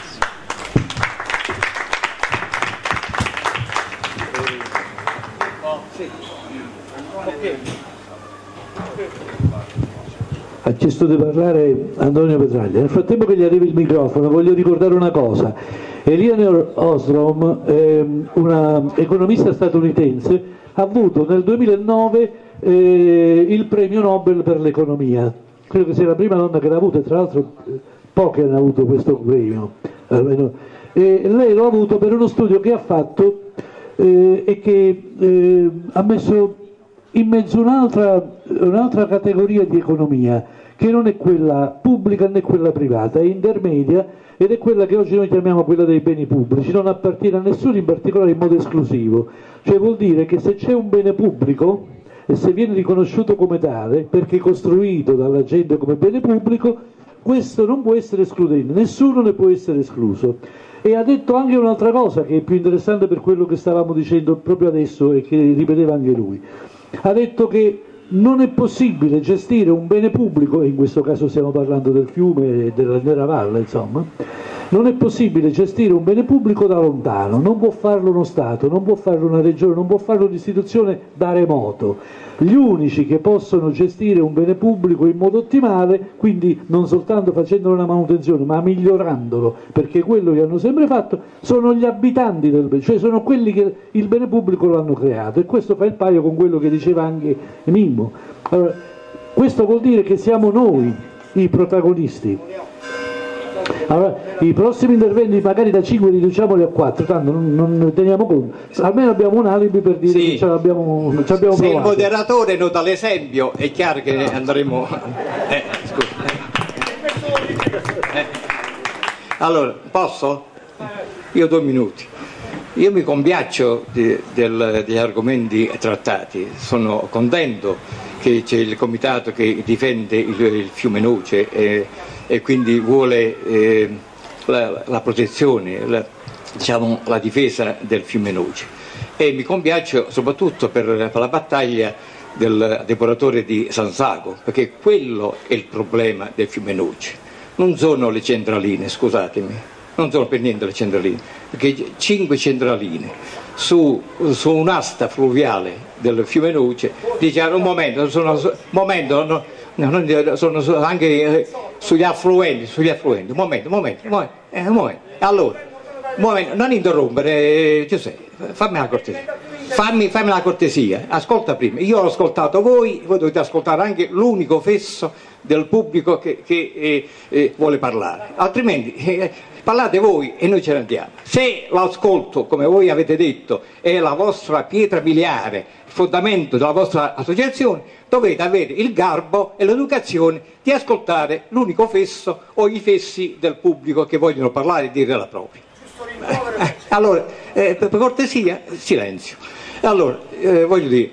Ha chiesto di parlare Antonio Petraglia. Nel frattempo che gli arrivi il microfono voglio ricordare una cosa. Eleanor Ostrom, eh, una economista statunitense, ha avuto nel duemilanove eh, il premio Nobel per l'economia. Credo che sia la prima donna che l'ha avuto e tra l'altro poche hanno avuto questo premio. E lei lo ha avuto per uno studio che ha fatto eh, e che eh, ha messo in mezzo un'altra, un'altra categoria di economia che non è quella pubblica né quella privata, è intermedia ed è quella che oggi noi chiamiamo quella dei beni pubblici, non appartiene a nessuno in particolare in modo esclusivo, cioè vuol dire che se c'è un bene pubblico e se viene riconosciuto come tale perché costruito dalla gente come bene pubblico, questo non può essere escludente, nessuno ne può essere escluso. E ha detto anche un'altra cosa che è più interessante per quello che stavamo dicendo proprio adesso e che ripeteva anche lui. Ha detto che non è possibile gestire un bene pubblico, e in questo caso stiamo parlando del fiume e della Nera Valle, insomma, non è possibile gestire un bene pubblico da lontano, non può farlo uno Stato, non può farlo una regione, non può farlo un'istituzione da remoto. Gli unici che possono gestire un bene pubblico in modo ottimale, quindi non soltanto facendo una manutenzione, ma migliorandolo, perché quello che hanno sempre fatto, sono gli abitanti del bene, cioè sono quelli che il bene pubblico lo hanno creato, e questo fa il paio con quello che diceva anche Mimmo. Allora, questo vuol dire che siamo noi i protagonisti. Allora, i prossimi interventi magari da cinque riduciamoli a quattro, tanto non, non ne teniamo conto, almeno abbiamo un alibi per dire sì, che ce l'abbiamo, ce l'abbiamo se provato. Il moderatore non dà l'esempio è chiaro che andremo eh, scusa. Eh. Allora, posso? Io due minuti. Io mi compiaccio di, del, degli argomenti trattati, sono contento che c'è il comitato che difende il, il fiume Noce e, e quindi vuole eh, la, la protezione, la, diciamo, la difesa del fiume Noce, e mi compiaccio soprattutto per, per la battaglia del depuratore di San Sago, perché quello è il problema del fiume Noce, non sono le centraline, scusatemi, non sono per niente le centraline, perché cinque centraline su, su un'asta fluviale del fiume Noce, dice un momento, sono, un momento no, no, sono anche eh, sugli affluenti, sugli affluenti, un momento, un momento, un momento, eh, un momento. Allora, un momento, non interrompere, eh, Giuseppe, fammi la cortesia, fammi, fammi la cortesia, ascolta prima, io ho ascoltato voi, voi dovete ascoltare anche l'unico fesso del pubblico che, che eh, eh, vuole parlare, altrimenti eh, parlate voi e noi ce ne andiamo. Se l'ascolto, come voi avete detto, è la vostra pietra miliare, il fondamento della vostra associazione, dovete avere il garbo e l'educazione di ascoltare l'unico fesso o i fessi del pubblico che vogliono parlare e dire la propria. Eh, allora, eh, per cortesia, silenzio. Allora, eh, voglio dire,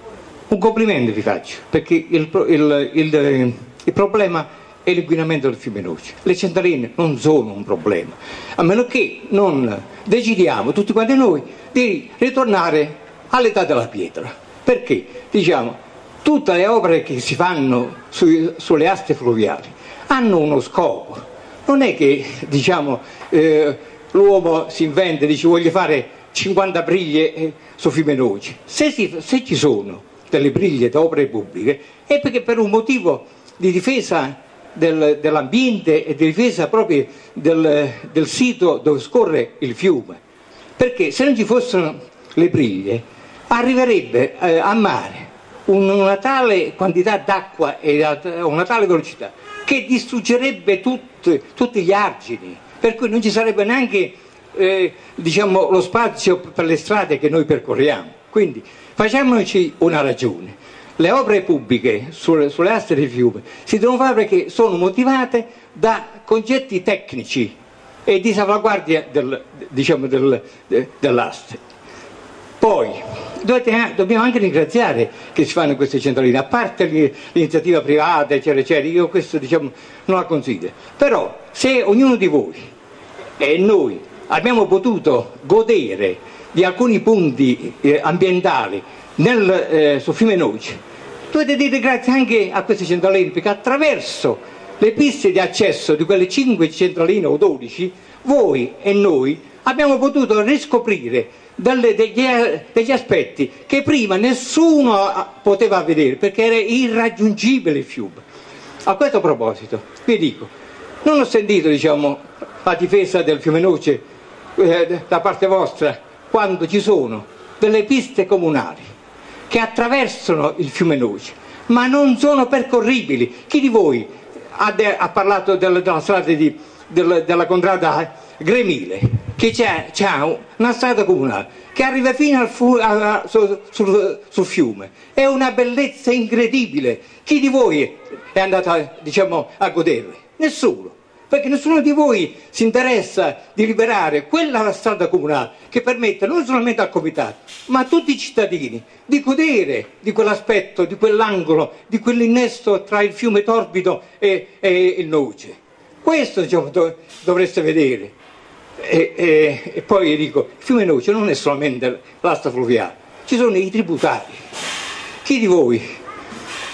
un complimento vi faccio, perché il, il, il, il problema è l'inquinamento del fiume Noce. Le centraline non sono un problema, a meno che non decidiamo tutti quanti noi di ritornare all'età della pietra. Perché? Diciamo, tutte le opere che si fanno sui, sulle aste fluviali hanno uno scopo. Non è che, diciamo, eh, l'uomo si inventa e dice voglio fare cinquanta briglie eh, su fiume Noce. Se, si, se ci sono delle briglie da opere pubbliche è perché per un motivo di difesa Del, dell'ambiente e di difesa proprio del, del sito dove scorre il fiume, perché se non ci fossero le briglie arriverebbe eh, a mare un, una tale quantità d'acqua e a una tale velocità che distruggerebbe tutti, tutti gli argini, per cui non ci sarebbe neanche eh, diciamo, lo spazio per le strade che noi percorriamo. Quindi facciamoci una ragione. Le opere pubbliche sulle, sulle aste del fiume si devono fare perché sono motivate da concetti tecnici e di salvaguardia del, diciamo, del, de, dell'aste. Poi dovete, dobbiamo anche ringraziare che si fanno queste centraline, a parte l'iniziativa privata, eccetera, eccetera, io questo diciamo, non la considero. Però se ognuno di voi e noi abbiamo potuto godere di alcuni punti eh, ambientali Nel, eh, sul fiume Noce, dovete dire grazie anche a queste centraline, perché attraverso le piste di accesso di quelle cinque centraline o dodici voi e noi abbiamo potuto riscoprire delle, degli, degli aspetti che prima nessuno poteva vedere perché era irraggiungibile il fiume. A questo proposito vi dico, non ho sentito diciamo, la difesa del fiume Noce eh, da parte vostra quando ci sono delle piste comunali che attraversano il fiume Noce, ma non sono percorribili. Chi di voi ha, de, ha parlato del, della strada di, del, della contrada Gremile, che c'è, c'è una strada comunale che arriva fino al fu, a, a, su, sul, sul fiume, è una bellezza incredibile. Chi di voi è andato a, diciamo, a goderle? Nessuno. Perché nessuno di voi si interessa di liberare quella strada comunale che permette non solamente al comitato, ma a tutti i cittadini di godere di quell'aspetto, di quell'angolo, di quell'innesto tra il fiume Torbido e, e il Noce. Questo diciamo, dov- dovreste vedere. E, e, e poi dico, il fiume Noce non è solamente l'asta fluviale, ci sono i tributari. Chi di voi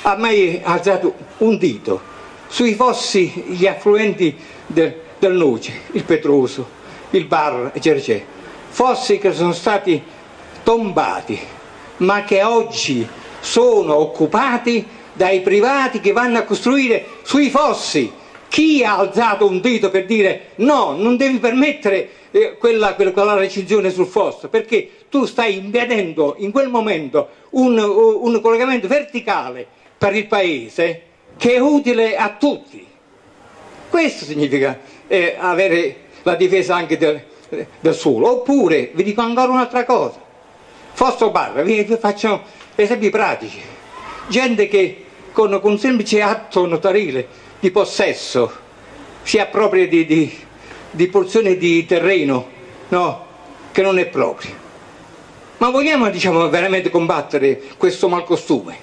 ha mai alzato un dito sui fossi, gli affluenti del, del Noce, il Petroso, il Bar, eccetera, eccetera. Fossi che sono stati tombati, ma che oggi sono occupati dai privati che vanno a costruire sui fossi. Chi ha alzato un dito per dire no, non devi permettere eh, quella, quella, quella recinzione sul fosso, perché tu stai impedendo in quel momento un, un collegamento verticale per il paese che è utile a tutti. Questo significa eh, avere la difesa anche del, del suolo. Oppure, vi dico ancora un'altra cosa, Fosso Barra, vi, vi faccio esempi pratici. Gente che con, con un semplice atto notarile di possesso si appropria di, di, di porzioni di terreno, no, che non è proprio. Ma vogliamo, diciamo, veramente combattere questo malcostume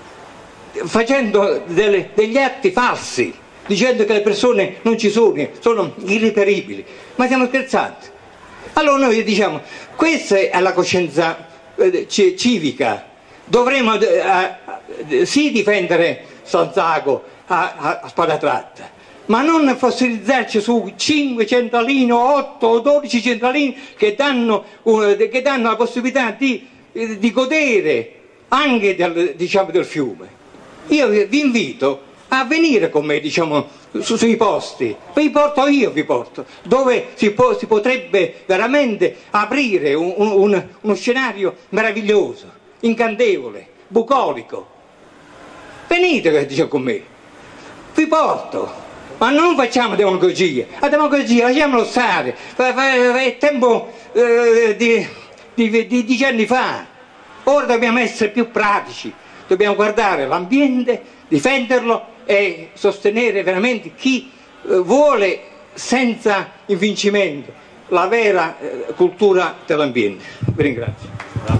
facendo delle, degli atti falsi, dicendo che le persone non ci sono, sono irreperibili? Ma stiamo scherzando? Allora noi diciamo, questa è la coscienza eh, civica. Dovremmo eh, eh, sì difendere Sanzago a, a, a spada tratta, ma non fossilizzarci su cinque centralini o otto o dodici centralini che danno, uh, che danno la possibilità di, eh, di godere anche del, diciamo, del fiume. Io vi invito a venire con me, diciamo, su, sui posti, vi porto io, vi porto, dove si, può, si potrebbe veramente aprire un, un, uno scenario meraviglioso, incantevole, bucolico. Venite, diciamo, con me, vi porto, ma non facciamo demagogia, la demagogia lasciamolo stare, è tempo eh, di, di, di dieci anni fa. Ora dobbiamo essere più pratici, dobbiamo guardare l'ambiente, difenderlo e sostenere veramente chi eh, vuole senza invincimento la vera eh, cultura dell'ambiente. Vi ringrazio.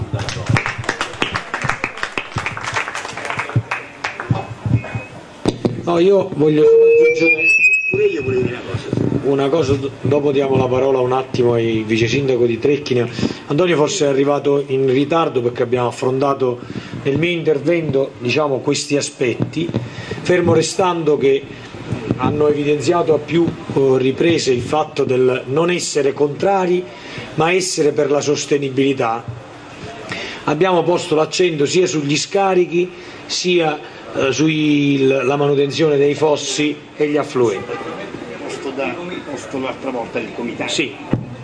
No, io voglio solo aggiungere pure io volevo dire una cosa. Una cosa, dopo diamo la parola un attimo ai vice sindaco di Trecchina. Antonio forse è arrivato in ritardo perché abbiamo affrontato nel mio intervento, diciamo, questi aspetti, fermo restando che hanno evidenziato a più riprese il fatto del non essere contrari ma essere per la sostenibilità. Abbiamo posto l'accento sia sugli scarichi sia eh, sulla manutenzione dei fossi e gli affluenti. Posto, da, posto l'altra volta il comitato. Sì.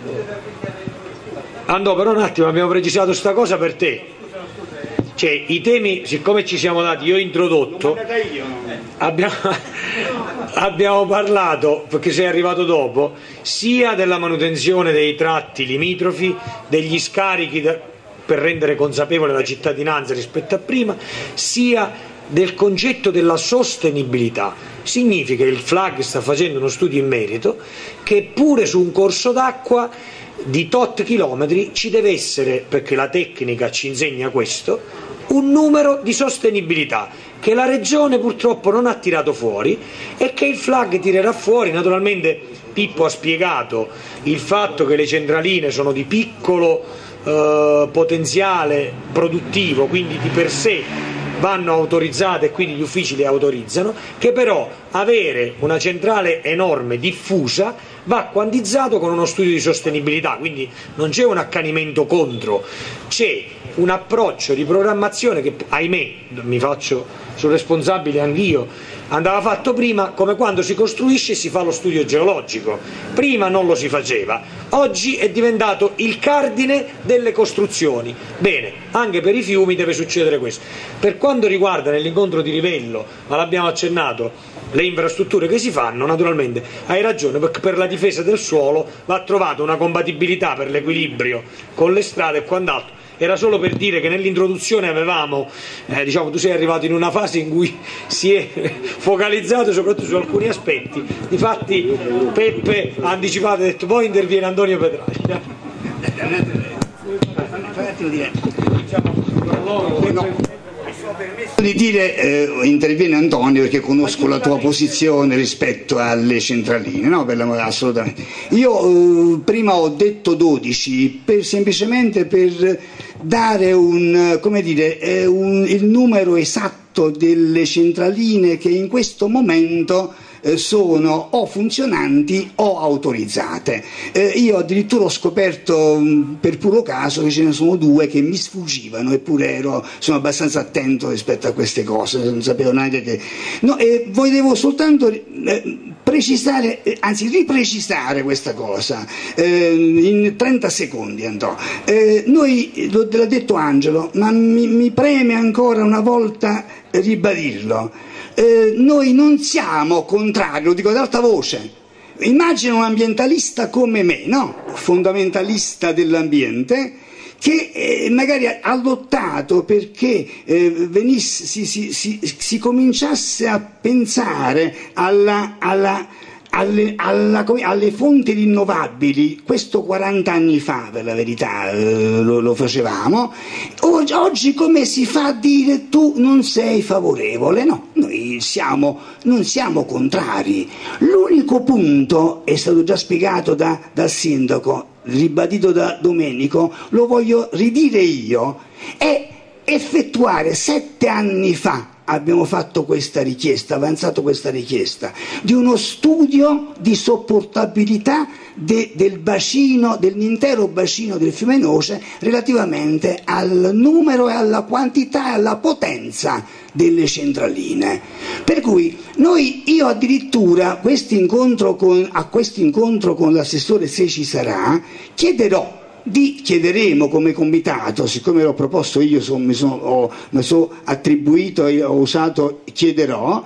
Andò, però un attimo, abbiamo precisato sta cosa per te. Cioè, i temi, siccome ci siamo dati, io ho introdotto, abbiamo, abbiamo parlato, perché sei arrivato dopo, sia della manutenzione dei tratti limitrofi, degli scarichi da, per rendere consapevole la cittadinanza rispetto a prima, sia del concetto della sostenibilità. Significa che il FLAG sta facendo uno studio in merito che pure su un corso d'acqua di tot chilometri ci deve essere, perché la tecnica ci insegna questo, un numero di sostenibilità che la Regione purtroppo non ha tirato fuori e che il FLAG tirerà fuori. Naturalmente Pippo ha spiegato il fatto che le centraline sono di piccolo eh, potenziale produttivo, quindi di per sé vanno autorizzate e quindi gli uffici le autorizzano, che però avere una centrale enorme, diffusa, va quantizzato con uno studio di sostenibilità, quindi non c'è un accanimento contro, c'è un approccio di programmazione che, ahimè, mi faccio sul responsabile anch'io, andava fatto prima, come quando si costruisce e si fa lo studio geologico. Prima non lo si faceva, oggi è diventato il cardine delle costruzioni. Bene, anche per i fiumi deve succedere questo. Per quanto riguarda nell'incontro di livello, ma l'abbiamo accennato, le infrastrutture che si fanno, naturalmente hai ragione, perché per la difesa del suolo va trovata una compatibilità per l'equilibrio con le strade e quant'altro. Era solo per dire che nell'introduzione avevamo, eh, diciamo, tu sei arrivato in una fase in cui si è focalizzato soprattutto su alcuni aspetti. Difatti Peppe ha anticipato e ha detto poi interviene Antonio Petraglia. Di dire eh, interviene Antonio perché conosco la tua posizione rispetto alle centraline, no? Per la, assolutamente. Io eh, prima ho detto dodici per, semplicemente per dare un, come dire, eh, un, il numero esatto fatto delle centraline che in questo momento sono o funzionanti o autorizzate. Eh, io addirittura ho scoperto mh, per puro caso che ce ne sono due che mi sfuggivano, eppure ero, sono abbastanza attento rispetto a queste cose, non sapevo neanche che... No, eh, volevo soltanto eh, precisare, eh, anzi riprecisare questa cosa, eh, in trenta secondi andrò. Eh, noi, lo, l'ha detto Angelo, ma mi, mi preme ancora una volta ribadirlo. Eh, noi non siamo contrari, lo dico ad alta voce. Immagina un ambientalista come me, no? Fondamentalista dell'ambiente, che eh, magari ha lottato perché eh, venisse, si, si, si, si cominciasse a pensare alla, alla Alle, alla, alle fonti rinnovabili. Questo quaranta anni fa, per la verità, eh, lo, lo facevamo. Oggi, oggi come si fa a dire tu non sei favorevole? No, noi siamo, non siamo contrari. L'unico punto, è stato già spiegato da, dal sindaco, ribadito da Domenico, lo voglio ridire io, è effettuare sette anni fa abbiamo fatto questa richiesta, avanzato questa richiesta, di uno studio di sopportabilità de, del bacino, dell'intero bacino del fiume Noce relativamente al numero e alla quantità e alla potenza delle centraline. Per cui noi, io addirittura questo incontro con, a questo incontro con l'assessore, se ci sarà, chiederò Di, chiederemo come comitato, siccome l'ho proposto io, so, mi sono ho, mi so attribuito e ho usato, chiederò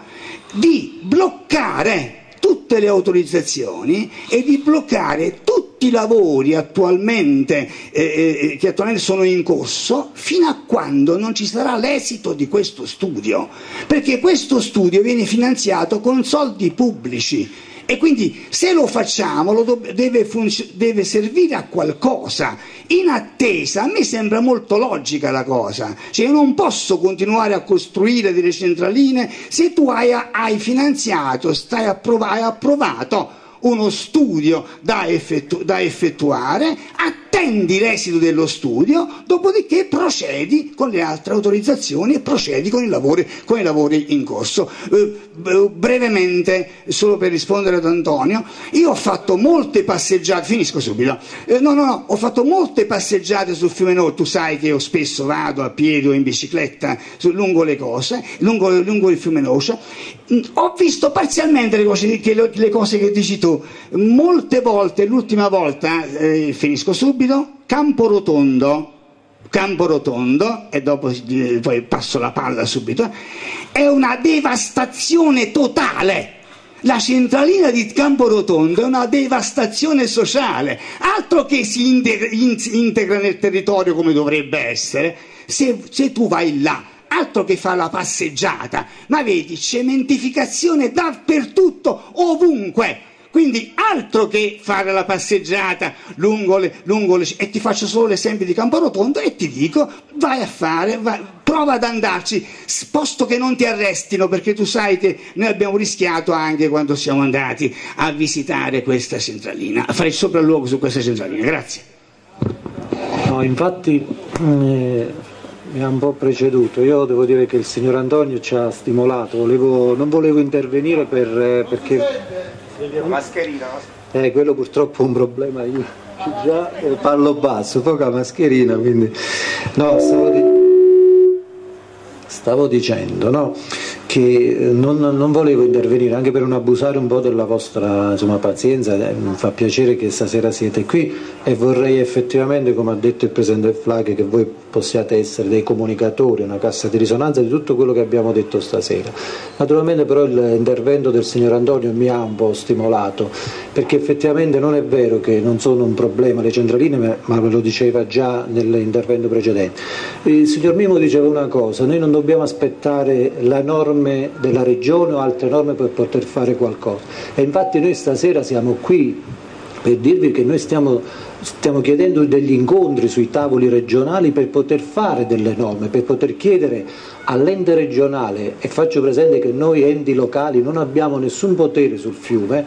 di bloccare tutte le autorizzazioni e di bloccare tutti i lavori attualmente, eh, che attualmente sono in corso fino a quando non ci sarà l'esito di questo studio, perché questo studio viene finanziato con soldi pubblici. E quindi se lo facciamo lo do- deve, funzio- deve servire a qualcosa. In attesa, a me sembra molto logica la cosa, cioè io non posso continuare a costruire delle centraline se tu hai, hai finanziato, stai approv- hai approvato uno studio da, effettu- da effettuare, attendi l'esito dello studio, dopodiché procedi con le altre autorizzazioni e procedi con i lavori, con i lavori in corso. Eh, brevemente, solo per rispondere ad Antonio, io ho fatto molte passeggiate, finisco subito, eh, no no no, ho fatto molte passeggiate sul fiume Noce, tu sai che io spesso vado a piedi o in bicicletta su, lungo le cose, lungo, lungo il fiume Noce, ho visto parzialmente le cose che, le cose che dici tu. Molte volte, l'ultima volta, eh, finisco subito, Campo Rotondo, Campo Rotondo, e dopo eh, poi passo la palla subito, è una devastazione totale. La centralina di Campo Rotondo è una devastazione sociale, altro che si integra, in, integra nel territorio come dovrebbe essere, se, se tu vai là. Altro che fare la passeggiata, ma vedi, cementificazione dappertutto, ovunque. Quindi altro che fare la passeggiata lungo le, lungo le... E ti faccio solo l'esempio di Campo Rotondo e ti dico, vai a fare, vai, prova ad andarci, posto che non ti arrestino, perché tu sai che noi abbiamo rischiato anche quando siamo andati a visitare questa centralina, a fare il sopralluogo su questa centralina. Grazie. No, infatti... Eh... mi ha un po' preceduto, io devo dire che il signor Antonio ci ha stimolato, volevo, non volevo intervenire per, eh, perché... Mascherina. Eh, quello purtroppo è un problema, io già eh, parlo basso, poca mascherina, quindi... No, stavo, di... stavo dicendo, no, che non, non volevo intervenire, anche per non abusare un po' della vostra, insomma, pazienza, eh, mi fa piacere che stasera siete qui e vorrei effettivamente, come ha detto il Presidente del F L A G, che voi possiate essere dei comunicatori, una cassa di risonanza di tutto quello che abbiamo detto stasera. Naturalmente però l'intervento del signor Antonio mi ha un po' stimolato, perché effettivamente non è vero che non sono un problema le centraline, ma ve lo diceva già nell'intervento precedente. Il signor Mimo diceva una cosa: noi non dobbiamo aspettare la norme della regione o altre norme per poter fare qualcosa, e infatti noi stasera siamo qui per dirvi che noi stiamo, stiamo chiedendo degli incontri sui tavoli regionali per poter fare delle norme, per poter chiedere all'ente regionale, e faccio presente che noi enti locali non abbiamo nessun potere sul fiume,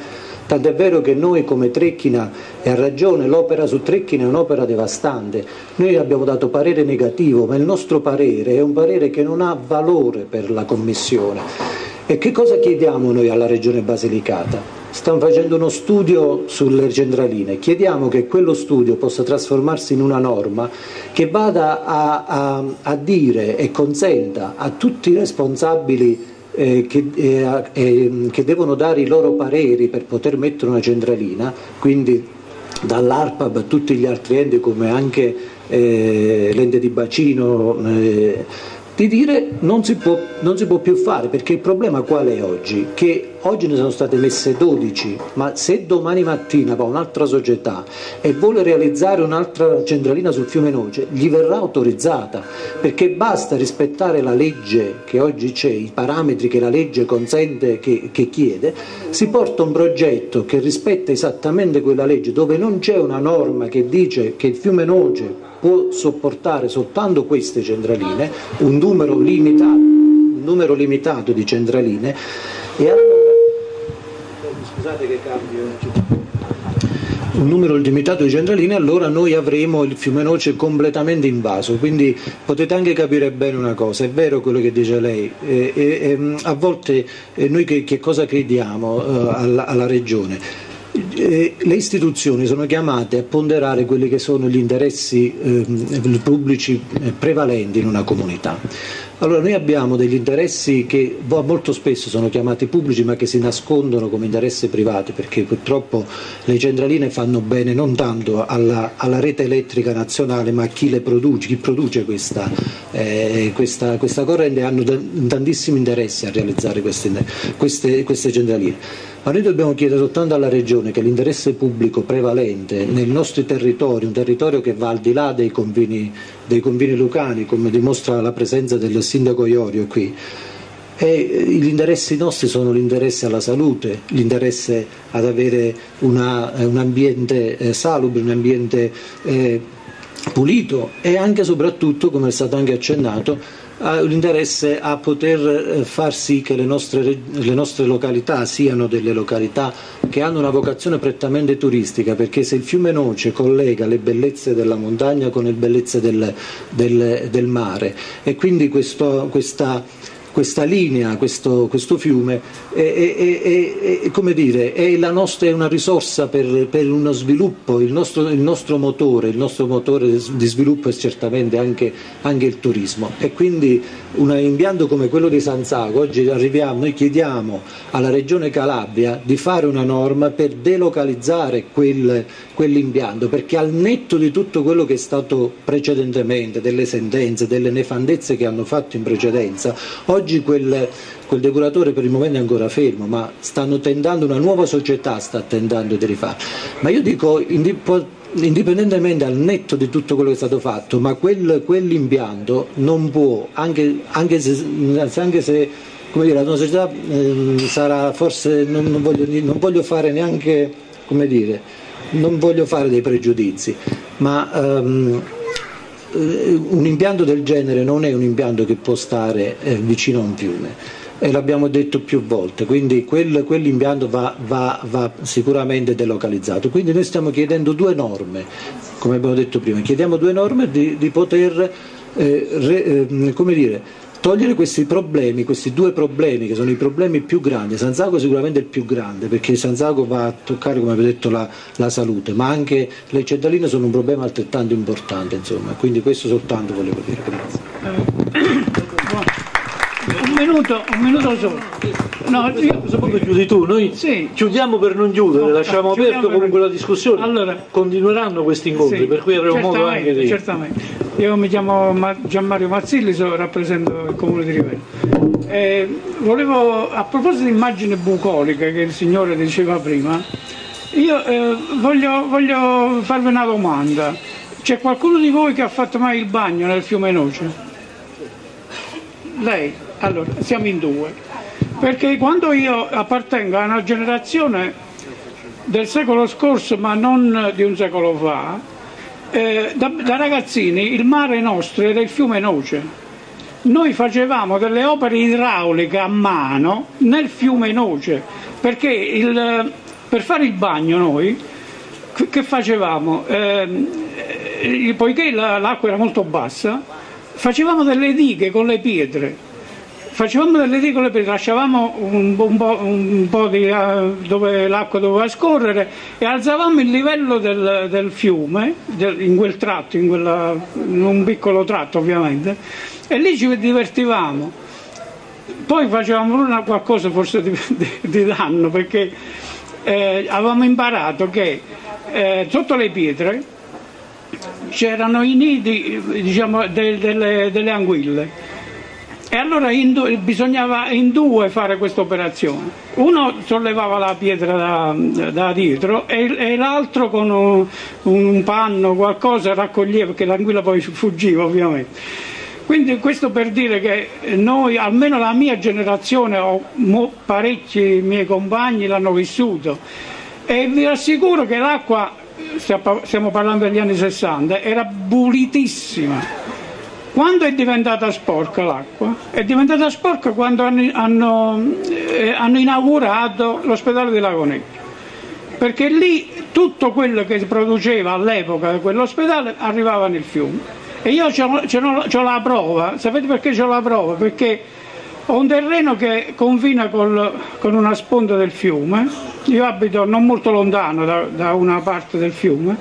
Tant'è vero che noi come Trecchina, e ha ragione, l'opera su Trecchina è un'opera devastante, noi abbiamo dato parere negativo, ma il nostro parere è un parere che non ha valore per la Commissione. E che cosa chiediamo noi alla Regione Basilicata? Stanno facendo uno studio sulle centraline, chiediamo che quello studio possa trasformarsi in una norma che vada a, a, a dire e consenta a tutti i responsabili eh, che, eh, eh, che devono dare i loro pareri per poter mettere una centralina, quindi dall'ARPAB a tutti gli altri enti come anche eh, l'ente di bacino, eh, di dire non si può, non si può più fare, perché il problema qual è oggi? Che oggi ne sono state messe dodici, ma se domani mattina va un'altra società e vuole realizzare un'altra centralina sul fiume Noce, gli verrà autorizzata, perché basta rispettare la legge che oggi c'è, i parametri che la legge consente, che, che chiede, si porta un progetto che rispetta esattamente quella legge, dove non c'è una norma che dice che il fiume Noce può sopportare soltanto queste centraline, un numero limitato, un numero limitato di centraline, e allora, scusate che cambio, un numero limitato di centraline, allora noi avremo il fiume Noce completamente invaso. Quindi potete anche capire bene una cosa, è vero quello che dice lei, e, e, a volte eh, noi che, che cosa crediamo eh, alla, alla Regione? Eh, le istituzioni sono chiamate a ponderare quelli che sono gli interessi eh, pubblici eh, prevalenti in una comunità. Allora noi abbiamo degli interessi che molto spesso sono chiamati pubblici ma che si nascondono come interessi privati, perché purtroppo le centraline fanno bene non tanto alla, alla rete elettrica nazionale ma a chi le produce, chi produce questa, eh, questa, questa corrente, hanno tantissimi interessi a realizzare queste, queste, queste centraline. Ma noi dobbiamo chiedere soltanto alla Regione che l'interesse pubblico prevalente nei nostri territori, un territorio che va al di là dei confini, dei confini lucani, come dimostra la presenza del sindaco Iorio qui, e gli interessi nostri sono l'interesse alla salute, l'interesse ad avere una, un ambiente eh, salubre, un ambiente eh, pulito, e anche e soprattutto, come è stato anche accennato, ha l'interesse a poter far sì che le nostre, le nostre località siano delle località che hanno una vocazione prettamente turistica, perché se il fiume Noce collega le bellezze della montagna con le bellezze del, del, del mare, e quindi questo, questa questa linea, questo, questo fiume è, è, è, è, come dire, è, la nostra, è una risorsa per, per uno sviluppo, il nostro, il nostro motore, il nostro motore di sviluppo è certamente anche, anche il turismo, e quindi un impianto come quello di San Zago, oggi arriviamo, noi chiediamo alla Regione Calabria di fare una norma per delocalizzare quel, quell'impianto, perché al netto di tutto quello che è stato precedentemente, delle sentenze, delle nefandezze che hanno fatto in precedenza, oggi Oggi quel, quel depuratore per il momento è ancora fermo, ma stanno tentando, una nuova società sta tentando di rifare. Ma io dico, indipendentemente al netto di tutto quello che è stato fatto, ma quel, quell'impianto non può, anche, anche se, anche se come dire, la nostra società eh, sarà forse, non, non, voglio, non voglio fare neanche, come dire, non voglio fare dei pregiudizi, ma um, un impianto del genere non è un impianto che può stare eh, vicino a un fiume, e l'abbiamo detto più volte, quindi quel, quell'impianto va, va, va sicuramente delocalizzato. Quindi noi stiamo chiedendo due norme, come abbiamo detto prima, chiediamo due norme di, di poter eh, re, eh, come dire, togliere questi problemi, questi due problemi che sono i problemi più grandi. San Zago è sicuramente il più grande, perché San Zago va a toccare, come avete detto, la, la salute, ma anche le centraline sono un problema altrettanto importante, insomma. Quindi questo soltanto volevo dire. Grazie. Un minuto, un minuto solo. No, io... Poi chiudi tu, noi sì. chiudiamo per non chiudere, no, lasciamo aperto comunque la discussione. Allora, continueranno questi incontri, sì, per cui avremo modo anche di... Certamente. Io mi chiamo Gianmario Mazzilli, so, rappresento il comune di Rivello. Eh, volevo, a proposito di immagine bucolica che il signore diceva prima, io eh, voglio, voglio farvi una domanda. C'è qualcuno di voi che ha fatto mai il bagno nel fiume Noce? Lei? Allora, siamo in due. Perché quando io appartengo a una generazione del secolo scorso, ma non di un secolo fa, eh, da, da ragazzini il mare nostro era il fiume Noce. Noi facevamo delle opere idrauliche a mano nel fiume Noce, perché il, per fare il bagno noi che facevamo? Eh, poiché la, l'acqua era molto bassa, facevamo delle dighe con le pietre, facevamo delle dighe con le pietre, lasciavamo un, un po', un po' di, uh, dove l'acqua doveva scorrere e alzavamo il livello del, del fiume, del, in quel tratto, in, quella, in un piccolo tratto ovviamente, e lì ci divertivamo. Poi facevamo una, qualcosa forse di, di, di danno, perché eh, avevamo imparato che eh, sotto le pietre c'erano i nidi, diciamo, de, delle, delle anguille, e allora in due, bisognava in due fare questa operazione. Uno sollevava la pietra da, da dietro e, e l'altro con un, un panno, qualcosa, raccoglieva, perché l'anguilla poi fuggiva ovviamente. Quindi questo per dire che noi, almeno la mia generazione, ho mo, parecchi miei compagni l'hanno vissuto, e vi assicuro che l'acqua, stiamo parlando degli anni sessanta, era pulitissima. Quando è diventata sporca l'acqua? È diventata sporca quando hanno, hanno, eh, hanno inaugurato l'ospedale di Lagonegno, perché lì tutto quello che si produceva all'epoca di quell'ospedale arrivava nel fiume. E io ho la prova, sapete perché c'ho la prova? Perché ho un terreno che confina col, con una sponda del fiume, io abito non molto lontano da, da una parte del fiume,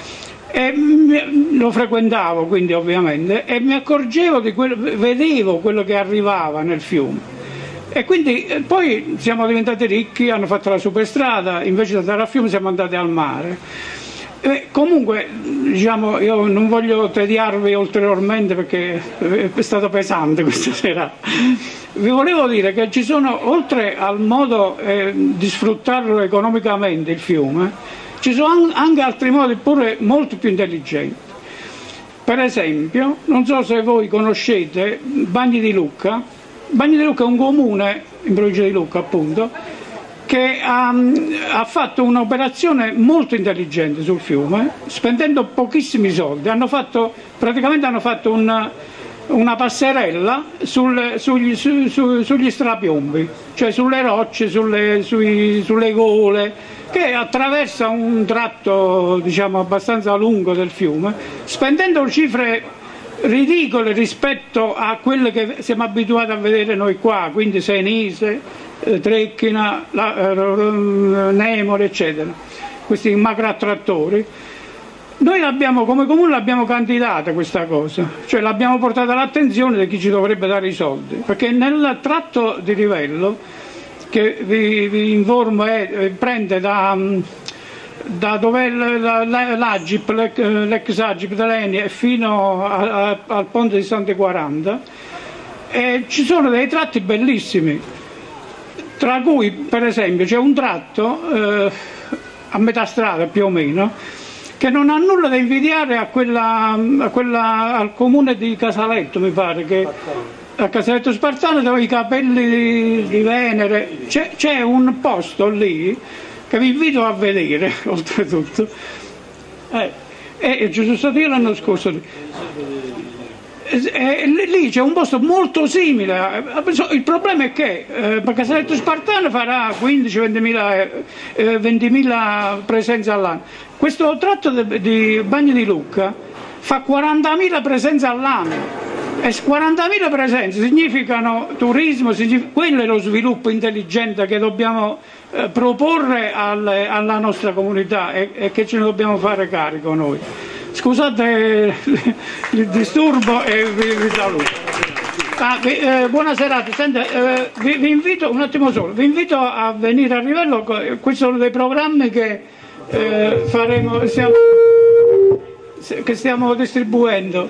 e mi, lo frequentavo quindi ovviamente, e mi accorgevo di quello, vedevo quello che arrivava nel fiume. E quindi eh, poi siamo diventati ricchi, hanno fatto la superstrada, invece di andare al fiume siamo andati al mare. Eh, comunque, diciamo, io non voglio tediarvi ulteriormente perché è stato pesante questa sera. Vi volevo dire che ci sono, oltre al modo eh, di sfruttarlo economicamente il fiume, ci sono anche altri modi pure molto più intelligenti. Per esempio, non so se voi conoscete Bagni di Lucca. Bagni di Lucca è un comune in provincia di Lucca, appunto, che ha, ha fatto un'operazione molto intelligente sul fiume, spendendo pochissimi soldi. Hanno fatto, praticamente hanno fatto un, una passerella sul, sugli, su, su, sugli strapiombi, cioè sulle rocce, sulle, sui, sulle gole, che attraversa un tratto, diciamo, abbastanza lungo del fiume, spendendo cifre ridicole rispetto a quelle che siamo abituati a vedere noi qua, quindi Senise, Trecchina, la, uh, Nemore, eccetera, questi macroattrattori. Noi l'abbiamo, come comune l'abbiamo candidata questa cosa, cioè l'abbiamo portata all'attenzione di chi ci dovrebbe dare i soldi, perché nel tratto di livello, che vi, vi informo è, prende da, da dove l'Agip, l'ex Agip dell'Eni, fino a, a, al ponte di Sante quaranta, e ci sono dei tratti bellissimi, tra cui per esempio c'è un tratto eh, a metà strada più o meno, che non ha nulla da invidiare a quella, a quella, al comune di Casaletto, mi pare, che a Casaletto Spartano, dove i capelli di, di Venere, c'è, c'è un posto lì che vi invito a vedere, oltretutto, eh, e ci sono stato io l'anno scorso lì. E lì c'è un posto molto simile. Il problema è che eh, Casaletto Spartano farà quindici ventimila eh, presenze all'anno. Questo tratto di, di Bagni di Lucca fa quarantamila presenze all'anno, e quarantamila presenze significano turismo, significa, quello è lo sviluppo intelligente che dobbiamo eh, proporre alle, alla nostra comunità, e, e che ce ne dobbiamo fare carico noi. Scusate il disturbo e vi, vi saluto. Ah, vi, eh, buona serata. Senta, eh, vi, vi invito un attimo solo, vi invito a venire a Rivello. Questi sono dei programmi che eh, faremo, stiamo, che stiamo distribuendo.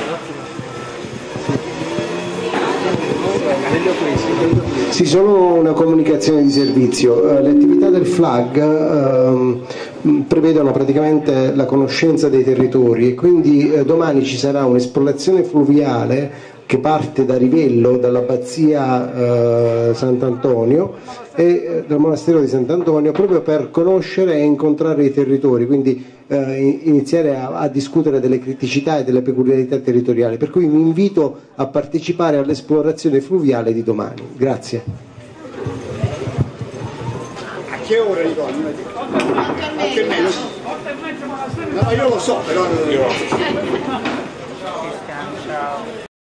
Sì, solo una comunicazione di servizio. Le attività del FLAG ehm, prevedono praticamente la conoscenza dei territori, e quindi eh, domani ci sarà un'esplorazione fluviale che parte da Rivello, dall'abbazia eh, Sant'Antonio e eh, dal monastero di Sant'Antonio, proprio per conoscere e incontrare i territori, quindi eh, iniziare a, a discutere delle criticità e delle peculiarità territoriali. Per cui vi invito a partecipare all'esplorazione fluviale di domani. Grazie. Che ora ricordo? Anche me lo so. No, io lo so, però non lo so.